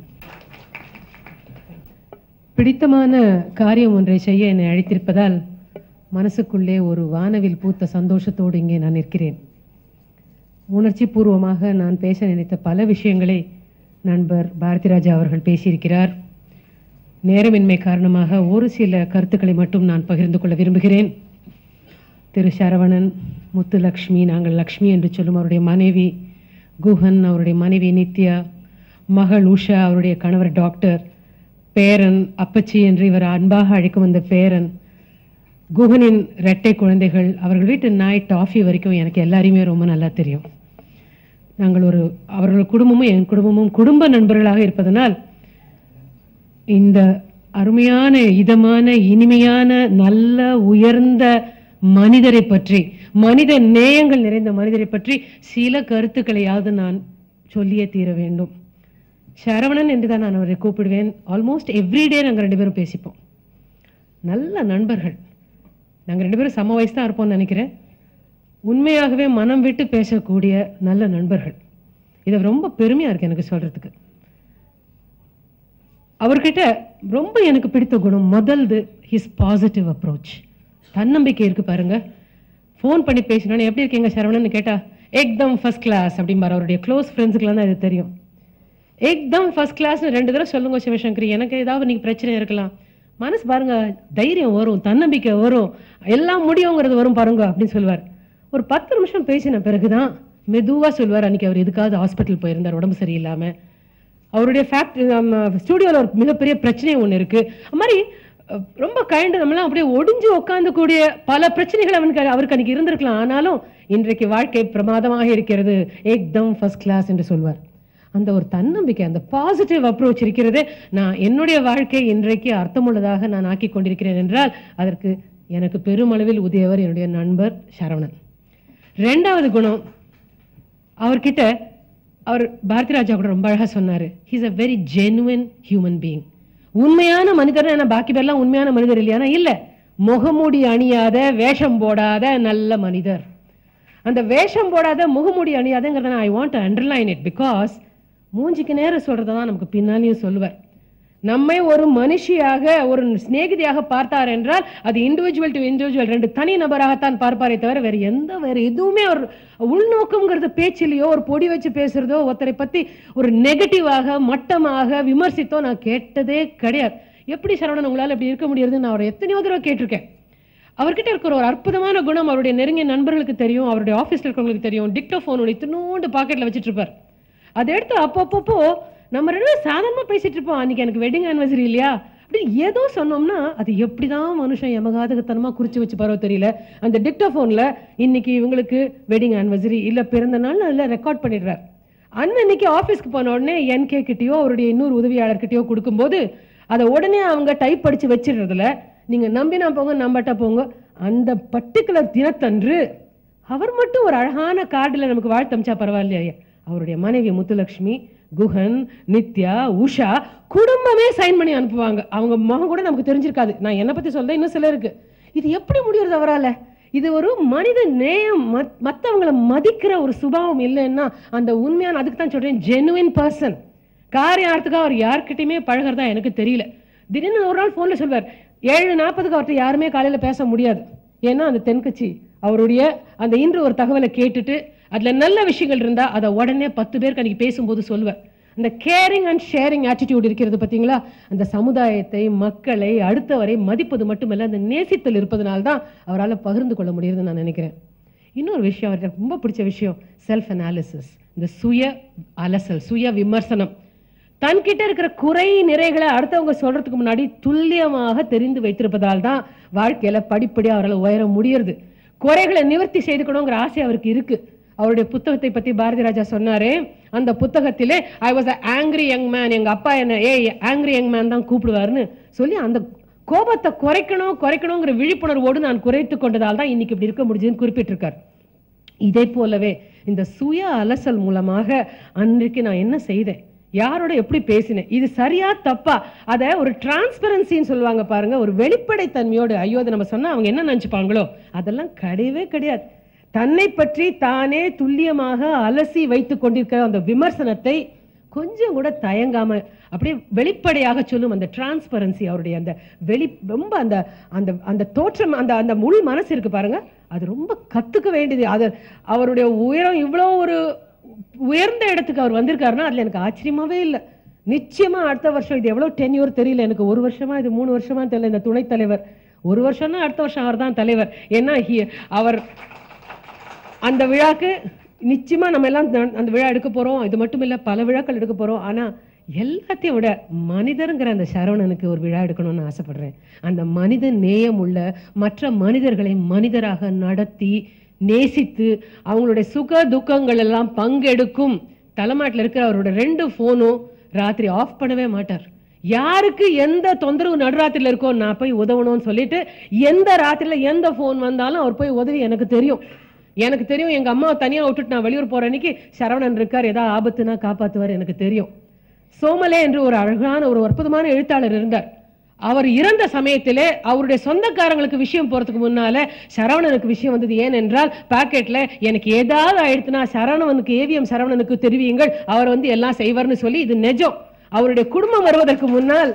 பிடித்தமான காரியம் ஒன்றை செய்ய என்னை அழைத்திருப்பதால் மனசுக்குள்ளே ஒரு வானவில் பூத்த சந்தோஷத்தோடு இங்கே நான் நிற்கிறேன். உணர்ச்சி பூர்வமாக நான் பேச நினைத்த பல விஷயங்களை நண்பர் பாரதிராஜா அவர்கள் பேசியிருக்கிறார். நேரமின்மை காரணமாக ஒரு சில கருத்துக்களை மட்டும் நான் பகிர்ந்து கொள்ள விரும்புகிறேன். திரு சரவணன், முத்துலக்ஷ்மி, நாங்கள் லக்ஷ்மி என்று சொல்லும் அவருடைய மனைவி குஹன், அவருடைய மனைவி நித்யா, மகள் உஷா, அவருடைய கணவர் டாக்டர், பேரன் அப்பச்சி என்று இவர் அன்பாக அழைக்கும் அந்த பேரன், குஹனின் இரட்டை குழந்தைகள், அவர்கள் வீட்டு நாய் டாஃபி வரைக்கும் எனக்கு எல்லாரையுமே ரொம்ப நல்லா தெரியும். நாங்கள் ஒரு அவர்கள் குடும்பமும் என் குடும்பமும் குடும்ப நண்பர்களாக இருப்பதனால் இந்த அருமையான இதமான இனிமையான நல்ல உயர்ந்த மனிதரை பற்றி, மனித நேயங்கள் நிறைந்த மனிதரை பற்றி சில கருத்துக்களையாவது நான் சொல்லியே தீர வேண்டும். சரவணன் என்று தான் நான் அவரை கூப்பிடுவேன். ஆல்மோஸ்ட் எவ்ரிடே நாங்கள் ரெண்டு பேரும் பேசிப்போம். நல்ல நண்பர்கள். நாங்கள் ரெண்டு பேரும் சம வயசு தான் இருப்போம்னு நினைக்கிறேன். உண்மையாகவே மனம் விட்டு பேசக்கூடிய நல்ல நண்பர்கள். இது ரொம்ப பெருமையா இருக்கு எனக்கு சொல்றதுக்கு. அவர்கிட்ட ரொம்ப எனக்கு பிடித்த குணம் முதல்து ஹிஸ் பாசிட்டிவ் அப்ரோச். தன்னம்பிக்கை இருக்கு பாருங்க. ஃபோன் பண்ணி பேசினா எப்படி இருக்கீங்க சரவணன் கேட்டா ஏக்தம் ஃபர்ஸ்ட் கிளாஸ் அப்படிம்பார். அவருடைய க்ளோஸ் ஃப்ரெண்ட்ஸுக்குலாம் தான் இது தெரியும். ஏக்தம் ஃபர்ஸ்ட் கிளாஸ் ரெண்டு தடவை சொல்லுங்க சிவசங்கரி, எனக்கு ஏதாவது நீங்க பிரச்சனை இருக்கலாம், மனசு பாருங்க தைரியம் வரும், தன்னம்பிக்கை வரும், எல்லாம் முடியுங்கிறது வரும் பாருங்க அப்படின்னு சொல்லுவார். ஒரு பத்து நிமிஷம் பேசின பிறகுதான் மெதுவா சொல்வார். அன்னைக்கு அவர் எதுக்காவது ஹாஸ்பிட்டல் போயிருந்தார் உடம்பு சரியில்லாம. அவருடைய ஃபேக்ட் ஸ்டுடியோவில் ஒரு மிகப்பெரிய பிரச்சனை ஒன்று இருக்கு. அது மாதிரி ரொம்ப கைண்டு நம்மளாம் அப்படியே ஒடிஞ்சு உட்காந்து கூடிய பல பிரச்சனைகள் அவனுக்கு அவருக்கு அன்னைக்கு இருந்திருக்கலாம். ஆனாலும் இன்றைக்கு வாழ்க்கை பிரமாதமாக இருக்கிறது, ஏக்தம் ஃபர்ஸ்ட் கிளாஸ் என்று சொல்வார். அந்த ஒரு தன்னம்பிக்கை, அந்த பாசிட்டிவ் அப்ரோச் இருக்கிறது. நான் என்னுடைய வாழ்க்கை இன்றைக்கு அர்த்தமுள்ளதாக நான் ஆக்கி கொண்டிருக்கிறேன் என்றால் அதற்கு எனக்கு பெருமளவில் உதவியவர் என்னுடைய நண்பர் சரவணன். ரெண்டாவது குணம் அவர்கிட்ட, அவர் பாரதிராஜா கூட ரொம்ப அழகா சொன்னாரு, he's a very genuine human being. உண்மையான மனிதர். என்ன பாக்கி பேர்லாம் உண்மையான மனிதர் இல்லையானா இல்ல, முகமூடி அணியாத வேஷம் போடாத நல்ல மனிதர். அந்த வேஷம் போடாத முகமூடி அணியாதங்கிறத I want to underline it because மூஞ்சிக்கு நேரம் சொல்றதான் நமக்கு பின்னாலேயும் சொல்லுவார். நம்மை ஒரு மனுஷியாக ஒரு சிநேகிதியாக பார்த்தார் என்றால் அது இண்டிவிஜுவல் டு இண்டிவிஜுவல் ரெண்டு தனி நபராகத்தான் பார்ப்பாரே தவிர வேற எந்த வேற எதுவுமே ஒரு உள்நோக்கம்ங்கிறது பேச்சிலையோ ஒரு பொடி வச்சு பேசுறதோ ஒருத்தரை பத்தி ஒரு நெகட்டிவாக மட்டமாக விமர்சித்தோ நான் கேட்டதே கிடையாது. எப்படி சரவணன் உங்களால் இப்படி இருக்க முடியுதுன்னு நான் அவரை எத்தனையோ தடவை கேட்டிருக்கேன். அவர்கிட்ட இருக்கிற ஒரு அற்புதமான குணம் அவருடைய நெருங்கிய நண்பர்களுக்கு தெரியும், அவருடைய ஆஃபீஸ்ல இருக்கிறவங்களுக்கு தெரியும். டிக்டோஃபோன் இத்தினோண்டு பாக்கெட்ல வச்சுட்டு இருப்பார். அதை எடுத்து அப்பப்போ நம்ம ரெண்டு சாதாரணமா பேசிட்டு இருப்போம். அன்னைக்கு எனக்கு வெட்டிங் ஆனிவர்சரி இல்லையா அப்படி ஏதோ சொன்னோம்னா அது எப்படிதான் மனுஷன் எமகாதகத்தனமா குறிச்சு வச்சு பரவ தெரியல. அந்த டிக்டோஃபோன்ல இன்னைக்கு இவங்களுக்கு வெட்டிங் ஆனிவர்சரி இல்ல பிறந்த நாள் அதுல ரெக்கார்ட் பண்ணிடுறார். அன்னைக்கு ஆபீஸ்க்கு போன உடனே என் கே கிட்டயோ அவருடைய இன்னொரு உதவியாளர்கிட்டயோ கொடுக்கும்போது அதை உடனே அவங்க டைப் படிச்சு வச்சிடுறதுல நீங்க நம்பினா போங்க நம்பட்டா போங்க. அந்த பர்டிகுலர் தினத்தன்று அவர் மட்டும் ஒரு அழகான கார்டுல நமக்கு வாழ்த்து அமிச்சா பரவாயில்லையா, அவருடைய மனைவி முத்துலட்சுமி, குஹன், நித்யா, உஷா குடும்பமே சைன் பண்ணி அனுப்புவாங்க. அவங்க முகம் கூட நமக்கு தெரிஞ்சிருக்காது. நான் என்ன பத்தி சொல்றேன், இன்னும் சிலருக்கு இது எப்படி முடியுறது அவரால? இது ஒரு மனித நேயம், மற்றவங்களை மதிக்கிற ஒரு சுபாவம் இல்லைன்னா அந்த உண்மையான, அதுக்கு தான் சொல்றேன் ஜெனுவின் பர்சன். காரியார்த்துக்காக அவர் யார்கிட்டயுமே பழகிறதா எனக்கு தெரியல. திடீர்னு ஒரு நாள் போன்ல சொல்வார், ஏழு நாற்பதுக்கு அவர்கிட்ட யாருமே காலையில பேச முடியாது. ஏன்னா அந்த தென்கட்சி அவருடைய அந்த இன்று ஒரு தகவலை கேட்டுட்டு அதுல நல்ல விஷயங்கள் இருந்தா அதை உடனே பத்து பேருக்கு அன்னைக்கு பேசும்போது சொல்லுவார். அந்த கேரிங் அண்ட் ஷேரிங் ஆட்டிடியூட் இருக்கிறது பார்த்தீங்களா, அந்த சமுதாயத்தை மக்களை அடுத்தவரை மதிப்பது மட்டுமல்ல அந்த நேசித்தல் இருப்பதனால்தான் அவரால் பகிர்ந்து கொள்ள முடியுதுன்னு நான் நினைக்கிறேன். இன்னொரு விஷயம் அவருக்கு ரொம்ப பிடிச்ச விஷயம் செல்ஃப் அனாலிசிஸ், இந்த சுய அலசல், சுய விமர்சனம். தன்கிட்ட இருக்கிற குறை நிறைகளை அடுத்தவங்க சொல்றதுக்கு முன்னாடி துல்லியமாக தெரிந்து வைத்திருப்பதால் தான் வாழ்க்கையில படிப்படியா அவரால் உயர முடியுது. குறைகளை நிவர்த்தி செய்துக்கணுங்கிற ஆசை அவருக்கு இருக்கு. அவருடைய புத்தகத்தை பத்தி பாரதிராஜா சொன்னாரே, அந்த புத்தகத்திலே I was a angry young man, எங்க அப்பா என்ன ஏ ஆங்கிரி யங் மேன் தான் கூப்பிடுவாருன்னு சொல்லி அந்த கோபத்தை குறைக்கணும் குறைக்கணுங்கிற விழிப்புணர்வோடு நான் குறைத்து கொண்டதால் தான் இன்னைக்கு இப்படி இருக்க முடியுதுன்னு குறிப்பிட்டிருக்கார். இதே போலவே இந்த சுய அலசல் மூலமாக அன்றைக்கு நான் என்ன செய்தேன், யாரோட எப்படி பேசினேன், இது சரியா தப்பா, அத ஒரு டிரான்ஸ்பரன்சின்னு சொல்லுவாங்க பாருங்க, ஒரு வெளிப்படை தன்மையோடு, ஐயோ அதை நம்ம சொன்னா அவங்க என்ன நினைச்சுப்பாங்களோ அதெல்லாம் கிடையவே கிடையாது. தன்னை பற்றி தானே துல்லியமாக அலசி வைத்துக் கொண்டிருக்கிற அந்த விமர்சனத்தை கொஞ்சம் கூட தயங்காம அப்படியே வெளிப்படையாக சொல்லும் அந்த டிரான்ஸ்பரன்சி, அவருடைய அந்த வெளி ரொம்ப அந்த அந்த அந்த தோற்றம், அந்த அந்த முள் மனசு இருக்கு பாருங்க, அது ரொம்ப கத்துக்க வேண்டியது. அது அவருடைய உயரம் இவ்வளோ ஒரு உயர்ந்த இடத்துக்கு அவர் வந்திருக்காருன்னா அதுல எனக்கு ஆச்சரியமாவே இல்லை. நிச்சயமா அடுத்த வருஷம், இது எவ்வளவு டென்யூர் தெரியல எனக்கு, ஒரு வருஷமா இது மூணு வருஷமா தெரியல, இந்த துணைத் தலைவர் ஒரு வருஷம்னா அடுத்த வருஷம் அவர் தான் தலைவர். ஏன்னா அவர் அந்த விழாக்கு நிச்சயமா நம்ம எல்லாம் அந்த விழா எடுக்க போறோம். இது மட்டும் இல்ல, பல விழாக்கள் எடுக்க போறோம். ஆனா எல்லாத்தையும் விட மனிதருங்கிற அந்த சரவணனுக்கு ஒரு விழா எடுக்கணும்னு ஆசைப்படுறேன். அந்த மனித நேயம் உள்ள மற்ற மனிதர்களை மனிதராக நடத்தி நேசித்து அவங்களுடைய சுக துக்கங்கள் எல்லாம் பங்கெடுக்கும் தலைமாட்டில் இருக்கிற அவரோட ரெண்டு போனும் ராத்திரி ஆஃப் பண்ணவே மாட்டார். யாருக்கு எந்த தொந்தரவு நடுராத்திரில இருக்கோ நான் போய் உதவணும்னு சொல்லிட்டு எந்த ராத்திரில எந்த போன் வந்தாலும் அவர் போய் உதவி. எனக்கு தெரியும் எனக்கு தெரியும் எங்க அம்மாவை தனியா விட்டுட்டு நான் வெளியூர் போற அன்னைக்கு சரவணன் இருக்கார், ஏதாவது ஆபத்துனா காப்பாத்துவார். எனக்கு தெரியும். சோமலே என்று ஒரு அழகான ஒரு அற்புதமான எழுத்தாளர் இருந்தார். அவர் இறந்த சமயத்திலே அவருடைய சொந்தக்காரங்களுக்கு விஷயம் போறதுக்கு முன்னால சரவணனுக்கு விஷயம் வந்தது. ஏனென்றால் பாக்கெட்ல எனக்கு ஏதாவது ஆயிடுச்சுன்னா சரவணனுக்கு ஏவிஎம் சரவணனுக்கு தெரிவியுங்கள், அவர் வந்து எல்லாம் செய்வார்னு சொல்லி, இது நிஜம். அவருடைய குடும்பம் வருவதற்கு முன்னால்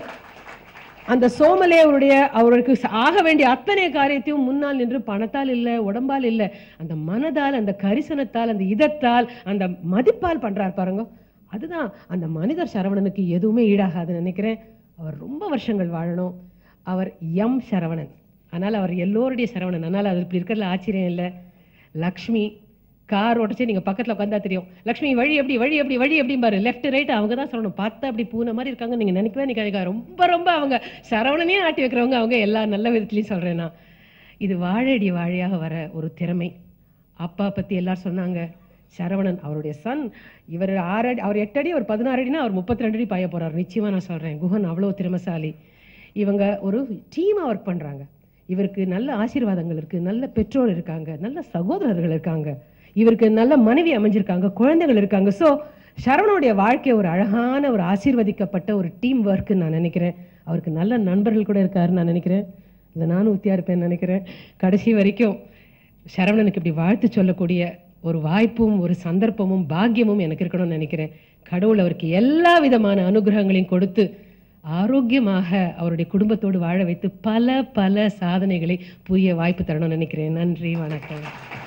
அந்த சோமலே அவருடைய அவருக்கு ஆக வேண்டிய அத்தனை காரியத்தையும் முன்னால் நின்று பணத்தால் இல்லை, உடம்பால் இல்லை, அந்த மனதால், அந்த கரிசனத்தால், அந்த இதத்தால், அந்த மதிப்பால் பண்றார் பாருங்க. அதுதான் அந்த மனிதர் சரவணனுக்கு எதுவுமே ஈடாகாதுன்னு நினைக்கிறேன். அவர் ரொம்ப வருஷங்கள் வாழணும். அவர் எம் சரவணன், ஆனால் அவர் எல்லோருடைய சரவணன். அதனால அது இப்படி இருக்கிறதுல ஆச்சரியம் இல்லை. லக்ஷ்மி கார் ஓட்டச்சு நீங்க பக்கத்துல உட்காந்தா தெரியும், லக்ஷ்மி வழி எப்படி வழி எப்படி வழி எப்படி பாரு, லெஃப்ட் ரைட் அவங்க தான் சொல்லணும். பார்த்தா அப்படி பூனை மாதிரி இருக்காங்க, நீங்க நினைக்கவே நினைக்காதீங்க. ரொம்ப ரொம்ப அவங்க சரவணனே ஆட்டி வைக்கிறவங்க அவங்க, எல்லா நல்ல விதத்துலையும் சொல்றேன்னா. இது வாழடி வாழையாக வர ஒரு திறமை. அப்பா பத்தி எல்லாரும் சொன்னாங்க. சரவணன் அவருடைய சன், இவர் ஆறு அடி, அவர் எட்டு அடி, அவர் பதினாறு அடினா அவர் முப்பத்தி ரெண்டு அடி பாய போறாரு. நிச்சயமா நான் சொல்றேன், குஹன் அவ்வளவு திறமைசாலி. இவங்க ஒரு டீமா ஒர்க் பண்றாங்க. இவருக்கு நல்ல ஆசீர்வாதங்கள் இருக்கு, நல்ல பெற்றோர் இருக்காங்க, நல்ல சகோதரர்கள் இருக்காங்க, இவருக்கு நல்ல மனைவி அமைஞ்சிருக்காங்க, குழந்தைகள் இருக்காங்க. ஸோ சரவணனுடைய வாழ்க்கை ஒரு அழகான ஒரு ஆசீர்வதிக்கப்பட்ட ஒரு டீம் ஒர்க்கு நான் நினைக்கிறேன். அவருக்கு நல்ல நண்பர்கள் கூட இருக்காருன்னு நான் நினைக்கிறேன். இதை நானும் உத்தியா இருப்பேன்னு நினைக்கிறேன். கடைசி வரைக்கும் சரவணனுக்கு இப்படி வாழ்த்து சொல்லக்கூடிய ஒரு வாய்ப்பும் ஒரு சந்தர்ப்பமும் பாக்கியமும் எனக்கு இருக்கணும்னு நினைக்கிறேன். கடவுள் அவருக்கு எல்லா விதமான அனுகிரகங்களையும் கொடுத்து ஆரோக்கியமாக அவருடைய குடும்பத்தோடு வாழ வைத்து பல பல சாதனைகளை புரிய வாய்ப்பு தரணும்னு நினைக்கிறேன். நன்றி, வணக்கம்.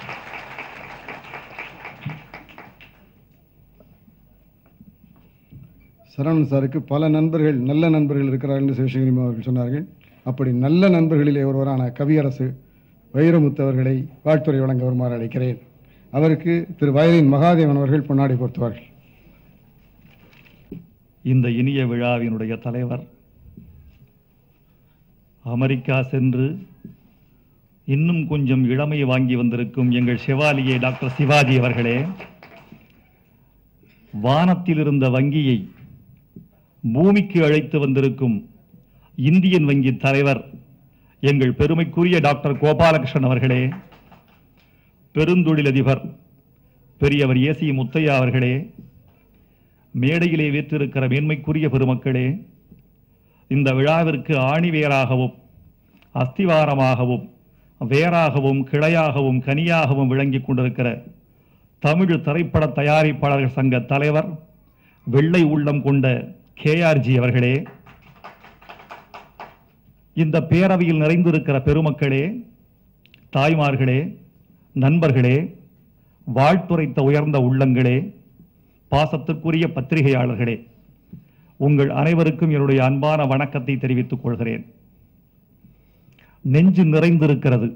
சரவணன் சாருக்கு பல நண்பர்கள், நல்ல நண்பர்கள் இருக்கிறார்கள் என்று சிவசங்கரி அவர்கள் சொன்னார்கள். அப்படி நல்ல நண்பர்களிலே ஒருவரான கவியரசு வைரமுத்து அவர்களை வாழ்த்துறை வழங்க வருமாறு அழைக்கிறேன். அவருக்கு திரு வயலின் மகாதேவன் அவர்கள் பொன்னாடை போர்த்துவார்கள்.
இந்த இனிய விழாவினுடைய தலைவர், அமெரிக்கா சென்று இன்னும் கொஞ்சம் இளமை வாங்கி வந்திருக்கும் எங்கள் செவாலியே டாக்டர் சிவாஜி அவர்களே, வானத்தில் இருந்த வங்கியை பூமிக்கு அழைத்து வந்திருக்கும் இந்தியன் வங்கி தலைவர் எங்கள் பெருமைக்குரிய டாக்டர் கோபாலகிருஷ்ணன் அவர்களே, பெருந்தொழிலதிபர் பெரியவர் ஏசி முத்தையா அவர்களே, மேடையிலே வீற்றிருக்கிற மேன்மைக்குரிய பெருமக்களே, இந்த விழாவிற்கு ஆணிவேராகவும் அஸ்திவாரமாகவும் வேராகவும் கிளையாகவும் கனியாகவும் விளங்கிக் கொண்டிருக்கிற தமிழ் திரைப்பட தயாரிப்பாளர்கள் சங்க தலைவர் வெள்ளை உள்ளம் கொண்ட கேஆர்ஜி அவர்களே, இந்த பேரவையில் நிறைந்திருக்கிற பெருமக்களே, தாய்மார்களே, நண்பர்களே, வாழ்த்துரைத்த உயர்ந்த உள்ளங்களே, பாசத்திற்குரிய பத்திரிகையாளர்களே, உங்கள் அனைவருக்கும் என்னுடைய அன்பான வணக்கத்தை தெரிவித்துக் கொள்கிறேன். நெஞ்சு நிறைந்திருக்கிறது,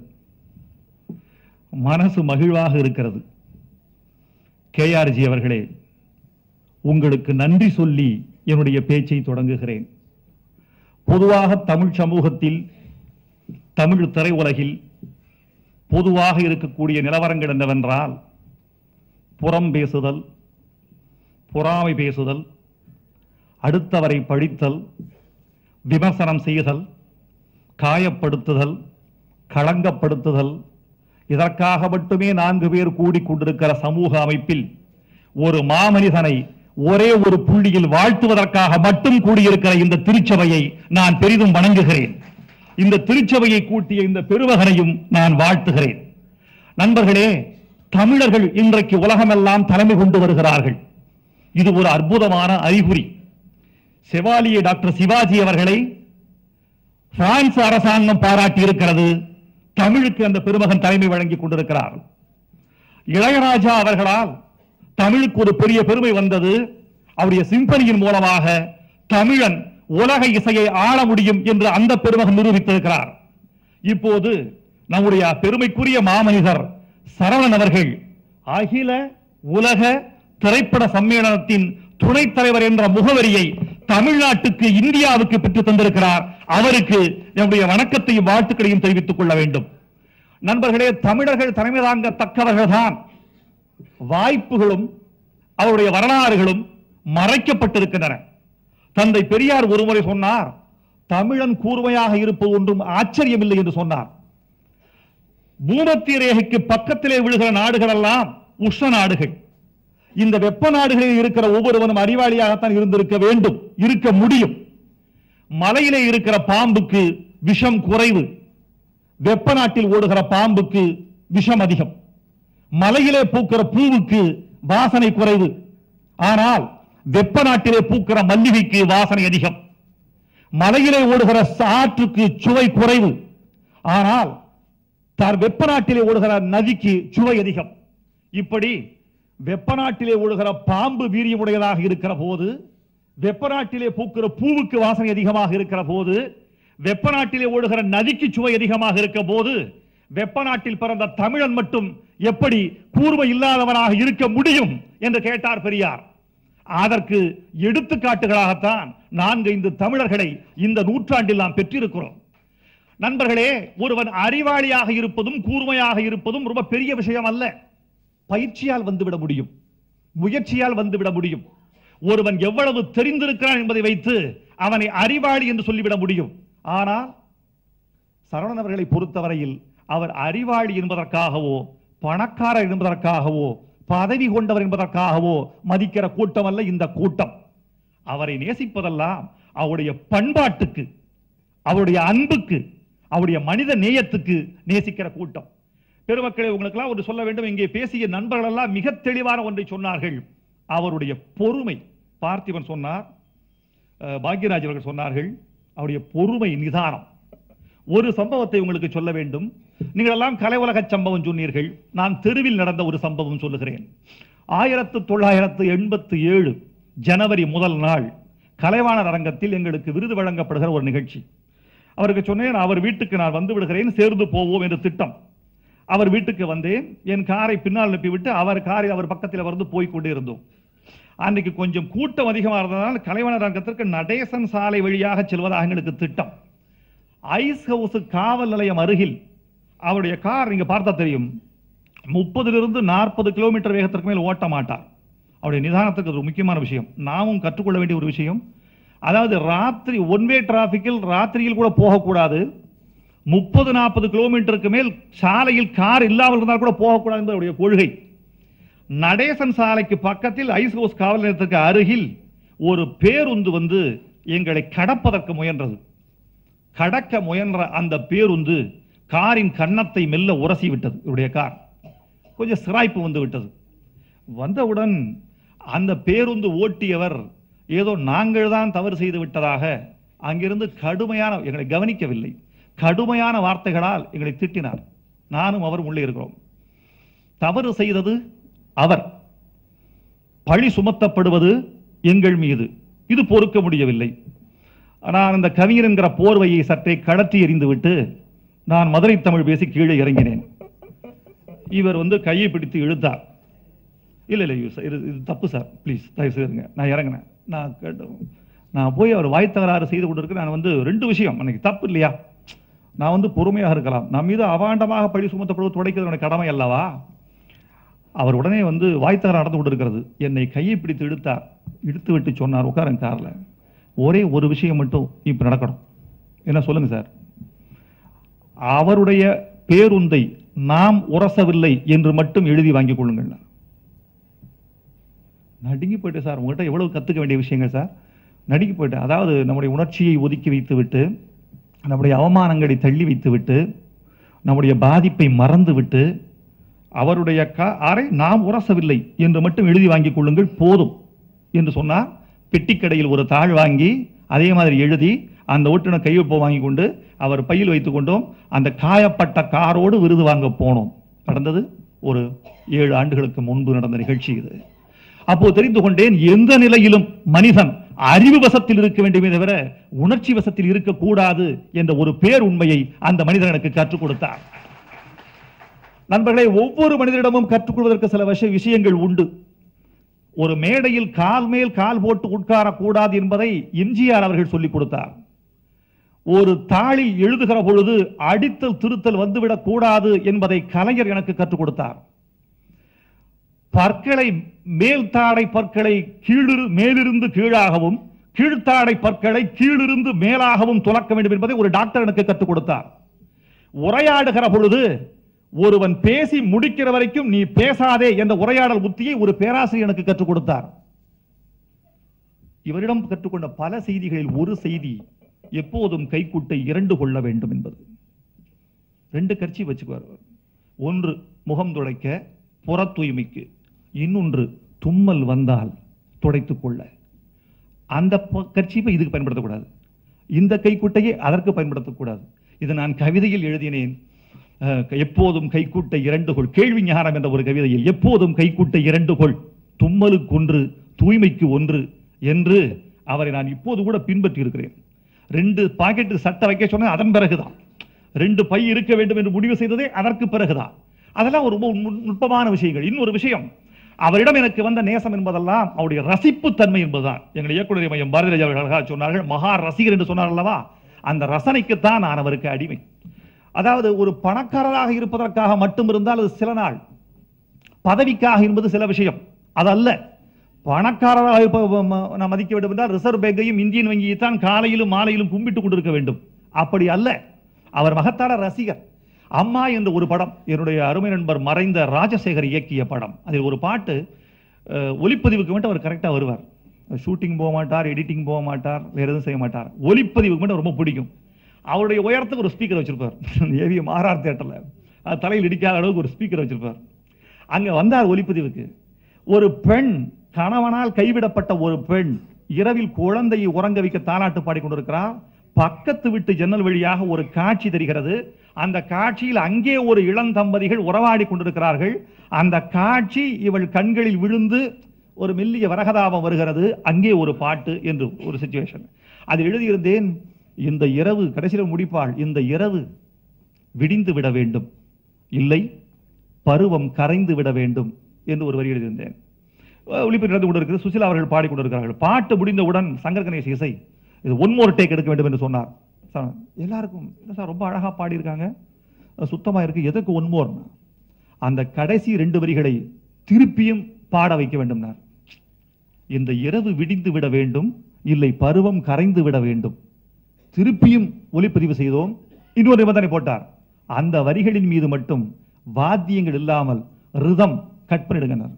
மனசு மகிழ்வாக இருக்கிறது. கேஆர்ஜி அவர்களே, உங்களுக்கு நன்றி சொல்லி என்னுடைய பேச்சை தொடங்குகிறேன். பொதுவாக தமிழ் சமூகத்தில், தமிழ் திரையுலகில் பொதுவாக இருக்கக்கூடிய நிலவரங்கள் என்னவென்றால், புறம் பேசுதல், பொறாமை பேசுதல், அடுத்தவரை பழித்தல், விமர்சனம் செய்தல், காயப்படுத்துதல், களங்கப்படுத்துதல், இதற்காக மட்டுமே நான்கு பேர் கூடிக்கொண்டிருக்கிற சமூக அமைப்பில் ஒரு மாமனிதனை ஒரே ஒரு புள்ளியில் வாழ்த்துவதற்காக மட்டும் கூடியிருக்கிற இந்த திருச்சபையை நான் பெரிதும் வணங்குகிறேன். இந்த திருச்சபையை கூட்டிய இந்த பெருமகனையும் நான் வாழ்த்துகிறேன். நண்பர்களே,
தமிழர்கள் இன்றைக்கு உலகமெல்லாம் தலைமை கொண்டு வருகிறார்கள். இது ஒரு அற்புதமான அறிகுறி. செவாலியே டாக்டர் சிவாஜி அவர்களை பிரான்ஸ் அரசாங்கம் பாராட்டி இருக்கிறது. தமிழுக்கு அந்த பெருமகன் தலைமை வழங்கி கொண்டிருக்கிறார். இளையராஜா அவர்களால் தமிழுக்கு ஒரு பெரிய பெருமை வந்தது. அவருடைய சிம்பனியின் மூலமாக தமிழன் உலக இசையை ஆள முடியும் என்று அந்த பெருமகன் நிரூபித்திருக்கிறார். இப்போது நம்முடைய பெருமைக்குரிய மாமனிதர் சரவணன் அவர்கள் அகில உலக திரைப்பட சம்மேளனத்தின் துணைத் தலைவர் என்ற முகவரியை தமிழ்நாட்டுக்கு, இந்தியாவுக்கு பெற்று தந்திருக்கிறார். அவருக்கு நம்முடைய வணக்கத்தையும் வாழ்த்துக்களையும் தெரிவித்துக் கொள்ள வேண்டும். நண்பர்களே, தமிழர்கள் தலைமை தாங்கத்தக்கவர்கள் தான். வாய்ப்புகளும் அவருடைய வரலாறுகளும் மறைக்கப்பட்டிருக்கின்றன. தந்தை பெரியார் ஒருமுறை சொன்னார், தமிழன் கூர்மையாக இருப்பது ஒன்றும் ஆச்சரியமில்லை என்று சொன்னார். பூமத்திய ரேகைக்கு பக்கத்திலே விழுகிற நாடுகள் எல்லாம் உஷ்ண நாடுகள். இந்த வெப்ப நாடுகளில் இருக்கிற ஒவ்வொருவனும் அறிவாளியாகத்தான் இருந்திருக்க வேண்டும், இருக்க முடியும். மலையிலே இருக்கிற பாம்புக்கு விஷம் குறைவு, வெப்ப நாட்டில் ஓடுகிற பாம்புக்கு விஷம் அதிகம். மலையிலே பூக்கிற பூவுக்கு வாசனை குறைவு, ஆனால் வெப்ப நாட்டிலே பூக்கிற மல்லிகைக்கு வாசனை அதிகம். மலையிலே ஓடுகிற ஆற்றுக்கு சுவை குறைவு, ஆனால் வெப்ப நாட்டிலே ஓடுகிற நதிக்கு சுவை அதிகம். இப்படி வெப்ப நாட்டிலே ஓடுகிற பாம்பு வீரியமுடையதாக இருக்கிற போது, வெப்ப நாட்டிலே பூக்கிற பூவுக்கு வாசனை அதிகமாக இருக்கிற போது, வெப்ப நாட்டிலே ஓடுகிற நதிக்கு சுவை அதிகமாக இருக்க போது, வெப்ப நாட்டில் பிறந்த தமிழன் மட்டும் எப்படி கூர்மை இல்லாதவனாக இருக்க முடியும் என்று கேட்டார் பெரியார். அதற்கு எடுத்துக்காட்டுகளாகத்தான் நான்கைந்து தமிழர்களை இந்த நூற்றாண்டில் நாம் பெற்றிருக்கிறோம். நண்பர்களே, ஒருவன் அறிவாளியாக இருப்பதும் கூர்மையாக இருப்பதும் ரொம்ப பெரிய விஷயம் அல்ல. பயிற்சியால் வந்துவிட முடியும், முயற்சியால் வந்துவிட முடியும். ஒருவன் எவ்வளவு தெரிந்திருக்கிறான் என்பதை வைத்து அவனை அறிவாளி என்று சொல்லிவிட முடியும். ஆனால் சரவணன் அவர்களை பொறுத்தவரையில் அவர் அறிவாளி என்பதற்காகவோ, பணக்காரர் என்பதற்காகவோ, பதவி கொண்டவர் என்பதற்காகவோ மதிக்கிற கூட்டம் அல்ல இந்த கூட்டம். அவரை நேசிப்பதெல்லாம் அவருடைய பண்பாட்டுக்கு, அவருடைய அன்புக்கு, அவருடைய மனித நேயத்துக்கு நேசிக்கிற கூட்டம். பெருமக்களே, உங்களுக்கெல்லாம் ஒரு சொல்ல வேண்டும். இங்கே பேசிய நண்பர்கள் எல்லாம் மிக தெளிவான ஒன்றை சொன்னார்கள். அவருடைய பொறுமை. பார்த்திபன் சொன்னார், பாக்யராஜ் அவர்கள் சொன்னார்கள், அவருடைய பொறுமை, நிதானம். ஒரு சம்பவத்தை உங்களுக்கு சொல்ல வேண்டும். நீங்கள் எல்லாம் கலை உலக சம்பவம் சொன்னீர்கள். நான் தெருவில் நடந்த ஒரு சம்பவம் சொல்லுகிறேன். ஆயிரத்து தொள்ளாயிரத்து எண்பத்தி ஏழு ஜனவரி முதல் நாள் கலைவாணர் அரங்கத்தில் எங்களுக்கு விருது வழங்கப்படுகிற ஒரு நிகழ்ச்சி. அவருக்கு சொன்னேன், அவர் வீட்டுக்கு நான் வந்து விடுகிறேன், சேர்ந்து போவோம் என்று திட்டம். அவர் வீட்டுக்கு வந்தேன். என் காரை பின்னால் அனுப்பிவிட்டு அவர் காரை அவர் பக்கத்தில் வந்து போய்கொண்டே இருந்தோம். அன்றைக்கு கொஞ்சம் கூட்டம் அதிகமாக இருந்ததால் கலைவாணர் அரங்கத்திற்கு நடேசன் சாலை வழியாக செல்வதாக எங்களுக்கு திட்டம். ஐஸ் ஹவுஸ் காவல் நிலையம் அருகில் அவருடைய கார் நீங்க பார்த்தா தெரியும், முப்பதிலிருந்து நாற்பது கிலோமீட்டர் வேகத்திற்கு மேல் ஓட்ட மாட்டார். அவருடைய நிதானத்துக்கு ஒரு முக்கியமான விஷயம், நாமும் கற்றுக்கொள்ள வேண்டிய ஒரு விஷயம். அதாவது ராத்திரி ஒன்வே டிராபிக்கில் ராத்திரியில் கூட போகக்கூடாது. முப்பது நாற்பது கிலோமீட்டருக்கு மேல் சாலையில் கார் இல்லாமல் இருந்தால் கூட போகக்கூடாது என்பது அவருடைய கொள்கை. நடேசன் சாலைக்கு பக்கத்தில் ஐஸ் ஹவுஸ் காவல் நிலையத்திற்கு அருகில் ஒரு பேருந்து வந்து எங்களை கடப்பதற்கு முயன்றது. கடக்க முயன்ற அந்த பேருந்து காரின் கன்னத்தை மெல்ல உரசி விட்டது. இவருடைய கார் கொஞ்சம் சிராய்ப்பு வந்து விட்டது. வந்தவுடன் அந்த பேருந்து ஓட்டியவர் ஏதோ நாங்கள் தான் தவறு செய்து விட்டதாக அங்கிருந்து கடுமையான, எங்களை கவனிக்கவில்லை, கடுமையான வார்த்தைகளால் எங்களை திட்டினார். நானும் அவர் உள்ளே இருக்கிறோம். தவறு செய்தது அவர், பழி சுமத்தப்படுவது எங்கள் மீது. இது பொறுக்க முடியவில்லை. நான் இந்த கவிஞர் என்கிற போர்வையை சற்றே கடற்றி எறிந்துவிட்டு நான் மதுரை தமிழ் பேசி கீழே இறங்கினேன். இவர் வந்து கையை பிடித்து இழுத்தார். இல்லை இல்லை இது தப்பு சார், ப்ளீஸ் தயவு செய்துங்க. நான் இறங்கினேன். நான் நான் போய் அவர் வாய் தகராறு செய்து கொண்டிருக்க. நான் வந்து ரெண்டு விஷயம், அன்னைக்கு தப்பு இல்லையா, நான் வந்து பொறுமையாக இருக்கலாம், நம் மீது அவாண்டமாக பழி சுமத்தப்படுவது துடைக்கிறது கடமை அல்லவா. அவர் உடனே வந்து வாய் தகராறு நடந்து கொண்டிருக்கிறது. என்னை கையை பிடித்து இழுத்தார். இழுத்து விட்டு சொன்னார், உட்காரன் காரில், ஒரே ஒரு விஷயம் மட்டும் இப்ப நடக்கணும். என்ன சொல்லுங்க சார், அவருடைய பேருந்தை நாம் உரசவில்லை என்று மட்டும் எழுதி வாங்கிக் கொள்ளுங்கள். நடுங்கி போயிட்டு சார், உங்கள்கிட்ட எவ்வளவு கத்துக்க வேண்டிய விஷயங்கள் சார். நடுங்கி போயிட்டு, அதாவது நம்முடைய உணர்ச்சியை ஒதுக்கி வைத்து விட்டு, நம்முடைய அவமானங்களை தள்ளி வைத்து விட்டு, நம்முடைய பாதிப்பை மறந்து விட்டு, அவருடைய காரை நாம் உரசவில்லை என்று மட்டும் எழுதி வாங்கிக் கொள்ளுங்கள் போதும் என்று சொன்னார். பெட்டிக்கடையில் ஒரு தாள் வாங்கி அதே மாதிரி எழுதி அந்த ஓட்டுநர் கையொப்ப வாங்கி கொண்டு அவர் பையில் வைத்துக் கொண்டோம். அந்த காயப்பட்ட காரோடு விருது வாங்க போனோம். நடந்தது ஒரு ஏழு ஆண்டுகளுக்கு முன்பு நடந்த நிகழ்ச்சி இது. அப்போ தெரிந்து கொண்டேன், எந்த நிலையிலும் மனிதன் அறிவு வசத்தில் இருக்க வேண்டுமே தவிர உணர்ச்சி வசத்தில் இருக்கக்கூடாது என்ற ஒரு பேர் உண்மையை அந்த மனிதன் எனக்கு கற்றுக் கொடுத்தார். நண்பர்களே, ஒவ்வொரு மனிதனிடமும் கற்றுக்கொள்வதற்கு சில விஷ விஷயங்கள் உண்டு. ஒரு மேடையில் கால் மேல் கால் போட்டு உட்காரக்கூடாது என்பதை எம்ஜிஆர் அவர்கள் சொல்லிக் கொடுத்தார். ஒரு தாளில் எழுதுகிற பொழுது அடித்தல் திருத்தல் வந்துவிடக் கூடாது என்பதை கலைஞர் எனக்கு கற்றுக் கொடுத்தார். பற்களை மேல் தாடை பற்களை கீழிரு மேலிருந்து கீழாகவும் கீழ்த்தாடை பற்களை கீழிருந்து மேலாகவும் துலக்க வேண்டும் என்பதை ஒரு டாக்டர் எனக்கு கற்றுக் கொடுத்தார். உரையாடுகிற பொழுது ஒருவன் பேசி முடிக்கிற வரைக்கும் நீ பேசாதே என்ற உரையாடல் உத்தியை ஒரு பேராசிரியர் எனக்கு கற்றுக் கொடுத்தார். இவரிடம் கற்றுக்கொண்ட பல செய்திகளில் ஒரு செய்தி, எப்போதும் கைக்குட்டை இரண்டு கொள்ள வேண்டும் என்பது. ரெண்டு கட்சி வச்சுக்குவார். ஒன்று முகம் துடைக்க, புற தூய்மைக்கு, இன்னொன்று தும்மல் வந்தால் துடைத்துக் கொள்ள. அந்த கட்சியை இதுக்கு பயன்படுத்தக்கூடாது, இந்த கைக்குட்டையை அதற்கு பயன்படுத்தக்கூடாது. இது நான் கவிதையில் எழுதினேன். எப்போதும் கைக்குட்டை இரண்டு கொள், கேள்வி ஞானம் என்ற ஒரு கவிதையில் எப்போதும் கைக்குட்டை இரண்டு கொள், தும்மலுக்கு ஒன்று தூய்மைக்கு ஒன்று என்று அவரை நான் இப்போது கூட பின்பற்றி இருக்கிறேன். ரெண்டு பாக்கெட்டு சட்டை வைக்க சொன்ன அதன் பிறகுதான், ரெண்டு பை இருக்க வேண்டும் என்று முடிவு செய்ததே அதற்கு பிறகுதான். அதெல்லாம் ஒரு நுட்பமான விஷயங்கள். இன்னொரு விஷயம், அவரிடம் எனக்கு வந்த நேசம் என்பதெல்லாம் அவருடைய ரசிப்பு தன்மை என்பதுதான். எங்கள் இயக்குநர் மையம் பாரதிராஜா அவர்கள் சொன்னார்கள், மகா ரசிகர் என்று சொன்னார் அல்லவா, அந்த ரசனைக்குத்தான் நான் அவருக்கு அடிமை. அதாவது ஒரு பணக்காரராக இருப்பதற்காக மட்டும் இருந்தால் அது சில நாள், பதவிக்காக என்பது சில விஷயம், அதல்ல. பணக்காரராக நாம் மதிக்க வேண்டும் என்றால் ரிசர்வ் பேங்கையும் இந்தியன் வங்கியை தான் காலையிலும் மாலையிலும் கும்பிட்டுக் கொண்டிருக்க வேண்டும். அப்படி அல்ல, அவர் மகத்தான ரசிகர். அம்மா என்ற ஒரு படம், என்னுடைய அருமை நண்பர் மறைந்த ராஜசேகர் இயக்கிய படம். அதில் ஒரு பாட்டு ஒலிப்பதிவுக்கு மட்டும் அவர் கரெக்டாக வருவார். ஷூட்டிங் போக மாட்டார், எடிட்டிங் போக மாட்டார், வேற எதுவும் செய்ய மாட்டார். ஒலிப்பதிவுக்கு மட்டும் ரொம்ப பிடிக்கும். அவருடைய உயரத்துக்கு ஒரு ஸ்பீக்கர் வச்சிருப்பார். ஏவிஎம் ஆர்ஆர் தியேட்டர்ல அது தலையில் இடிக்காத அளவுக்கு ஒரு ஸ்பீக்கர் வச்சிருப்பார். அங்க வந்தார் ஒலிப்பதிவுக்கு. ஒரு பெண், கணவனால் கைவிடப்பட்ட ஒரு பெண் இரவில் குழந்தையை உறங்க வைக்க தாலாட்டு பாடிக்கொண்டிருக்கிறார். பக்கத்து விட்டு ஜன்னல் வழியாக ஒரு காட்சி தெரிகிறது. அந்த காட்சியில் அங்கே ஒரு இளம் தம்பதிகள் உறவாடி கொண்டிருக்கிறார்கள். அந்த காட்சி இவள் கண்களில் விழுந்து ஒரு மெல்லிய வரகதாபம் வருகிறது. அங்கே ஒரு பாட்டு என்று ஒரு சிச்சுவேஷன். அது எழுதியிருந்தேன், இந்த இரவு கடைசியில் முடிப்பாள், இந்த இரவு விடிந்து விட வேண்டும், இல்லை பருவம் கரைந்து விட வேண்டும் என்று ஒரு வரி எழுதியிருந்தேன். ஒளிப்பதிவு நடந்து கொண்டிருக்கிறது. சுசிலா அவர்கள் பாடிக்கொண்டிருக்கிறார்கள். பாட்டு முடிந்தவுடன் சங்கர் கணேஷ் இசை, இது ஒன் மோர் டேக் எடுக்க வேண்டும் என்று சொன்னார். எல்லாருக்கும் சார் ரொம்ப அழகா பாடியிருக்காங்க, சுத்தமா இருக்கு, எதற்கு ஒன் மோர்? அந்த கடைசி ரெண்டு வரிகளை திருப்பியும் பாட வைக்க வேண்டும். இந்த இரவு விடிந்து விட வேண்டும், இல்லை பருவம் கரைந்து விட வேண்டும். திருப்பியும் ஒளிப்பதிவு செய்தோம். இன்னொரு நிபந்தனை போட்டார், அந்த வரிகளின் மீது மட்டும் வாத்தியங்கள் இல்லாமல் ரிதம் கட் பண்ணிடுங்க.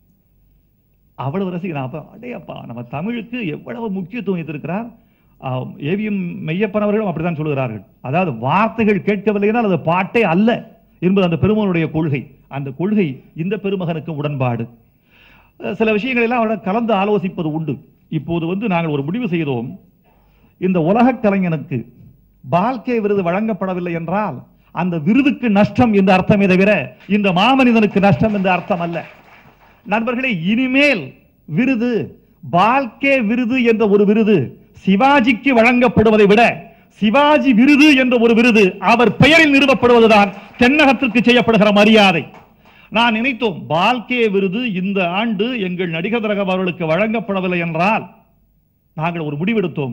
அவ்வளவு ரசிகர். அப்ப அடையப்பா, நம்ம தமிழுக்கு எவ்வளவு முக்கியத்துவம் வைத்திருக்கிறார். ஏவிஎம் மெய்யப்பன் அவர்களும் அப்படித்தான் சொல்லுகிறார்கள். அதாவது வார்த்தைகள் கேட்கவில்லை என்றால் அது பாட்டே அல்ல என்பது அந்த பெருமகனுடைய கொள்கை. அந்த கொள்கை இந்த பெருமகனுக்கு உடன்பாடு. சில விஷயங்கள் எல்லாம் அவருடன் கலந்து ஆலோசிப்பது உண்டு. இப்போது வந்து நாங்கள் ஒரு முடிவு செய்தோம், இந்த உலக கலைஞனுக்கு பால்கே விருது வழங்கப்படவில்லை என்றால் அந்த விருதுக்கு நஷ்டம் என்ற அர்த்தமே தவிர இந்த மாமனிதனுக்கு நஷ்டம் என்ற அர்த்தம் அல்ல. நண்பர்களே, இனிமேல் விருது, பால்கே விருது என்ற ஒரு விருது சிவாஜிக்கு வழங்கப்படுவதை விட சிவாஜி விருது என்ற ஒரு விருது அவர் பெயரில் நிறுவப்படுவதுதான் தென்னகத்திற்கு செய்யப்படுகிற மரியாதை. நான் நினைத்தோம், பால்கே விருது இந்த ஆண்டு எங்கள் நடிகர் திலகம் அவர்களுக்கு வழங்கப்படவில்லை என்றால் நாங்கள் ஒரு முடிவெடுத்தோம்,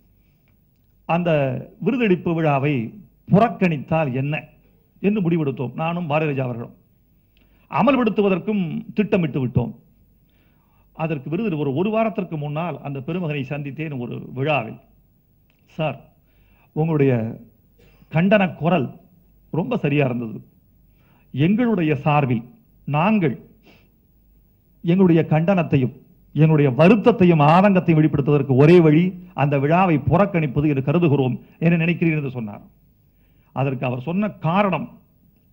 அந்த விருதளிப்பு விழாவை புறக்கணித்தால் என்ன என்று முடிவெடுத்தோம். நானும் பாரதிராஜா அவர்களும் அமல்படுத்துவதற்கும் திட்டமிட்டு விட்டோம். அதற்கு விருது ஒரு ஒரு வாரத்திற்கு முன்னால் அந்த பெருமகனை சந்தித்தேன் ஒரு விழாவில். சார், உங்களுடைய கண்டன குரல் ரொம்ப சரியா இருந்தது. எங்களுடைய சார்பில் நாங்கள் எங்களுடைய கண்டனத்தையும் எங்களுடைய வருத்தத்தையும் ஆதங்கத்தையும் வெளிப்படுத்துவதற்கு ஒரே வழி அந்த விழாவை புறக்கணிப்பது என்று கருதுகிறோம் என்று நினைக்கிறீர்கள் என்று சொன்னார். அதற்கு அவர் சொன்ன காரணம்,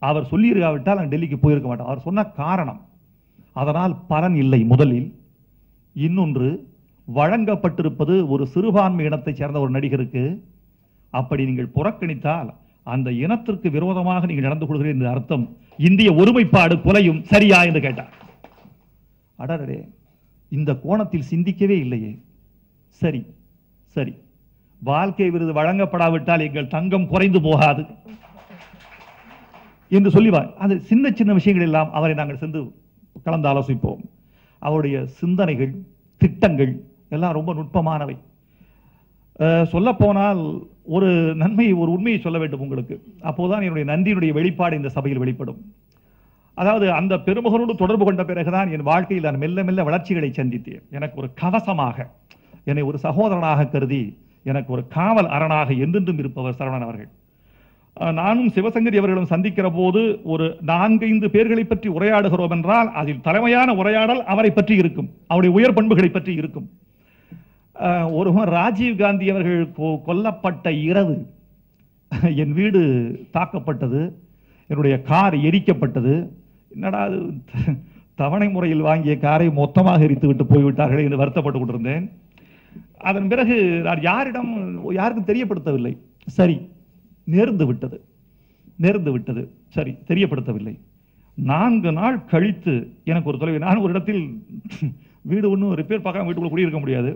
அவர் சொல்லியிருக்காவிட்டால் நான் டெல்லிக்கு போயிருக்க மாட்டேன். அவர் சொன்ன காரணம், அதனால் பலன் இல்லை. முதலில் இன்னொன்று, வழங்கப்பட்டிருப்பது ஒரு சிறுபான்மை இனத்தைச் சேர்ந்த ஒரு நடிகருக்கு. அப்படி நீங்கள் புறக்கணித்தால் அந்த இனத்திற்கு விரோதமாக நீங்கள் நடந்து கொள்கிறீர்கள் என்று அர்த்தம். இந்திய ஒருமைப்பாடு கொலையும் சரியா என்று கேட்டார். அடரே, இந்த கோணத்தில் சிந்திக்கவே இல்லையே. சரி சரி, வாழ்க்கை விருது வழங்கப்படாவிட்டால் எங்கள் தங்கம் குறைந்து போகாது என்று சொல்லிவார். அது சின்ன சின்ன விஷயங்கள் எல்லாம் அவரை நாங்கள் சென்று கலந்து ஆலோசிப்போம். அவருடைய சிந்தனைகள், திட்டங்கள் எல்லாம் ரொம்ப நுட்பமானவை. சொல்ல போனால் ஒரு நன்மை, ஒரு உண்மையை சொல்ல வேண்டும் உங்களுக்கு. அப்போதுதான் என்னுடைய நன்றியினுடைய வெளிப்பாடு இந்த சபையில் வெளிப்படும். அதாவது அந்த பெருமகனோடு தொடர்பு கொண்ட பிறகுதான் என் வாழ்க்கையில் நான் மெல்ல மெல்ல வளர்ச்சிகளை சந்தித்தேன். எனக்கு ஒரு கவசமாக, என்னை ஒரு சகோதரனாக கருதி, எனக்கு ஒரு காவல் அரணாக என்றென்றும் இருப்பவர் சரவணன் அவர்கள். நானும் சிவசங்கரி அவர்களும் சந்திக்கிற போது ஒரு நான்கைந்து பேர்களை பற்றி உரையாடுகிறோம் என்றால் அதில் தலைமையான உரையாடல் அவரை பற்றி இருக்கும், அவருடைய உயர் பண்புகளை பற்றி இருக்கும். ஒருவர் ராஜீவ் காந்தி அவர்கள் கொல்லப்பட்ட இரவு என் வீடு தாக்கப்பட்டது, என்னுடைய கார் எரிக்கப்பட்டது. என்னடா தவணை முறையில் வாங்கிய காரை மொத்தமாக எரித்து விட்டு போய்விட்டார்கள் என்று வருத்தப்பட்டு கொண்டிருந்தேன். அதன் பிறகு நான் யாரிடம் யாருக்கும் தெரியப்படுத்தவில்லை. சரி, நேர்ந்து விட்டது நேர்ந்து விட்டது சரி, தெரியப்படுத்தவில்லை. நான்கு நாள் கழித்து எனக்கு ஒரு தொலைவு, நான் ஒரு இடத்தில் வீடு ஒன்றும் ரிப்பேர் பார்க்காம வீட்டுக்குள்ள குடியிருக்க முடியாது.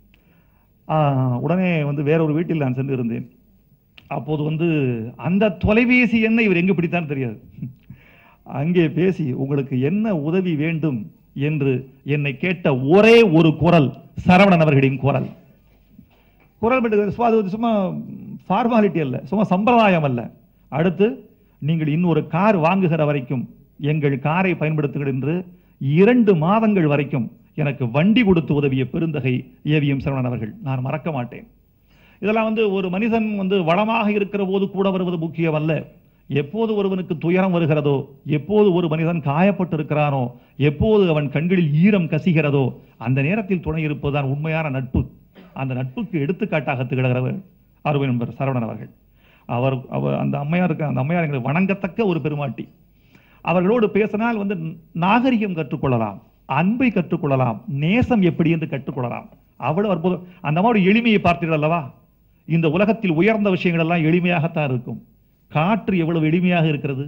உடனே வந்து வேற ஒரு வீட்டில் நான் சென்று இருந்தேன். அப்போது வந்து அந்த தொலைபேசி எண்ணை இவர் எங்கு பிடித்தான்னு தெரியாது. அங்கே பேசி உங்களுக்கு என்ன உதவி வேண்டும் என்று என்னை கேட்ட ஒரே ஒரு குரல் சரவணன் அவர்களின் குரல். குரல் சும்மா ஃபார்மாலிட்டி அல்ல, சும்மா சம்பிரதாயம் அல்ல. அடுத்து, நீங்கள் இன்னொரு கார் வாங்குகிற வரைக்கும் எங்கள் காரை பயன்படுத்துங்கள் என்று இரண்டு மாதங்கள் வரைக்கும் எனக்கு வண்டி கொடுத்து உதவிய பெருந்தகை ஏவிஎம் சரவணன் அவர்கள். நான் மறக்க மாட்டேன். இதெல்லாம் வந்து ஒரு மனிதன் வந்து வளமாக இருக்கிற போது கூட வருவது முக்கியம் அல்ல. எப்போது ஒருவனுக்கு துயரம் வருகிறதோ, எப்போது ஒரு மனிதன் காயப்பட்டு இருக்கிறானோ, எப்போது அவன் கண்களில் ஈரம் கசிகிறதோ, அந்த நேரத்தில் துணை இருப்பதுதான் உண்மையான நட்பு. அந்த நட்புக்கு எடுத்துக்காட்டாக திகழ்கிறவர் அருமை நண்பர் சரவணன் அவர்கள். அவர் அவர் அந்த அம்மையார் இருக்க அந்த அம்மையார் எங்களுக்கு வணங்கத்தக்க ஒரு பெருமாட்டி. அவர்களோடு பேசினால் வந்து நாகரிகம் கற்றுக்கொள்ளலாம், அன்பை கற்றுக்கொள்ளலாம், நேசம் எப்படி என்று கற்றுக்கொள்ளலாம். அவ்வளவு அற்புதம். அந்த மாதிரி எளிமையை பார்த்தீர்கள் அல்லவா? இந்த உலகத்தில் உயர்ந்த விஷயங்கள் எல்லாம் எளிமையாகத்தான் இருக்கும். காற்று எவ்வளவு எளிமையாக இருக்கிறது,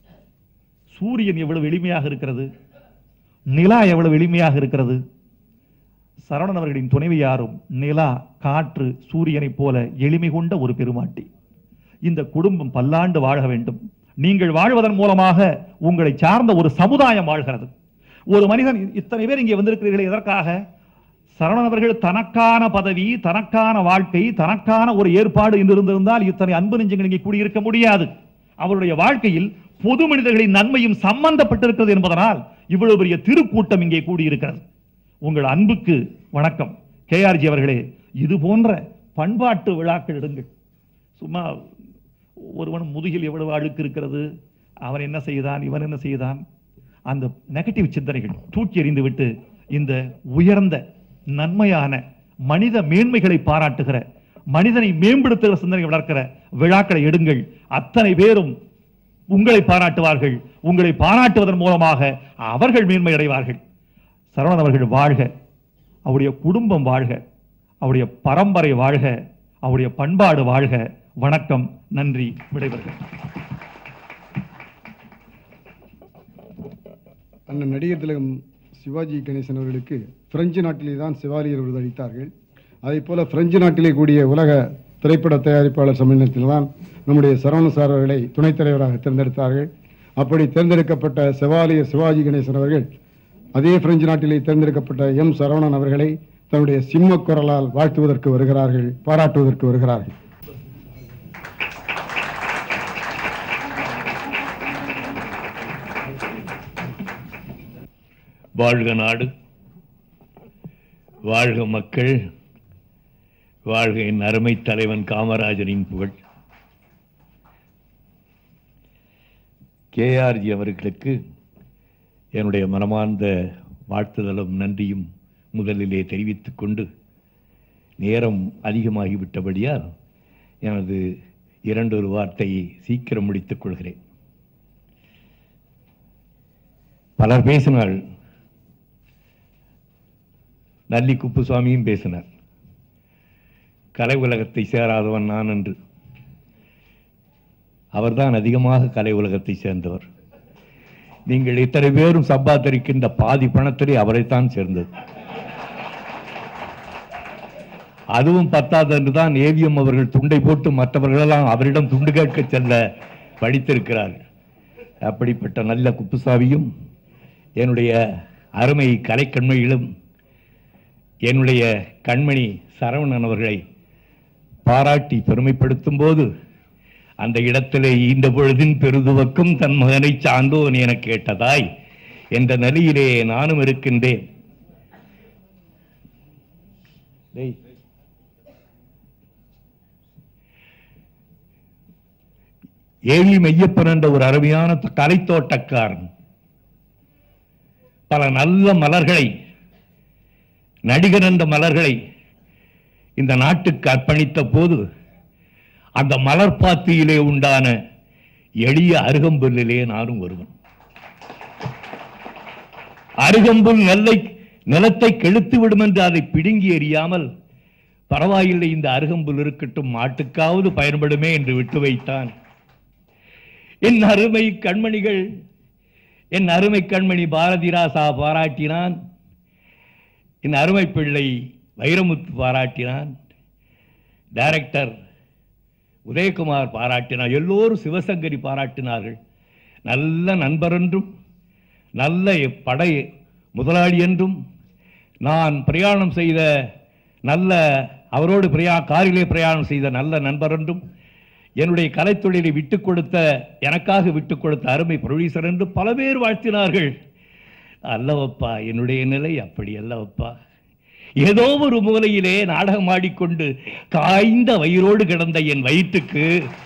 சூரியன் எவ்வளவு எளிமையாக இருக்கிறது, நிலா எவ்வளவு எளிமையாக இருக்கிறது. சரவணன் அவர்களின் துணைவி யாரும் நிலா, காற்று, சூரியனை போல எளிமை கொண்ட ஒரு பெருமாட்டி. இந்த குடும்பம் பல்லாண்டு வாழ வேண்டும். நீங்கள் வாழ்வதன் மூலமாக உங்களை சார்ந்த ஒரு சமுதாயம் வாழ்கிறது. ஒரு மனிதன், இத்தனை பேர் இங்கே வந்திருக்கிறீர்கள் எதற்காக? சரவணன் அவர்கள் தனக்கான பதவி, தனக்கான வாழ்க்கை, தனக்கான ஒரு ஏற்பாடு என்று இருந்திருந்தால் இத்தனை அன்பு நெஞ்சங்கள் இங்கே கூடியிருக்க முடியாது. அவருடைய வாழ்க்கையில் பொது மனிதர்களின் நன்மையும் சம்பந்தப்பட்டிருக்கிறது என்பதனால் இவ்வளவு பெரிய திருக்கூட்டம் இங்கே கூடியிருக்கிறது. உங்கள் அன்புக்கு வணக்கம். கேஆர்ஜி அவர்களே, இது போன்ற பண்பாட்டு விழாக்கள் எடுங்கள். சும்மா ஒருவன் முதுகில் எவ்வளவு அழுக்கு இருக்கிறது, அவன் என்ன செய்தான், இவன் என்ன செய்தான், அந்த நெகட்டிவ் சிந்தனைகள் தூக்கி எறிந்து விட்டு இந்த உயர்ந்த நன்மையான மனித மேன்மைகளை பாராட்டுகிற, மனிதனை மேம்படுத்துகிற சிந்தனை வளர்க்கிற விழாக்களை எடுங்கள். அத்தனை பேரும் உங்களை பாராட்டுவார்கள். உங்களை பாராட்டுவதன் மூலமாக அவர்கள் மேன்மை அடைவார்கள். சரவணன் அவர்கள் வாழ்க, அவருடைய குடும்பம் வாழ்க, அவருடைய பரம்பரை வாழ்க, அவருடைய பண்பாடு வாழ்க. வணக்கம், நன்றி, விடைபெறுகிறேன்.
அண்ணன் நடிகர் திலகம் சிவாஜி கணேசன் அவர்களுக்கு பிரெஞ்சு நாட்டிலே தான் செவாலியர் விருது அளித்தார்கள். அதே போல பிரெஞ்சு நாட்டிலே கூடிய உலக திரைப்பட தயாரிப்பாளர் சம்மேளனத்தில் தான் நம்முடைய சரவணன் சார் அவர்களை துணைத் தலைவராக தேர்ந்தெடுத்தார்கள். அப்படி தேர்ந்தெடுக்கப்பட்ட செவாலியர் சிவாஜி கணேசன் அவர்கள் அதே பிரெஞ்சு நாட்டிலே தேர்ந்தெடுக்கப்பட்ட எம் சரவணன் அவர்களை தன்னுடைய சிம்ம குரலால் வாழ்த்துவதற்கு வருகிறார்கள், பாராட்டுவதற்கு வருகிறார்கள்.
வாழ்க நாடு, வாழ்க மக்கள், வாழ்க என் அருமை தலைவன் காமராஜரின் புகழ். கேஆர்ஜி அவர்களுக்கு என்னுடைய மனமார்ந்த வாழ்த்துதலும் நன்றியும் முதலிலே தெரிவித்துக் கொண்டு, நேரம் அதிகமாகிவிட்டபடியால் எனது இரண்டொரு வார்த்தையை சீக்கிரம் முடித்துக் கொள்கிறேன். பலர் பேசினாள். நல்லி குப்புசாமியும் பேசினார். கலை உலகத்தை சேராதவன் நான் என்று. அவர்தான் அதிகமாக கலை உலகத்தை சேர்ந்தவர். நீங்கள் இத்தனை பேரும் சம்பாதிக்கின்ற பாதி பணத்திலே அவரைத்தான் சேர்ந்தது. அதுவும் பத்தாது என்றுதான் ஏவிஎம் அவர்கள் துண்டை போட்டு மற்றவர்களெல்லாம் அவரிடம் துண்டு கேட்க செல்ல படித்திருக்கிறார்கள். அப்படிப்பட்ட நல்ல குப்புசாமியும் என்னுடைய அருமை கலைக்கண்மையிலும் என்னுடைய கண்மணி சரவணன் அவர்களை பாராட்டி பெருமைப்படுத்தும் போது அந்த இடத்திலே ஈந்த பொழுதின் பெருதுவக்கும் தன் மகனை சார்ந்தோன் என கேட்டதாய் என்ற நிலையிலே நானும் இருக்கின்றேன். ஏழி மெய்யப்பன் என்ற ஒரு அருமையான கலைத்தோட்டக்காரன் பல நல்ல மலர்களை, நடிகர் என்ற மலர்களை இந்த நாட்டுக்கு அர்ப்பணித்த போது அந்த மலர் பாத்தியிலே உண்டான எளிய அருகம்புல்லிலே நானும் ஒருவன். அருகம்புல் நெல்லை நிலத்தை கெடுத்து விடும் என்று அதை பிடுங்கி எறியாமல், பரவாயில்லை இந்த அருகம்புல் இருக்கட்டும், மாட்டுக்காவது பயன்படுமே என்று விட்டு வைத்தான். என் அருமை கண்மணிகள், என் அருமை கண்மணி பாரதி ராசா பாராட்டினான். என் அருமை பிள்ளை வைரமுத்து பாராட்டினான். டைரக்டர் உதயகுமார் பாராட்டினார். எல்லோரும் சிவசங்கரி பாராட்டினார்கள். நல்ல நண்பர் என்றும் நல்ல படை முதலாளி என்றும் நான் பிரயாணம் செய்த நல்ல அவரோடு பிரயா காரிலே பிரயாணம் செய்த நல்ல நண்பர் என்றும் என்னுடைய கலைத்தொழிலை விட்டுக் கொடுத்த எனக்காக விட்டுக் கொடுத்த அருமை ப்ரொடியூசர் என்று பல பேர் வாழ்த்தினார்கள். அல்லவப்பா என்னுடைய நிலை அப்படி அல்லவப்பா. ஏதோ ஒரு மூலையிலே நாடகம் ஆடிக்கொண்டு காய்ந்த வயிறோடு கிடந்த என் வயிற்றுக்கு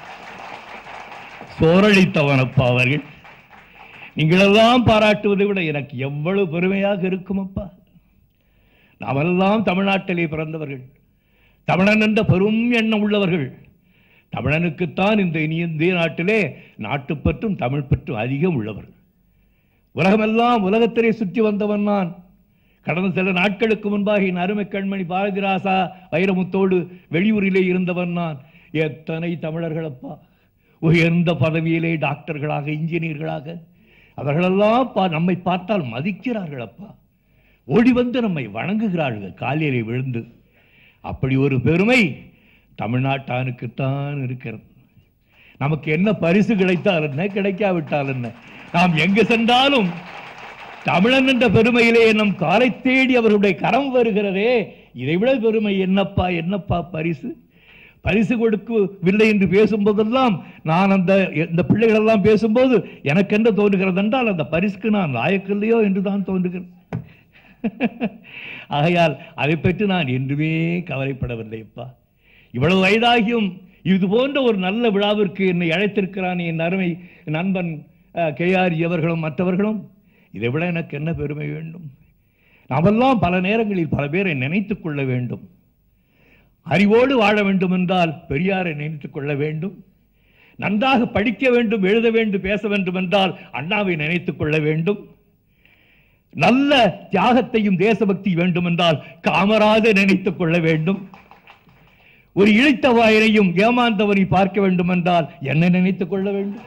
சோரளித்தவனப்பா அவர்கள். நீங்களெல்லாம் பாராட்டுவதை விட எனக்கு எவ்வளவு பெருமையாக இருக்கும் அப்பா. நாமெல்லாம் தமிழ்நாட்டிலே பிறந்தவர்கள், தமிழன் என்ற பெரும் எண்ணம் உள்ளவர்கள். தமிழனுக்குத்தான் இந்த இந்திய நாட்டிலே நாட்டுப்பற்றும் தமிழ் பற்றும் அதிகம் உள்ளவர்கள். உலகமெல்லாம் உலகத்திலே சுற்றி வந்தவன் நான். கடந்த சில நாட்களுக்கு முன்பாக என் அருமை கண்மணி பாரதி ராசா வைரமுத்தோடு வெளியூரிலே இருந்தவன் நான். எத்தனை தமிழர்களப்பா உயர்ந்த பதவியிலே டாக்டர்களாக, இன்ஜினியர்களாக, அவர்களெல்லாம் நம்மை பார்த்தால் மதிக்கிறார்கள் அப்பா. ஓடி வந்து நம்மை வணங்குகிறார்கள் காலிலே விழுந்து. அப்படி ஒரு பெருமை தமிழ்நாட்டானுக்குத்தான் இருக்கிறது. நமக்கு என்ன பரிசு கிடைத்தால் என்ன, கிடைக்காவிட்டால் என்ன, நாம் எங்கு சென்றாலும் தமிழன் என்ற பெருமையிலே நம் காலை தேடி அவருடைய கரம் வருகிறதே, இதைவிட பெருமை என்னப்பா என்னப்பா பரிசு. பரிசு கொடுக்கவில்லை என்று பேசும்போதெல்லாம் நான் அந்த இந்த பிள்ளைகள் எல்லாம் பேசும்போது எனக்கு என்ன தோன்றுகிறது என்றால், அந்த பரிசுக்கு நான் லாயக்கில்லையோ என்று தான் தோன்றுகிறது. ஆகையால் அதை பற்றி நான் என்றுமே கவலைப்படவில்லைப்பா. இவ்வளவு வயதாகியும் இது போன்ற ஒரு நல்ல விழாவிற்கு என்னை அழைத்திருக்கிறான் என் அருமை நண்பன் கே ஆர் அவர்களும் மற்றவர்களும். இதை விட எனக்கு என்ன பெருமை வேண்டும்? நாமெல்லாம் பல நேரங்களில் பல பேரை நினைத்துக் கொள்ள வேண்டும். அறிவோடு வாழ வேண்டும் என்றால் பெரியாரை நினைத்துக் கொள்ள வேண்டும். நன்றாக படிக்க வேண்டும், எழுத வேண்டும், பேச வேண்டும் என்றால் அண்ணாவை நினைத்துக் கொள்ள வேண்டும். நல்ல தியாகத்தையும் தேசபக்தி வேண்டும் என்றால் காமராஜரை நினைத்துக் கொள்ள வேண்டும். ஒரு இழித்த வாயனையும் ஏமாந்தவரை பார்க்க வேண்டும் என்றால் என்ன நினைத்துக் கொள்ள வேண்டும்?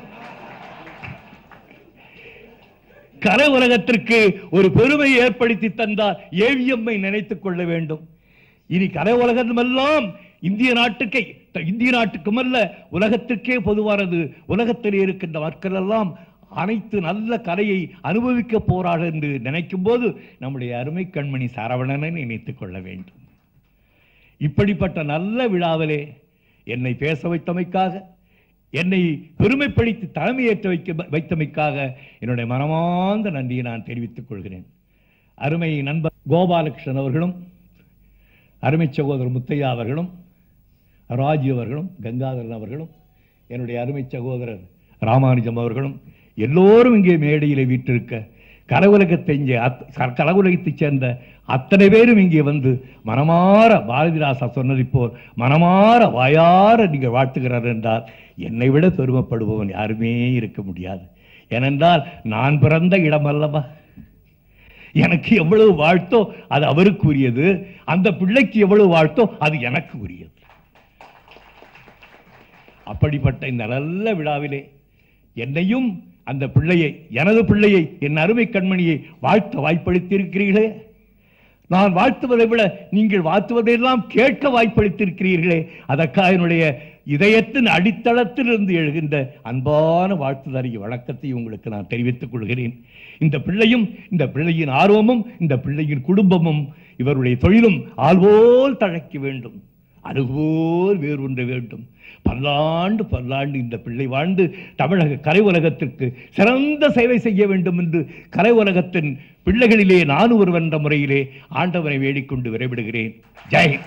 கலை உலகத்திற்கு ஒரு பெருமை ஏற்படுத்தி தந்தால் ஏவிஎம்ஐ நினைத்துக் கொள்ள வேண்டும். இனி கலை உலகமெல்லாம் இந்திய நாட்டுக்கே இந்திய நாட்டுக்கும் அல்ல உலகத்திற்கே பொதுவானது. உலகத்தில் இருக்கின்ற மக்கள் எல்லாம் அனைத்து நல்ல கலையை அனுபவிக்க போறார்கள் என்று நினைக்கும் போது நம்முடைய அருமை கண்மணி சரவணனை நினைத்துக் கொள்ள வேண்டும். இப்படிப்பட்ட நல்ல விழாவிலே என்னை பேச வைத்தமைக்காக, என்னை பெருமைப்படுத்தி தலைமையேற்ற வைக்க வைத்தமைக்காக என்னுடைய மனமார்ந்த நன்றியை நான் தெரிவித்துக் கொள்கிறேன். அருமை நண்பர் கோபாலகிருஷ்ணன் அவர்களும், அருமை சகோதரர் முத்தையா அவர்களும், ராஜி அவர்களும், கங்காதரன் அவர்களும், என்னுடைய அருமை சகோதரர் ராமானுஜம் அவர்களும் எல்லோரும் இங்கே மேடையிலே வீற்றிருக்க, கலவுலகத்தை இங்கே கலவுலகத்தைச் சேர்ந்த அத்தனை பேரும் இங்கே வந்து மனமாற பாரதிராசா சொன்னதை போல் மனமாற வாயார நீங்கள் வாழ்த்துகிறார் என்றால் என்னை விட பெருமைப்படுபவன் யாருமே இருக்க முடியாது. ஏனென்றால் நான் பிறந்த இடம் அல்லவா. எனக்கு எவ்வளவு வாழ்த்தோ அது அவருக்கு உரியது, அந்த பிள்ளைக்கு எவ்வளவு வாழ்த்தோ அது எனக்கு உரியது. அப்படிப்பட்ட இந்த நல்ல விழாவிலே என்னையும் அந்த பிள்ளையை, எனது பிள்ளையை, என் அருமை கண்மணியை வாழ்த்த வாய்ப்பளித்திருக்கிறீர்களே. நான் வாழ்த்துவதை விட நீங்கள் வாழ்த்துவதையெல்லாம் கேட்க வாய்ப்பளித்திருக்கிறீர்களே. அதற்காக என்னுடைய இதயத்தின் அடித்தளத்தில் இருந்து எழுகின்ற அன்பான வாழ்த்துதறிய வணக்கத்தை உங்களுக்கு நான் தெரிவித்துக் கொள்கிறேன். இந்த பிள்ளையும், இந்த பிள்ளையின் ஆர்வமும், இந்த பிள்ளையின் குடும்பமும், இவருடைய தொழிலும் ஆள்போல் தழைக்க வேண்டும், அதுபோல் வேறு ஒன்று வேண்டும். பல்லாண்டு பல்லாண்டு இந்த பிள்ளை வாழ்ந்து தமிழக கலை உலகத்திற்கு சிறந்த சேவை செய்ய வேண்டும் என்று கலை உலகத்தின் பிள்ளைகளிலே நான் ஒருவன் என்ற முறையிலே ஆண்டவனை வேடிக்கொண்டு விரைவிடுகிறேன். ஜெய்.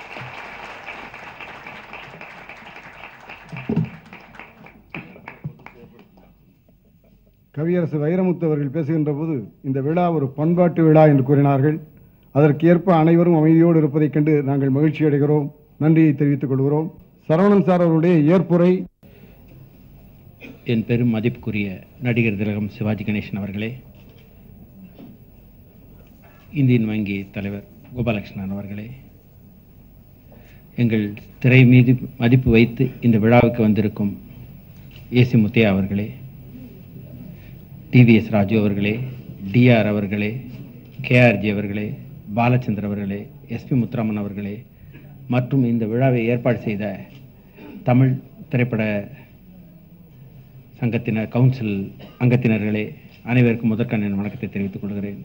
கவியரசு வைரமுத்து அவர்கள் பேசுகின்ற போது இந்த விழா ஒரு பண்பாட்டு விழா என்று கூறினார்கள். அதற்கு ஏற்ப அனைவரும் அமைதியோடு இருப்பதைக் கண்டு நாங்கள் மகிழ்ச்சி அடைகிறோம், நன்றியை தெரிவித்துக் கொள்கிறோம். சரவணன் சார் அவருடைய ஏற்புரை.
என் பெரும் மதிப்புக்குரிய நடிகர் திலகம் சிவாஜி கணேசன் அவர்களே, இந்தியன் வங்கி தலைவர் கோபாலகிருஷ்ணன் அவர்களே, எங்கள் திரை மீது மதிப்பு வைத்து இந்த விழாவுக்கு வந்திருக்கும் ஏசி முத்தையா அவர்களே, டிவிஎஸ் ராஜு அவர்களே, டிஆர் அவர்களே, கேஆர்ஜி அவர்களே, பாலச்சந்தர் அவர்களே, எஸ்பி முத்துராமன் அவர்களே, மற்றும் இந்த விழாவை ஏற்பாடு செய்த தமிழ் திரைப்பட சங்கத்தினர், கவுன்சில் அங்கத்தினர்களே, அனைவருக்கும் முதற்கண் என் வணக்கத்தை தெரிவித்துக் கொள்கிறேன்.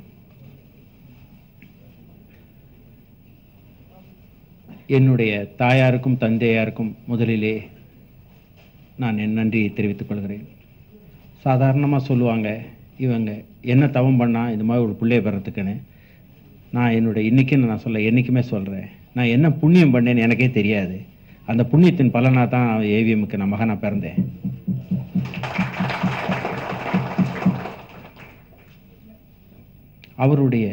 என்னுடைய தாயாருக்கும் தந்தையாருக்கும் முதலிலே நான் என் நன்றியை தெரிவித்துக் கொள்கிறேன். சாதாரணமாக சொல்லுவாங்க, இவங்க என்ன தவம் பண்ணால் இந்த மாதிரி ஒரு பிள்ளையை பெறத்துக்குன்னு. நான் என்னுடைய இன்றைக்கின்னு நான் சொல்ல என்றைக்குமே சொல்கிறேன், நான் என்ன புண்ணியம் பண்ணேன்னு எனக்கே தெரியாது. அந்த புண்ணியத்தின் பலனாக தான் ஏவிஎம்முக்கு நான் மகனாக பிறந்தேன். அவருடைய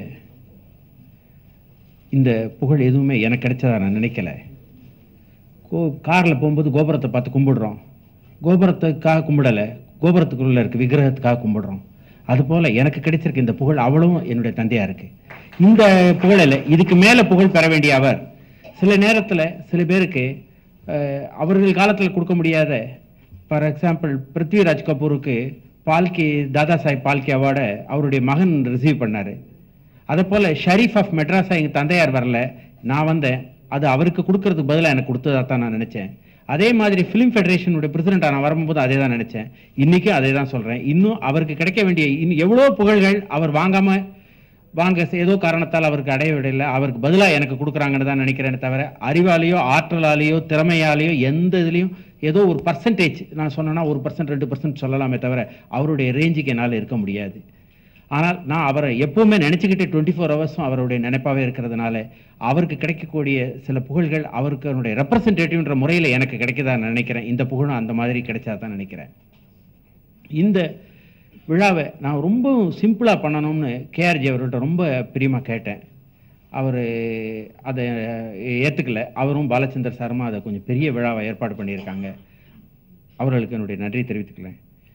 இந்த புகழ் எதுவுமே எனக்கு கிடைச்சதா நான் நினைக்கல. கோ காரில் போகும்போது கோபுரத்தை பார்த்து கும்பிடுறோம், கோபுரத்துக்காக கும்பிடலை, கோபுரத்துக்குள்ளே இருக்க விக்கிரகத்துக்காக கும்பிடுறோம். அதுபோல் எனக்கு கிடைச்சிருக்கு இந்த புகழ் அவ்வளவும் என்னுடைய தந்தையாக இருக்குது. இந்த புகழில் இதுக்கு மேலே புகழ் பெற வேண்டிய அவர் சில நேரத்தில் சில பேருக்கு அவர்கள் காலத்தில் கொடுக்க முடியாத, ஃபார் எக்ஸாம்பிள் பிருத்விராஜ் கபூருக்கு பால்கி, தாதா சாஹிப் பால்கி அவார்டை அவருடைய மகன் ரிசீவ் பண்ணார். அதை போல் ஷரீஃப் ஆஃப் மெட்ராஸா எங்கள் தந்தையார் வரல, நான் வந்தேன், அது அவருக்கு கொடுக்கறதுக்கு பதிலாக எனக்கு கொடுத்ததாக தான் நான் நினச்சேன். அதே மாதிரி ஃபிலிம் ஃபெடரேஷனுடைய பிரசிடெண்ட்டாக நான் வரும்போது அதே தான் நினச்சேன், இன்றைக்கும் அதே தான் சொல்கிறேன். இன்னும் அவருக்கு கிடைக்க வேண்டிய இன்னும் எவ்வளோ புகழ்கள் அவர் வாங்காமல் வாங்க ஏதோ காரணத்தால் அவருக்கு அடைய விடலை, அவருக்கு பதிலாக எனக்கு கொடுக்குறாங்கன்னு தான் நினைக்கிறேன்னு தவிர அறிவாலேயோ ஆற்றலாலேயோ திறமையாலேயோ எந்த இதுலேயும் ஏதோ ஒரு பர்சன்டேஜ் நான் சொன்னேன்னா ஒரு பர்சன்ட் ரெண்டு பர்சன்ட் சொல்லலாமே தவிர அவருடைய ரேஞ்சுக்கு என்னால் இருக்க முடியாது. ஆனால் நான் அவரை எப்போவுமே நினச்சிக்கிட்டு டுவெண்ட்டி ஃபோர் ஹவர்ஸும் அவருடைய நினைப்பாகவே இருக்கிறதுனால அவருக்கு கிடைக்கக்கூடிய சில புகழ்கள் அவருக்கு அவருடைய ரெப்ரசன்டேட்டிவ்ன்ற முறையில் எனக்கு கிடைக்கதா நினைக்கிறேன். இந்த புகழும் அந்த மாதிரி கிடைச்சா தான் நினைக்கிறேன். இந்த விழாவை நான் ரொம்ப சிம்பிளாக பண்ணணும்னு கேஆர்ஜி அவர்கிட்ட ரொம்ப பிரியமாக கேட்டேன். அவர் அதை ஏற்றுக்கல. அவரும் பாலச்சந்தர் சாருமா அதை கொஞ்சம் பெரிய விழாவை ஏற்பாடு பண்ணியிருக்காங்க. அவர்களுக்கு என்னுடைய நன்றி தெரிவித்துக்கிறேன்.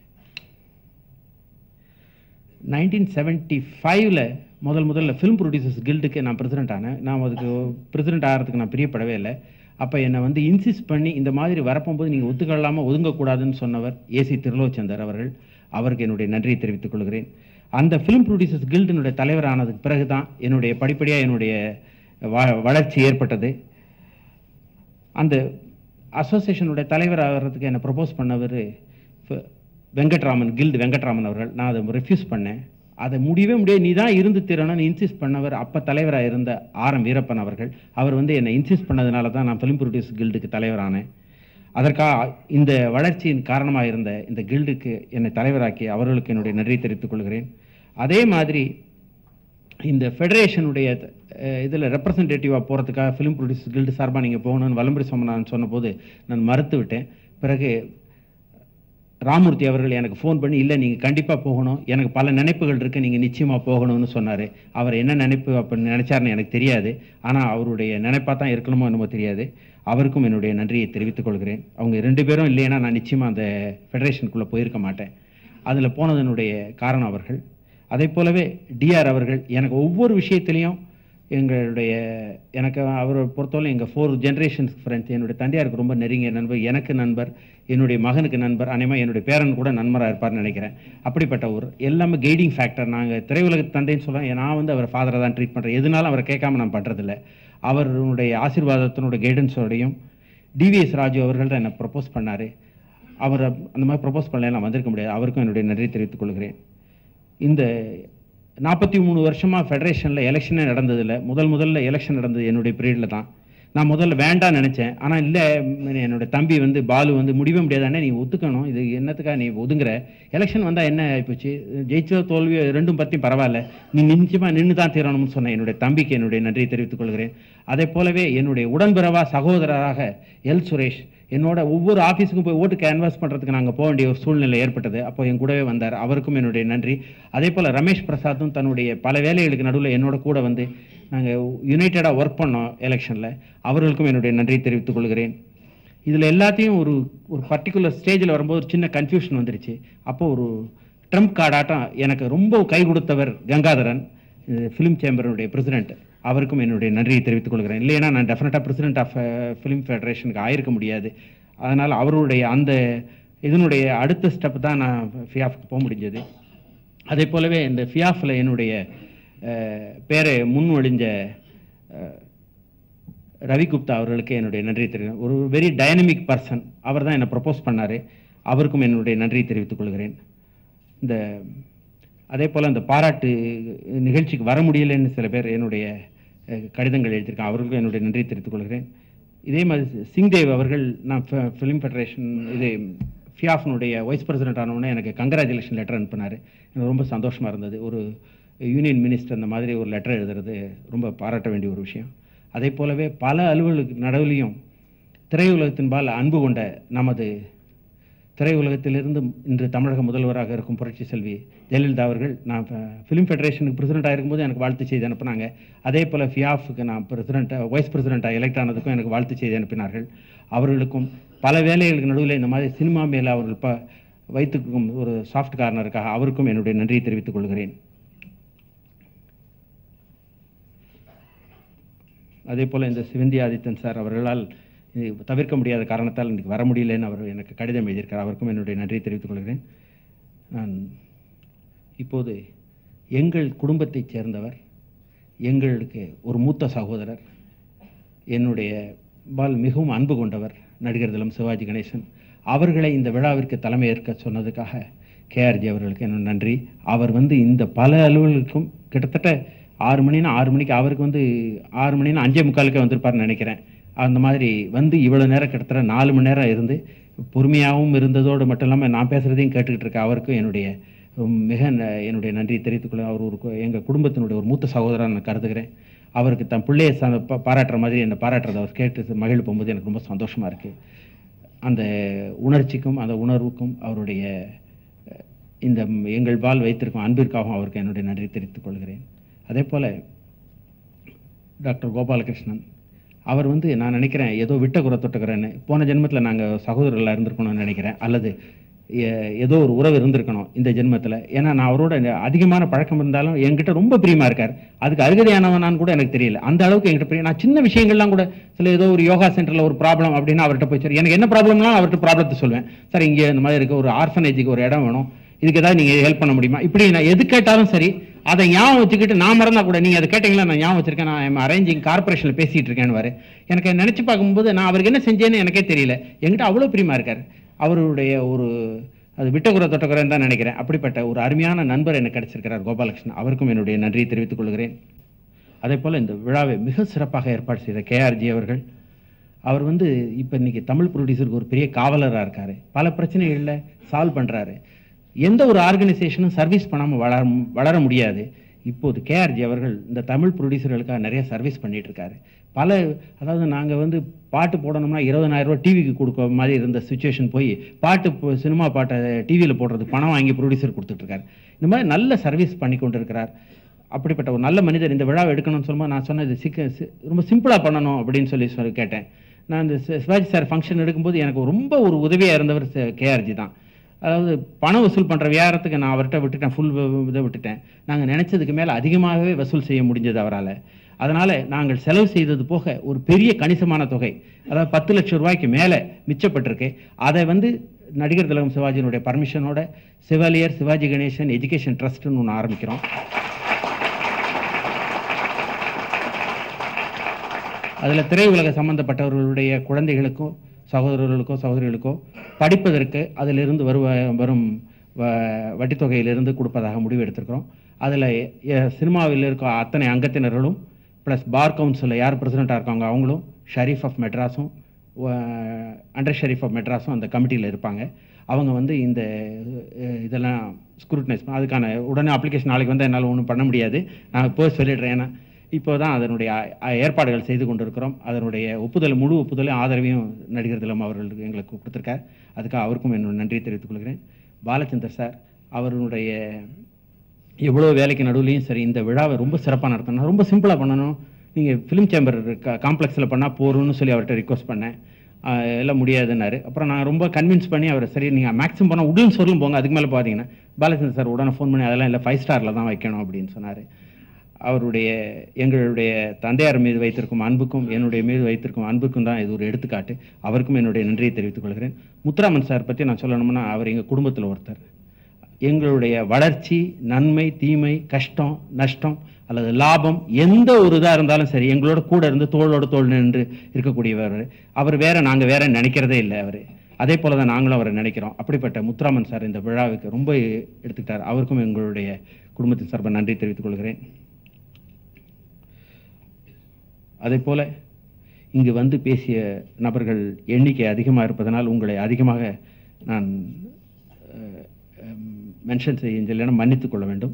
நைன்டீன் செவன்ட்டி ஃபைவ்ல முதல் முதல்ல ஃபிலிம் ப்ரொடியூசர்ஸ் கில்டுக்கு நான் பிரசிடென்ட் ஆனேன். நான் அதுக்கு பிரசிடென்ட் ஆகிறதுக்கு நான் பிரியப்படவே இல்லை. அப்போ என்னை வந்து இன்சிஸ்ட் பண்ணி இந்த மாதிரி வரப்போகும்போது நீங்கள் ஒத்துக்கொள்ளாமல் ஒதுங்கக்கூடாதுன்னு சொன்னவர் ஏசி திருலோச்சந்தர் அவர்கள். அவருக்கு என்னுடைய நன்றியை தெரிவித்துக் கொள்கிறேன். அந்த ஃபிலிம் ப்ரொடியூசர்ஸ் கில்டினுடைய தலைவரானதுக்கு பிறகு தான் என்னுடைய படிப்படியாக என்னுடைய வளர்ச்சி ஏற்பட்டது. அந்த அசோசியேஷனுடைய தலைவர் ஆகிறதுக்கு என்னை ப்ரப்போஸ் பண்ணவர் வெங்கட்ராமன், கில்டு வெங்கட்ராமன் அவர்கள். நான் அதை ரெஃப்யூஸ் பண்ணேன். அதை முடியவே முடியாது, நீ தான் இருந்து தீரணும்னு இன்சிஸ்ட் பண்ணவர் அப்போ தலைவராக இருந்த ஆர் எம் வீரப்பன் அவர்கள். அவர் வந்து என்னை இன்சிஸ்ட் பண்ணதுனால தான் நான் ஃபிலிம் ப்ரொடியூசர்ஸ் கில்டுக்கு தலைவரானேன். அதற்காக இந்த வளர்ச்சியின் காரணமாக இருந்த இந்த கில்டுக்கு என்னை தலைவராக்கி அவர்களுக்கு என்னுடைய நன்றி தெரிவித்துக் கொள்கிறேன். அதே மாதிரி இந்த ஃபெடரேஷனுடைய இதில் ரெப்ரசன்டேட்டிவாக போகிறதுக்காக ஃபிலிம் ப்ரொடியூசர்ஸ் கில்டு சார்பாக நீங்கள் போகணும்னு வலம்புரி சொன்னான்னு சொன்னபோது நான் மறுத்து விட்டேன். பிறகு ராமூர்த்தி அவர்கள் எனக்கு ஃபோன் பண்ணி, இல்லை நீங்கள் கண்டிப்பாக போகணும், எனக்கு பல நினைப்புகள் இருக்குது, நீங்கள் நிச்சயமாக போகணும்னு சொன்னார். அவர் என்ன நினைப்பு அப்போ நினைச்சாருன்னு எனக்கு தெரியாது. ஆனால் அவருடைய நினைப்பாக தான் இருக்கணுமோ என்னமோ தெரியாது. அவருக்கும் என்னுடைய நன்றியை தெரிவித்துக் கொள்கிறேன். அவங்க ரெண்டு பேரும் இல்லைன்னா நான் நிச்சயமாக அந்த ஃபெடரேஷனுக்குள்ளே போயிருக்க மாட்டேன். அதில் போனதனுடைய காரணம் அவர்கள். அதே போலவே டிஆர் அவர்கள் எனக்கு ஒவ்வொரு விஷயத்திலையும் எங்களுடைய எனக்கு அவரை பொறுத்தவரை எங்கள் ஃபோர் ஜென்ரேஷன்ஸ் ஃப்ரெண்ட்ஸ், என்னுடைய தந்தையாருக்கு ரொம்ப நெருங்கிய நண்பர், எனக்கு நண்பர், என்னுடைய மகனுக்கு நண்பர், அநேகமாக என்னுடைய பேரன் கூட நண்பராக இருப்பார்னு நினைக்கிறேன். அப்படிப்பட்ட ஒரு எல்லாமே கைடிங் ஃபேக்டர். நாங்கள் திரையுலக தந்தைன்னு சொல்லுவேன், நான் வந்து அவர் ஃபாதரை தான் ட்ரீட் பண்ணுறேன். எதுனாலும் அவரை கேட்காம நான் பண்ணுறதில்ல. அவருடைய ஆசீர்வாதத்தினுடைய கைடன்ஸோடையும் டிவிஎஸ் ராஜு அவர்கள் தான் என்னை ப்ரப்போஸ் பண்ணார். அவர் அந்த மாதிரி ப்ரப்போஸ் பண்ணல நான் வந்திருக்க முடியாது. அவருக்கும் என்னுடைய நன்றி தெரிவித்துக் கொள்கிறேன். இந்த நாற்பத்தி மூணு வருஷமாக ஃபெடரேஷனில் எலெக்ஷனே நடந்ததில்லை. முதல் முதல்ல எலெக்ஷன் நடந்தது என்னுடைய பீரியடில் தான். நான் முதல்ல வேண்டான்னு நினச்சேன். ஆனால் இல்லை, என்னோடய தம்பி வந்து பாலு வந்து முடிவே முடியாதானே, நீ ஒத்துக்கணும், இது என்னத்துக்காக நீ ஒதுங்குற, எலெக்ஷன் வந்தால் என்ன ஆகிப்போச்சு, ஜெயிச்சோ தோல்வியோ ரெண்டும் பற்றியும் பரவாயில்ல, நீ நிச்சயமாக நின்று தான் தீரணும்னு சொன்னேன். என்னுடைய தம்பிக்கு என்னுடைய நன்றியை தெரிவித்துக் கொள்கிறேன். அதே போலவே என்னுடைய உடன்பிறவா சகோதரராக எல் சுரேஷ் என்னோட ஒவ்வொரு ஆஃபீஸுக்கும் போய் ஓட்டு கேன்வாஸ் பண்ணுறதுக்கு நாங்கள் போக வேண்டிய ஒரு சூழ்நிலை ஏற்பட்டது. அப்போ என் கூடவே வந்தார். அவருக்கும் என்னுடைய நன்றி. அதே போல் ரமேஷ் பிரசாத்தும் தன்னுடைய பல வேலைகளுக்கு நடுவில் என்னோட கூட வந்து நாங்கள் யுனைடடாக ஒர்க் பண்ணோம் எலெக்ஷனில். அவர்களுக்கும் என்னுடைய நன்றி தெரிவித்துக் கொள்கிறேன். இதில் எல்லாத்தையும் ஒரு ஒரு பர்டிகுலர் ஸ்டேஜில் வரும்போது ஒரு சின்ன கன்ஃபியூஷன் வந்துருச்சு. அப்போது ஒரு ட்ரம்ப் கார்டாட்டம் எனக்கு ரொம்ப கை கொடுத்தவர் கங்காதரன், ஃபிலிம் சேம்பருடைய பிரசிடென்ட். அவருக்கும் என்னுடைய நன்றியை தெரிவித்துக் கொள்கிறேன். இல்லைன்னா நான் டெஃபினட்டாக பிரசிடென்ட் ஆஃப் ஃபிலிம் ஃபெடரேஷனுக்கு ஆயிருக்க முடியாது. அதனால் அவருடைய அந்த இதனுடைய அடுத்த ஸ்டெப் தான் நான் ஃபியாஃப்க்கு போக முடிஞ்சது. அதே போலவே இந்த ஃபியாஃபில் என்னுடைய பேரை முன்மொழிஞ்ச ரவி குப்தா அவர்களுக்கு என்னுடைய நன்றி தெரிவிக்கிறேன். ஒரு வெரி டைனமிக் பர்சன், அவர் தான் என்னை ப்ரப்போஸ் பண்ணார். அவருக்கும் என்னுடைய நன்றியை தெரிவித்துக் கொள்கிறேன். இந்த அதே போல் இந்த பாராட்டு நிகழ்ச்சிக்கு வர முடியலைன்னு சில பேர் என்னுடைய கடிதங்கள் எழுதியிருக்கேன். அவர்களுக்கும் என்னுடைய நன்றி தெரிவித்துக் கொள்கிறேன். இதே மாதிரி சிங்தேவ் அவர்கள், நான் ஃபிலிம் ஃபெடரேஷன் இது ஃபியாஃப்னுடைய வைஸ் பிரசிடென்ட் ஆனவுடனே எனக்கு கங்க்ராச்சுலேஷன் லெட்டர் அனுப்பினார். எனக்கு ரொம்ப சந்தோஷமாக இருந்தது. ஒரு யூனியன் மினிஸ்டர் அந்த மாதிரி ஒரு லெட்டர் எழுதுறது ரொம்ப பாராட்ட வேண்டிய ஒரு விஷயம். அதே போலவே பல அலுவலுக்கு நடுவிலையும் திரையுலகத்தின்பால் அன்பு கொண்ட நமது திரையுலகத்திலிருந்து இன்று தமிழக முதல்வராக இருக்கும் புரட்சி செல்வி ஜெயலலிதா அவர்கள், நான் ஃபிலிம் ஃபெடரேஷனுக்கு பிரசிடென்ட்டாக இருக்கும்போது எனக்கு வாழ்த்து செய்தி அனுப்பினாங்க. அதே போல் ஃபியாஃபுக்கு நான் பிரசிடென்ட்டாக வைஸ் பிரசிடென்ட்டாக எலெக்ட் ஆனதுக்கும் எனக்கு வாழ்த்து செய்தி அனுப்பினார்கள். அவர்களுக்கும் பல வேலைகளுக்கு நடுவில் இந்த மாதிரி சினிமா மேலே அவர்கள் ப வைத்துக்கும் ஒரு சாஃப்ட் கார்னருக்காக அவருக்கும் என்னுடைய நன்றியை தெரிவித்துக் கொள்கிறேன். அதே போல் இந்த சிவந்தி ஆதித்தன் சார் அவர்களால் தவிர்க்க முடியாத காரணத்தால் இன்றைக்கு வர முடியலன்னு அவர் எனக்கு கடிதம் எழுதியிருக்கார். அவருக்கும் என்னுடைய நன்றியை தெரிவித்துக் கொள்கிறேன். நான் இப்போது எங்கள் குடும்பத்தைச் சேர்ந்தவர், எங்களுக்கு ஒரு மூத்த சகோதரர், என்னுடைய பால் மிகவும் அன்பு கொண்டவர் நடிகர் திலம் சிவாஜி கணேசன் அவர்களை இந்த விழாவிற்கு தலைமை ஏற்க சொன்னதுக்காக கேஆர்ஜி அவர்களுக்கு என்னோட நன்றி. அவர் வந்து இந்த பல அலுவலர்களுக்கும் கிட்டத்தட்ட ஆறு மணினா ஆறு மணிக்கு அவருக்கு வந்து ஆறு மணினா அஞ்சே முக்காலுக்கே வந்திருப்பார்னு நினைக்கிறேன். அந்த மாதிரி வந்து இவ்வளோ நேரம் கிட்டத்தட்ட நாலு மணி நேரம் இருந்து பொறுமையாகவும் இருந்ததோடு மட்டும் இல்லாமல் நான் பேசுகிறதையும் கேட்டுக்கிட்டு இருக்க அவருக்கும் என்னுடைய மிக என்னுடைய நன்றியை தெரிவித்துக்கொள்ள. அவர் ஒரு எங்கள் குடும்பத்தினுடைய ஒரு மூத்த சகோதரன் நான் கருதுகிறேன். அவருக்கு தன் பிள்ளையை பாராட்டுற மாதிரி என்னை பாராட்டுறதை அவர் கேட்டு மகிழ் போகும்போது எனக்கு ரொம்ப சந்தோஷமாக இருக்குது. அந்த உணர்ச்சிக்கும் அந்த உணர்வுக்கும் அவருடைய இந்த எங்கள் பால் வைத்திருக்கும் அன்பிற்காகவும் அவருக்கு என்னுடைய நன்றி தெரிவித்துக் கொள்கிறேன். அதே போல் டாக்டர் கோபாலகிருஷ்ணன் அவர் வந்து நான் நினைக்கிறேன் ஏதோ விட்ட குறை தொட்டுக்கிறேன்னு, போன ஜென்மத்தில் நாங்கள் சகோதரர்களாக இருந்திருக்கணும்னு நினைக்கிறேன், அல்லது ஏதோ ஒரு உறவு இருந்திருக்கணும் இந்த ஜென்மத்தில். ஏன்னா நான் அவரோட அதிகமான பழக்கம் இருந்தாலும் என்கிட்ட ரொம்ப பிரியமாக இருக்கார். அதுக்கு அருகதையானவனான்னு கூட எனக்கு தெரியல, அந்த அளவுக்கு என்கிட்ட பிரியம். நான் சின்ன விஷயங்கள்லாம் கூட சில ஏதோ ஒரு யோகா சென்டரில் ஒரு ப்ராப்ளம் அப்படின்னா அவர்கிட்ட போய் சரி எனக்கு என்ன ப்ராப்ளம்லாம் அவர்கிட்ட ப்ராப்ளத்தை சொல்லுவேன். சார் இங்கே இந்த மாதிரி இருக்க ஒரு ஆர்ஃபனேஜுக்கு ஒரு இடம் வேணும், இதுக்கு ஏதாவது நீங்கள் ஹெல்ப் பண்ண முடியுமா, இப்படி நான் எது கேட்டாலும் சரி அதை ஞாபகம் வச்சுக்கிட்டு நான் மறந்தா கூட நீங்கள் அதை கேட்டீங்களா நான் ஞாபகம் வச்சிருக்கேன், நான் அரேஞ்சிங் கார்பரேஷனில் பேசிகிட்டு இருக்கேன்னு எனக்கு நினச்சி பார்க்கும்போது நான் அவருக்கு என்ன செஞ்சேன்னு எனக்கே தெரியல. என்கிட்ட அவ்வளோ பிரியமாக இருக்கார். அவருடைய ஒரு அது விட்டகுறை தொட்டகுறைன்னு தான் நினைக்கிறேன். அப்படிப்பட்ட ஒரு அருமையான நண்பர் எனக்கு கிடைச்சிருக்கிறார் கோபாலகிருஷ்ணன். அவருக்கும் என்னுடைய நன்றியை தெரிவித்துக் கொள்கிறேன். அதே போல் இந்த விழாவை மிக சிறப்பாக ஏற்பாடு செய்த கேஆர்ஜி அவர்கள், அவர் வந்து இப்போ இன்னைக்கு தமிழ் ப்ரொடியூசருக்கு ஒரு பெரிய காவலராக இருக்கார். பல பிரச்சனைகளில் சால்வ் பண்ணுறாரு. எந்த ஒரு ஆர்கனைசேஷனும் சர்வீஸ் பண்ணாமல் வளர வளர முடியாது. இப்போது கேஆர்ஜி அவர்கள் இந்த தமிழ் ப்ரொடியூசர்களுக்காக நிறைய சர்வீஸ் பண்ணிட்டு இருக்காரு. பல அதாவது நாங்கள் வந்து பாட்டு போடணும்னா இருபதனாயிரம் ரூபா டிவிக்கு கொடுக்க மாதிரி இருந்த சுச்சுவேஷன் போய் பாட்டு சினிமா பாட்டை டிவியில் போடுறதுக்கு பணம் வாங்கி ப்ரொடியூசர் கொடுத்துட்ருக்காரு. இந்த மாதிரி நல்ல சர்வீஸ் பண்ணி கொண்டு இருக்கிறார். அப்படிப்பட்ட ஒரு நல்ல மனிதர் இந்த விழாவை எடுக்கணும்னு சொல்லும்போது நான் சொன்னது சிக்க ரொம்ப சிம்பிளாக பண்ணணும் அப்படின்னு சொல்லி சொல்லி கேட்டேன். நான் இந்த சிவாஜி சார் ஃபங்க்ஷன் எடுக்கும்போது எனக்கு ரொம்ப ஒரு உதவியாக இருந்தவர் கேஆர்ஜி தான். அதாவது பணம் வசூல் பண்ணுற வியாபாரத்துக்கு நான் அவர்கிட்ட விட்டுட்டேன், ஃபுல் இதை விட்டுட்டேன். நாங்கள் நினச்சதுக்கு மேலே அதிகமாகவே வசூல் செய்ய முடிஞ்சது அவரால். அதனால் நாங்கள் செலவு செய்தது போக ஒரு பெரிய கணிசமான தொகை, அதாவது பத்து லட்சம் ரூபாய்க்கு மேலே மிச்சப்பட்டிருக்கு. அதை வந்து நடிகர் திலகம் சிவாஜியினுடைய பர்மிஷனோட செவாலியர் சிவாஜி கணேசன் எஜுகேஷன் ட்ரஸ்ட்னு ஒன்று ஆரம்பிக்கிறோம். அதில் திரையுலக சம்பந்தப்பட்டவர்களுடைய குழந்தைகளுக்கோ சகோதரர்களுக்கோ சகோதரிகளுக்கோ படிப்பதற்கு அதிலிருந்து வருவ வரும் வட்டி தொகையிலிருந்து கொடுப்பதாக முடிவு எடுத்திருக்கிறோம். அதில் சினிமாவில் இருக்க அத்தனை அங்கத்தினர்களும் ப்ளஸ் பார் கவுன்சிலில் யார் பிரசிடெண்ட்டாக இருக்காங்க அவங்களும், ஷரீஃப் ஆஃப் மெட்ராஸும் அண்டர் ஷரீஃப் ஆஃப் மெட்ராஸும் அந்த கமிட்டியில் இருப்பாங்க. அவங்க வந்து இந்த இதெல்லாம் ஸ்க்ரூட்டனைஸ் பண்ண, அதுக்கான உடனே அப்ளிகேஷன் நாளைக்கு வந்து என்னால் ஒன்றும் பண்ண முடியாது, நான் இப்போ சொல்லிடுறேன். ஏன்னா இப்போ தான் அதனுடைய ஏற்பாடுகள் செய்து கொண்டிருக்கிறோம். அதனுடைய ஒப்புதல், முழு ஒப்புதலும் ஆதரவையும் நடிகர் திலகம் அவர்களுக்கு எங்களுக்கு கொடுத்துருக்கார். அதுக்காக அவருக்கும் என்னோட நன்றியை தெரிவித்துக் கொள்கிறேன். பாலச்சந்தர் சார் அவருடைய எவ்வளோ வேலைக்கு நடுவுலையும் சரி இந்த விழாவை ரொம்ப சிறப்பாக நடத்தணும், ரொம்ப சிம்பிளாக பண்ணணும், நீங்கள் ஃபிலிம் சேம்பர் காம்ப்ளெக்ஸில் பண்ணால் போகிறோன்னு சொல்லி அவர்கிட்ட ரிக்வஸ்ட் பண்ணேன். எல்லாம் முடியாதுன்னாரு. அப்புறம் நான் ரொம்ப கன்வின்ஸ் பண்ணி அவர் சரி நீங்கள் மேக்ஸிமம் போனால் உடன் சொல்லும் போங்க, அதுக்கு மேலே பார்த்தீங்கன்னா பாலச்சந்தர் சார் உடனே ஃபோன் பண்ணி அதெல்லாம் இல்லை ஃபைவ் ஸ்டாரில் தான் வைக்கணும் அப்படின்னு சொன்னார். அவருடைய எங்களுடைய தந்தையார் மீது வைத்திருக்கும் அன்புக்கும் என்னுடைய மீது வைத்திருக்கும் அன்புக்கும் தான் இது ஒரு எடுத்துக்காட்டு. அவருக்கும் என்னுடைய நன்றியை தெரிவித்துக் கொள்கிறேன். முத்துராமன் சார் பற்றி நான் சொல்லணும்னா அவர் எங்கள் குடும்பத்தில் ஒருத்தர். எங்களுடைய வளர்ச்சி, நன்மை, தீமை, கஷ்டம், நஷ்டம் அல்லது லாபம் எந்த ஒரு இதாக இருந்தாலும் சரி எங்களோட கூட இருந்து தோளோடு தோள் நின்று இருக்கக்கூடியவர். அவர் வேற, நாங்கள் வேற நினைக்கிறதே இல்லை. அவர் அதே போல தான் நாங்களும் அவரை நினைக்கிறோம். அப்படிப்பட்ட முத்துராமன் சார் இந்த விழாவுக்கு ரொம்ப எடுத்துக்கிட்டார். அவருக்கும் எங்களுடைய குடும்பத்தின் சார்பாக நன்றி தெரிவித்துக் கொள்கிறேன். அதே போல இங்கு வந்து பேசிய நபர்கள் எண்ணிக்கை அதிகமாக இருப்பதனால் உங்களை அதிகமாக நான் மென்ஷன் செய்ய மன்னித்துக் கொள்ள வேண்டும்.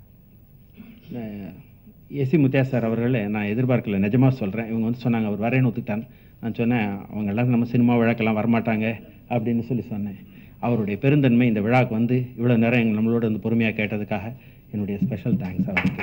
எஸ்சி முத்தியா சார் அவர்களை நான் எதிர்பார்க்கல, நிஜமாக சொல்கிறேன். இவங்க வந்து சொன்னாங்க அவர் வரேன்னு ஒத்துக்கிட்டான். நான் சொன்னேன் அவங்க எல்லாம் நம்ம சினிமா விழாக்கெல்லாம் வரமாட்டாங்க அப்படின்னு சொல்லி சொன்னேன். அவருடைய பெருந்தன்மை இந்த விழாவுக்கு வந்து இவ்வளோ நேரம் எங்கள் நம்மளோட வந்து பொறுமையாக கேட்டதுக்காக என்னுடைய ஸ்பெஷல் தேங்க்ஸ் அவருக்கு.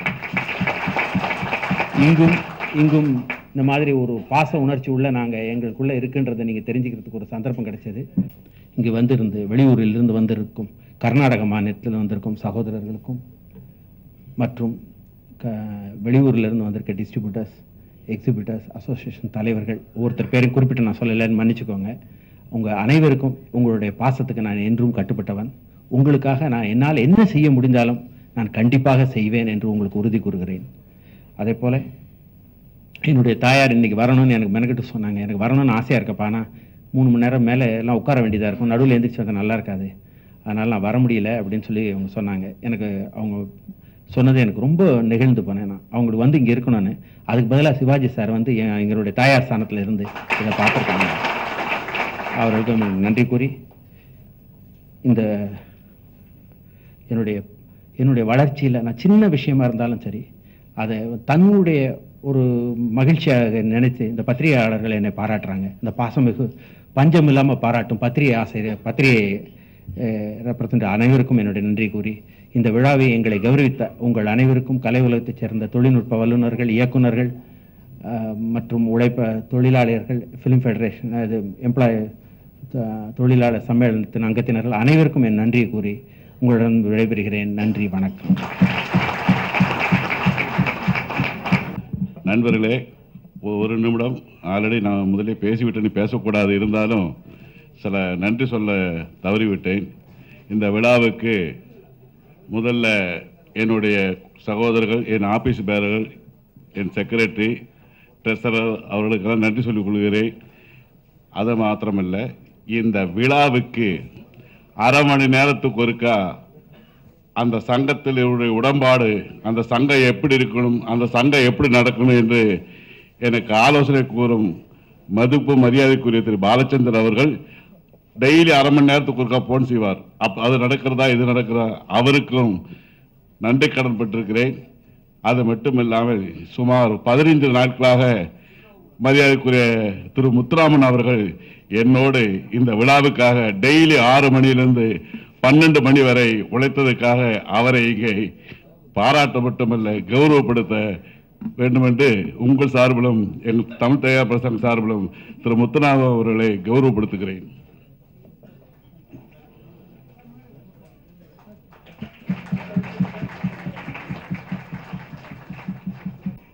இங்கும் இங்கும் இந்த மாதிரி ஒரு பாச உணர்ச்சி உள்ள நாங்கள் எங்களுக்குள்ளே இருக்குன்றதை நீங்கள் தெரிஞ்சுக்கிறதுக்கு ஒரு சந்தர்ப்பம் கிடைச்சது. இங்கே வந்திருந்து வெளியூரிலிருந்து வந்திருக்கும் கர்நாடக மாநிலத்தில் வந்திருக்கும் சகோதரர்களுக்கும் மற்றும் க வெளியூரிலிருந்து வந்திருக்க டிஸ்ட்ரிபியூட்டர்ஸ், எக்ஸிபியூட்டர்ஸ், அசோசியேஷன் தலைவர்கள், ஒவ்வொருத்தர் பேரையும் குறிப்பிட்டு நான் சொல்லலைன்னு மன்னிச்சுக்கோங்க. உங்கள் அனைவருக்கும் உங்களுடைய பாசத்துக்கு நான் என்றும் கட்டுப்பட்டவன். உங்களுக்காக நான் என்னால் என்ன செய்ய முடிந்தாலும் நான் கண்டிப்பாக செய்வேன் என்று உங்களுக்கு உறுதி கூறுகிறேன். அதே போல் என்னுடைய தாயார் இன்றைக்கி வரணும்னு எனக்கு மெனக்கிட்டு சொன்னாங்க. எனக்கு வரணும்னு ஆசையாக இருக்கப்பா, ஆனால் மூணு மணி நேரம் மேலே எல்லாம் உட்கார வேண்டியதாக இருக்கும், நடுவில் எழுந்திரிச்சு வந்தால் நல்லா இருக்காது, அதனால் நான் வர முடியல அப்படின்னு சொல்லி அவங்க சொன்னாங்க. எனக்கு அவங்க சொன்னது எனக்கு ரொம்ப நெகிழ்ந்து போனேன். நான் அவங்களுக்கு வந்து இங்கே இருக்கணும்னு. அதுக்கு பதிலாக சிவாஜி சார் வந்து என் எங்களுடைய தாயார் ஸ்தானத்தில் இருந்து இதை பார்த்துருக்காங்க. அவர்களுக்கு நன்றி கூறி இந்த என்னுடைய என்னுடைய வளர்ச்சியில் நான் சின்ன விஷயமா இருந்தாலும் சரி அதை தன்னுடைய ஒரு மகிழ்ச்சியாக நினைத்து இந்த பத்திரிகையாளர்கள் என்னை பாராட்டுறாங்க. இந்த பாசமிகு பஞ்சம் இல்லாமல் பாராட்டும் பத்திரிகை ஆசிரியர் பத்திரிகை ரெப்ரசன்ட் அனைவருக்கும் என்னுடைய நன்றி கூறி இந்த விழாவை எங்களை கௌரவித்த உங்கள் அனைவருக்கும் கலை உலகத்தைச் சேர்ந்த தொழில்நுட்ப வல்லுநர்கள், இயக்குநர்கள் மற்றும் உழைப்ப தொழிலாளர்கள், ஃபிலிம் ஃபெடரேஷன், இது எம்ப்ளாய் தொழிலாளர் சம்மேளனத்தின் அங்கத்தினர்கள் அனைவருக்கும் என் நன்றியை கூறி உங்களுடன் விடைபெறுகிறேன். நன்றி, வணக்கம்.
நண்பர்களே, ஒரு நிமிடம், ஆல்ரெடி நான் முதலே பேசிவிட்டேன்னு பேசக்கூடாது, இருந்தாலும் சில நன்றி சொல்ல தவறிவிட்டேன். இந்த விழாவுக்கு முதல்ல என்னுடைய சகோதரர்கள், என் ஆபீஸ் பேரர்கள், என் செக்ரட்டரி, ட்ரெஸரர் அவர்களுக்கெல்லாம் நன்றி சொல்லிக் கொள்கிறேன். அது மாத்திரமல்ல, இந்த விழாவுக்கு அரை மணி நேரத்துக்கு ஒருக்கா அந்த சங்கத்தில் உடன்பாடு, அந்த சங்கம் எப்படி இருக்கணும், அந்த சங்கம் எப்படி நடக்கணும் என்று எனக்கு ஆலோசனை கூறும் மதிப்பு மரியாதைக்குரிய திரு பாலச்சந்தர் அவர்கள் டெய்லி அரை மணி நேரத்துக்கு ஒருக்கா போன் செய்வார். அப் அது நடக்கிறதா இது நடக்கிறதா, அவருக்கும் நன்றி கடன் பட்டிருக்கிறேன். அது மட்டும் இல்லாமல் சுமார் பதினைந்து நாட்களாக மரியாதைக்குரிய திரு முத்துராமன் அவர்கள் என்னோடு இந்த விழாவுக்காக டெய்லி ஆறு மணியிலிருந்து பன்னெண்டு மணி வரை உழைத்ததற்காக அவரை இங்கே பாராட்ட மட்டுமல்ல கௌரவப்படுத்த வேண்டும் என்று உங்கள் சார்பிலும் எங்கள் தமிழ் தயார் பிரசங்க சார்பிலும் திரு முத்துராமன் அவர்களை கௌரவப்படுத்துகிறேன்.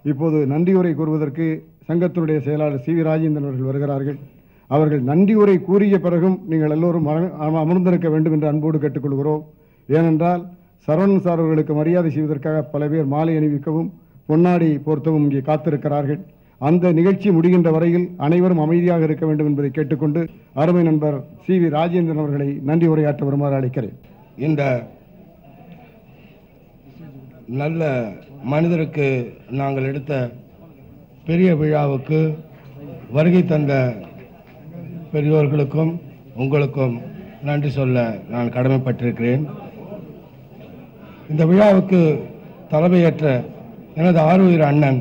இப்போது நன்றியுரை கூறுவதற்கு சங்கத்தினுடைய செயலாளர் சி வி ராஜேந்திரன் அவர்கள் வருகிறார்கள். அவர்கள் நன்றியுரை கூறிய பிறகும் நீங்கள் எல்லோரும் அமர்ந்திருக்க வேண்டும் என்று அன்போடு கேட்டுக்கொள்கிறோம். ஏனென்றால் சரவணன் சார் அவர்களுக்கு மரியாதை செய்வதற்காக பல பேர் மாலை அணிவிக்கவும் பொன்னாடி போர்த்தவும் இங்கே காத்திருக்கிறார்கள். அந்த நிகழ்ச்சி முடிகின்ற வரையில் அனைவரும் அமைதியாக இருக்க வேண்டும் என்பதை கேட்டுக்கொண்டு அருமை நண்பர் சி வி ராஜேந்திரன் அவர்களை நன்றி உரையாற்ற வருமாறு அழைக்கிறேன்.
இந்த நல்ல மனிதருக்கு நாங்கள் எடுத்த பெரிய விழாவுக்கு வருகை தந்த பெரியோர்களுக்கும் உங்களுக்கும் நன்றி சொல்ல நான் கடமைப்பட்டிருக்கிறேன். இந்த விழாவுக்கு தலைமையேற்ற எனது ஆருயிர் அண்ணன்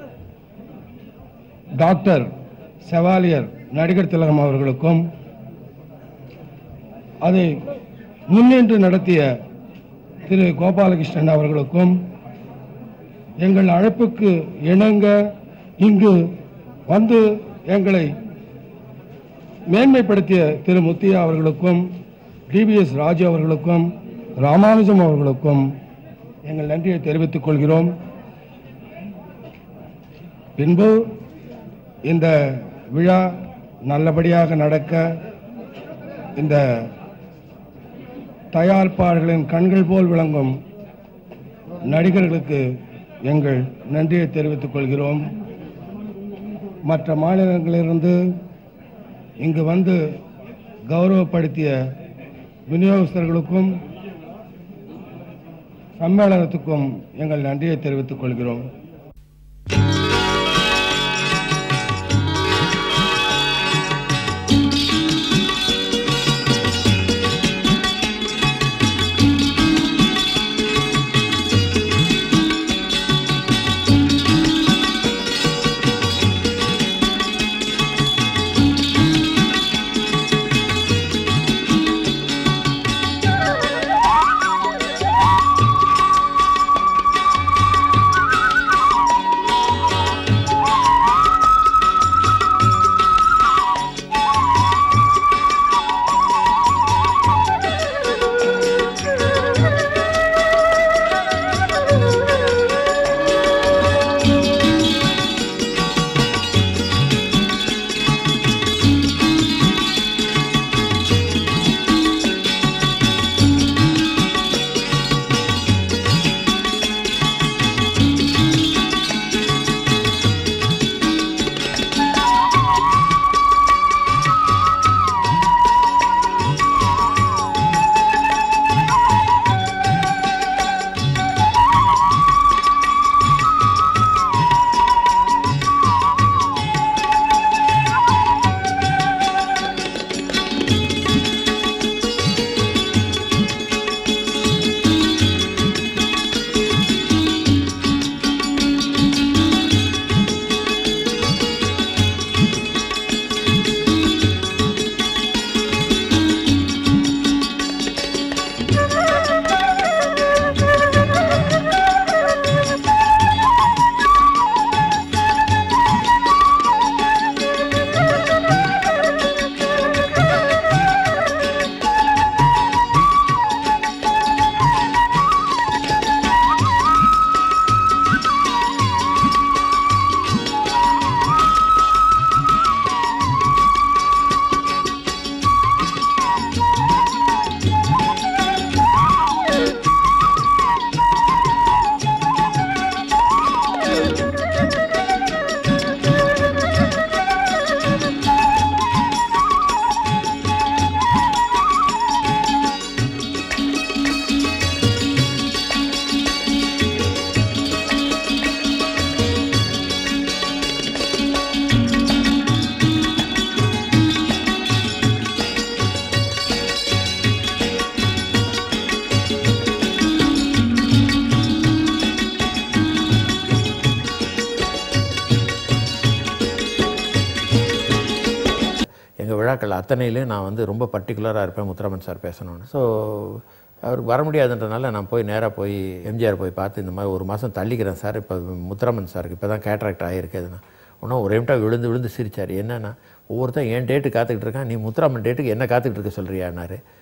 டாக்டர் செவாலியர் நடிகர் திலகம் அவர்களுக்கும் அதை முன்னின்று நடத்திய திரு கோபாலகிருஷ்ணன் அவர்களுக்கும் எங்கள் அழைப்புக்கு இணங்க இங்கு வந்து எங்களை மேன்மைப்படுத்திய திரு முத்தியா அவர்களுக்கும் டிபிஎஸ் ராஜு அவர்களுக்கும் ராமானுஜம் அவர்களுக்கும் எங்கள் நன்றியை தெரிவித்துக் கொள்கிறோம். பின்பு இந்த விழா நல்லபடியாக நடக்க இந்த தயாரிப்பாளர்களின் கண்கள் போல் விளங்கும் நடிகர்களுக்கு எங்கள் நன்றியை தெரிவித்துக் கொள்கிறோம். மற்ற மாநிலங்களிலிருந்து இங்கு வந்து கௌரவப்படுத்திய விநியோகஸ்தர்களுக்கும் சம்மேளனத்துக்கும் எங்கள் நன்றியை தெரிவித்துக் கொள்கிறோம்.
விழாக்கள் அத்தனையிலையும் நான் வந்து ரொம்ப பர்டிகுலராக இருப்பேன் முத்துராமன் சார் பேசணும்னு. ஸோ அவருக்கு வர முடியாதுன்றனால நான் போய் நேராக போய் எம்ஜிஆர் போய் பார்த்து இந்த மாதிரி ஒரு மாதம் தள்ளிக்கிறேன் சார், இப்போ முத்துராமன் சாருக்கு இப்போ தான் கேட்ராக்ட் ஆகிருக்குதுன்னா இன்னும் ஒரு டைம் விழுந்து விழுந்து சிரிச்சார். என்னன்னா ஒவ்வொருத்தன் என் டேட்டு காத்துக்கிட்டு இருக்கான், நீ முத்துராமன் டேட்டுக்கு என்ன காத்துக்கிட்டு இருக்க சொல்கிறியான்னாரு.